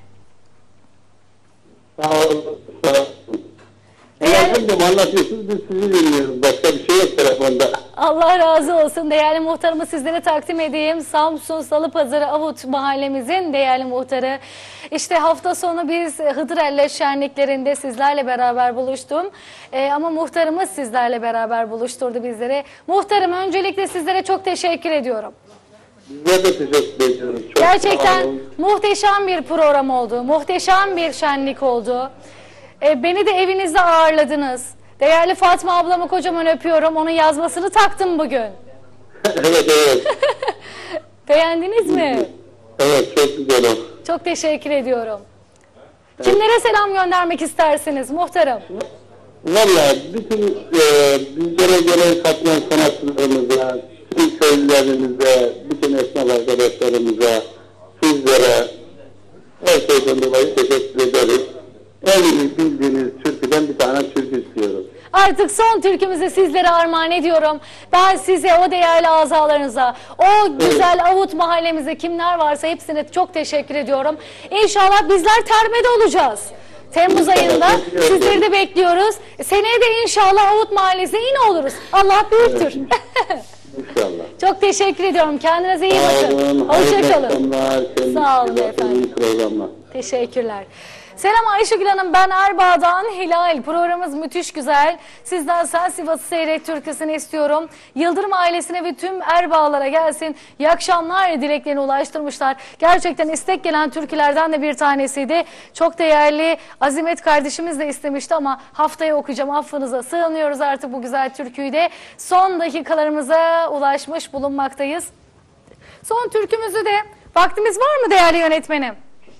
Sağ olun. Sağ olun. Efendim anlatıyorsunuz, biz sizi dinliyoruz. Başka bir şey yok telefonda. Allah razı olsun. Değerli muhtarımı sizlere takdim edeyim. Samsun Salıpazarı Avut mahallemizin değerli muhtarı. İşte hafta sonu biz Hıdrellez şenliklerinde sizlerle beraber buluştum. Ee, ama muhtarımız sizlerle beraber buluşturdu bizleri. Muhtarım, öncelikle sizlere çok teşekkür ediyorum. Size de teşekkür ediyorum. Çok Gerçekten muhteşem bir program oldu. Muhteşem bir şenlik oldu. Ee, beni de evinizde ağırladınız. Değerli Fatma ablamı kocaman öpüyorum. Onun yazmasını taktım bugün. Evet, evet. Beğendiniz mi? Evet, çok güzel oldu. Çok teşekkür ediyorum. Kimlere selam göndermek istersiniz muhtarım? Valla bütün e, bizlere gelen katlayan sanatçılarımıza, tüm köylülerimize, bütün esnaf arkadaşlarımıza, sizlere her şeyden dolayı teşekkür ederiz. En iyi bildiğiniz türküden bir tane türkü istiyoruz. Artık son türkümüzü sizlere armağan ediyorum. Ben size, o değerli azalarınıza, o güzel Avut mahallemize kimler varsa hepsine çok teşekkür ediyorum. İnşallah bizler termede olacağız. Temmuz ayında sizleri de bekliyoruz. Seneye de inşallah Avut mahallesine yine oluruz. Allah büyüktür. İnşallah. Çok teşekkür ediyorum. Kendinize iyi bakın. Hoşçakalın. Sağ olun efendim. Teşekkürler. Selam Ayşegül Hanım, ben Erbaa'dan Hilal. Programımız müthiş güzel. Sizden Sen Sivas'ı Seyret türküsünü istiyorum. Yıldırım ailesine ve tüm Erbağlara gelsin. İyi akşamlar dileklerini ulaştırmışlar. Gerçekten istek gelen türkülerden de bir tanesiydi. Çok değerli Azimet kardeşimiz de istemişti ama haftaya okuyacağım. Affınıza sığınıyoruz artık bu güzel türküyü de. Son dakikalarımıza ulaşmış bulunmaktayız. Son türkümüzü de vaktimiz var mı değerli yönetmenim?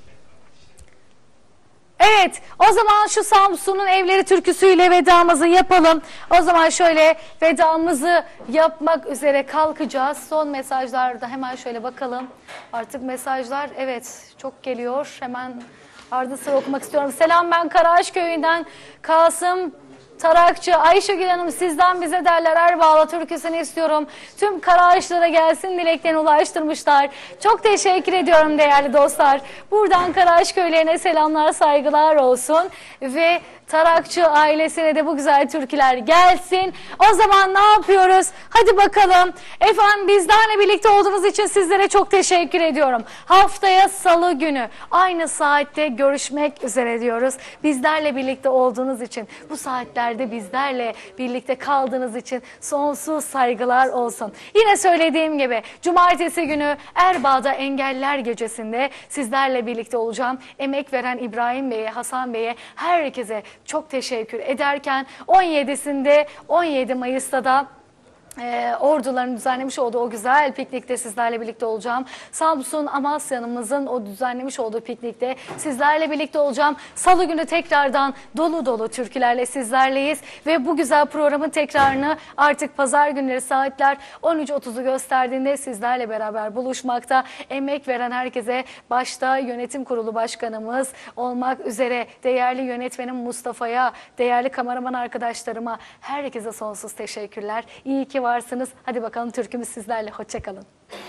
Evet, o zaman şu Samsun'un evleri türküsüyle vedamızı yapalım. O zaman şöyle vedamızı yapmak üzere kalkacağız. Son mesajlarda hemen şöyle bakalım. Artık mesajlar evet çok geliyor. Hemen ardı sıra okumak istiyorum. Selam, ben Karaağaç köyünden Kasım Tarakçı. Ayşegül Hanım, sizden bize derler Erbağla türküsünü istiyorum. Tüm Karaağaçlara gelsin dileklerini ulaştırmışlar. Çok teşekkür ediyorum değerli dostlar. Buradan Karaağaç köylerine selamlar, saygılar olsun. Ve Tarakçı ailesine de bu güzel türküler gelsin. O zaman ne yapıyoruz? Hadi bakalım. Efendim, bizlerle birlikte olduğunuz için sizlere çok teşekkür ediyorum. Haftaya Salı günü aynı saatte görüşmek üzere diyoruz. Bizlerle birlikte olduğunuz için, bu saatlerde bizlerle birlikte kaldığınız için sonsuz saygılar olsun. Yine söylediğim gibi cumartesi günü Erbaa'da Engelliler Gecesi'nde sizlerle birlikte olacağım. Emek veren İbrahim Bey'e, Hasan Bey'e, herkese çok teşekkür ederken on yedisinde on yedi Mayıs'ta da E, orduların düzenlemiş olduğu o güzel piknikte sizlerle birlikte olacağım. Samsun Amasya'mızın o düzenlemiş olduğu piknikte sizlerle birlikte olacağım. Salı günü tekrardan dolu dolu türkülerle sizlerleyiz ve bu güzel programın tekrarını artık pazar günleri saatler on üç otuzu gösterdiğinde sizlerle beraber buluşmakta. Emek veren herkese, başta yönetim kurulu başkanımız olmak üzere değerli yönetmenim Mustafa'ya, değerli kameraman arkadaşlarıma, herkese sonsuz teşekkürler. İyi ki varsınız. Hadi bakalım, türkümüz sizlerle. Hoşça kalın.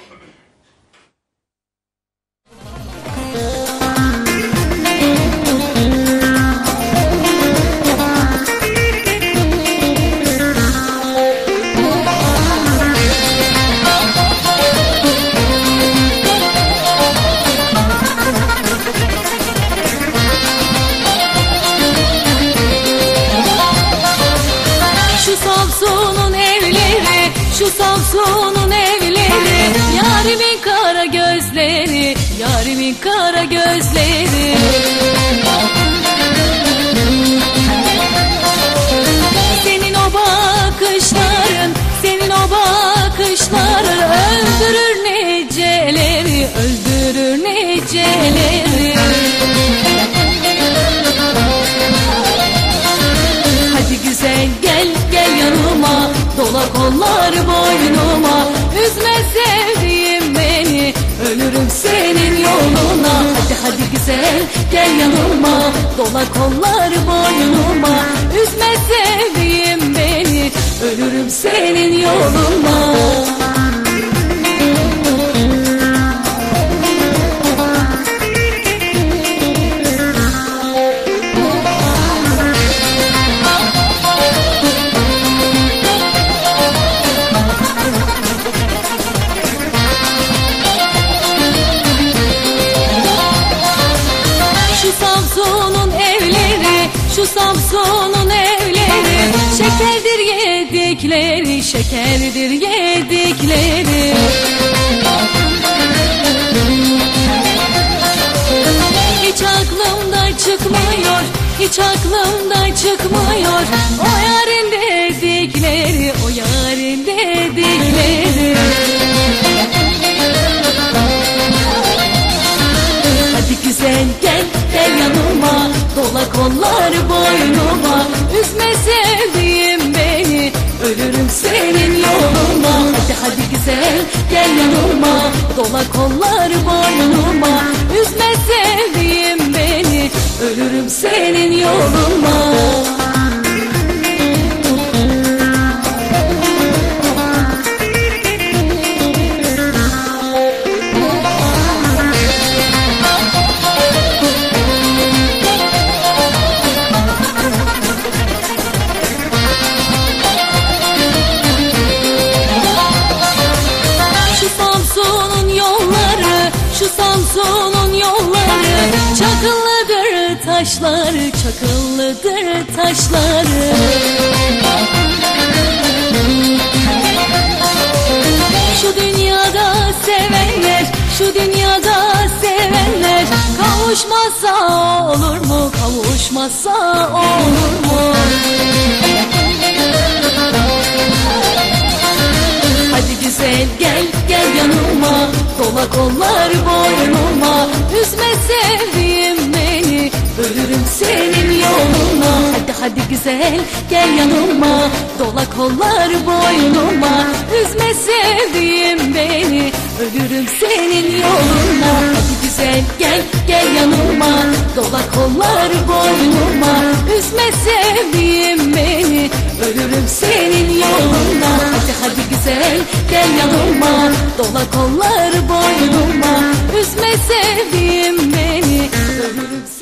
Şu Samsun'un evleri, şu Samsun'un evleri, yarimin kara gözleri, yarimin kara gözleri. Senin o bakışların, senin o bakışların öldürür neceleri, öldürür neceleri. Hadi güzel gel, gel yanıma, dola kollar boynuma. Üzme sevdiğim beni, ölürüm senin yoluna. Hadi hadi güzel gel yanıma, dola kollar boynuma. Üzme sevdiğim beni, ölürüm senin yoluna. Şu Samsun'un evleri, şekerdir yedikleri, şekerdir yedikleri. Hiç aklımda çıkmıyor, hiç aklımda çıkmıyor o yarın dedikleri, o yarın dedikleri. Hadi güzel gel, gel yanıma, dola kollar boynuma. Üzme sevdiğim beni, ölürüm senin yoluna. Hadi hadi güzel gel yanıma, dola kollar boynuma. Üzme sevdiğim beni, ölürüm senin yoluna. Şu Samsun'un yolları çakıllıdır kaşları, çakıllıdır taşları. Şu dünyada sevenler, şu dünyada sevenler kavuşmasa olur mu, kavuşmasa olur mu? Hadi güzel gel, gel yanıma, dola kollar boynuma. Üzme sevdiğim beni, ölürüm senin yoluna. Hadi hadi güzel gel yanıma, dola kollar boynuma. Üzme sevdiğim beni, ölürüm senin yoluna. Hadi güzel gel, gel yanıma, dola kollar boynuma. Üzme sevdiğim beni, ölürüm senin yoluna. Hadi hadi güzel gel yanıma, dola kollar boynuma. Üzme sevdiğim beni, ölürüm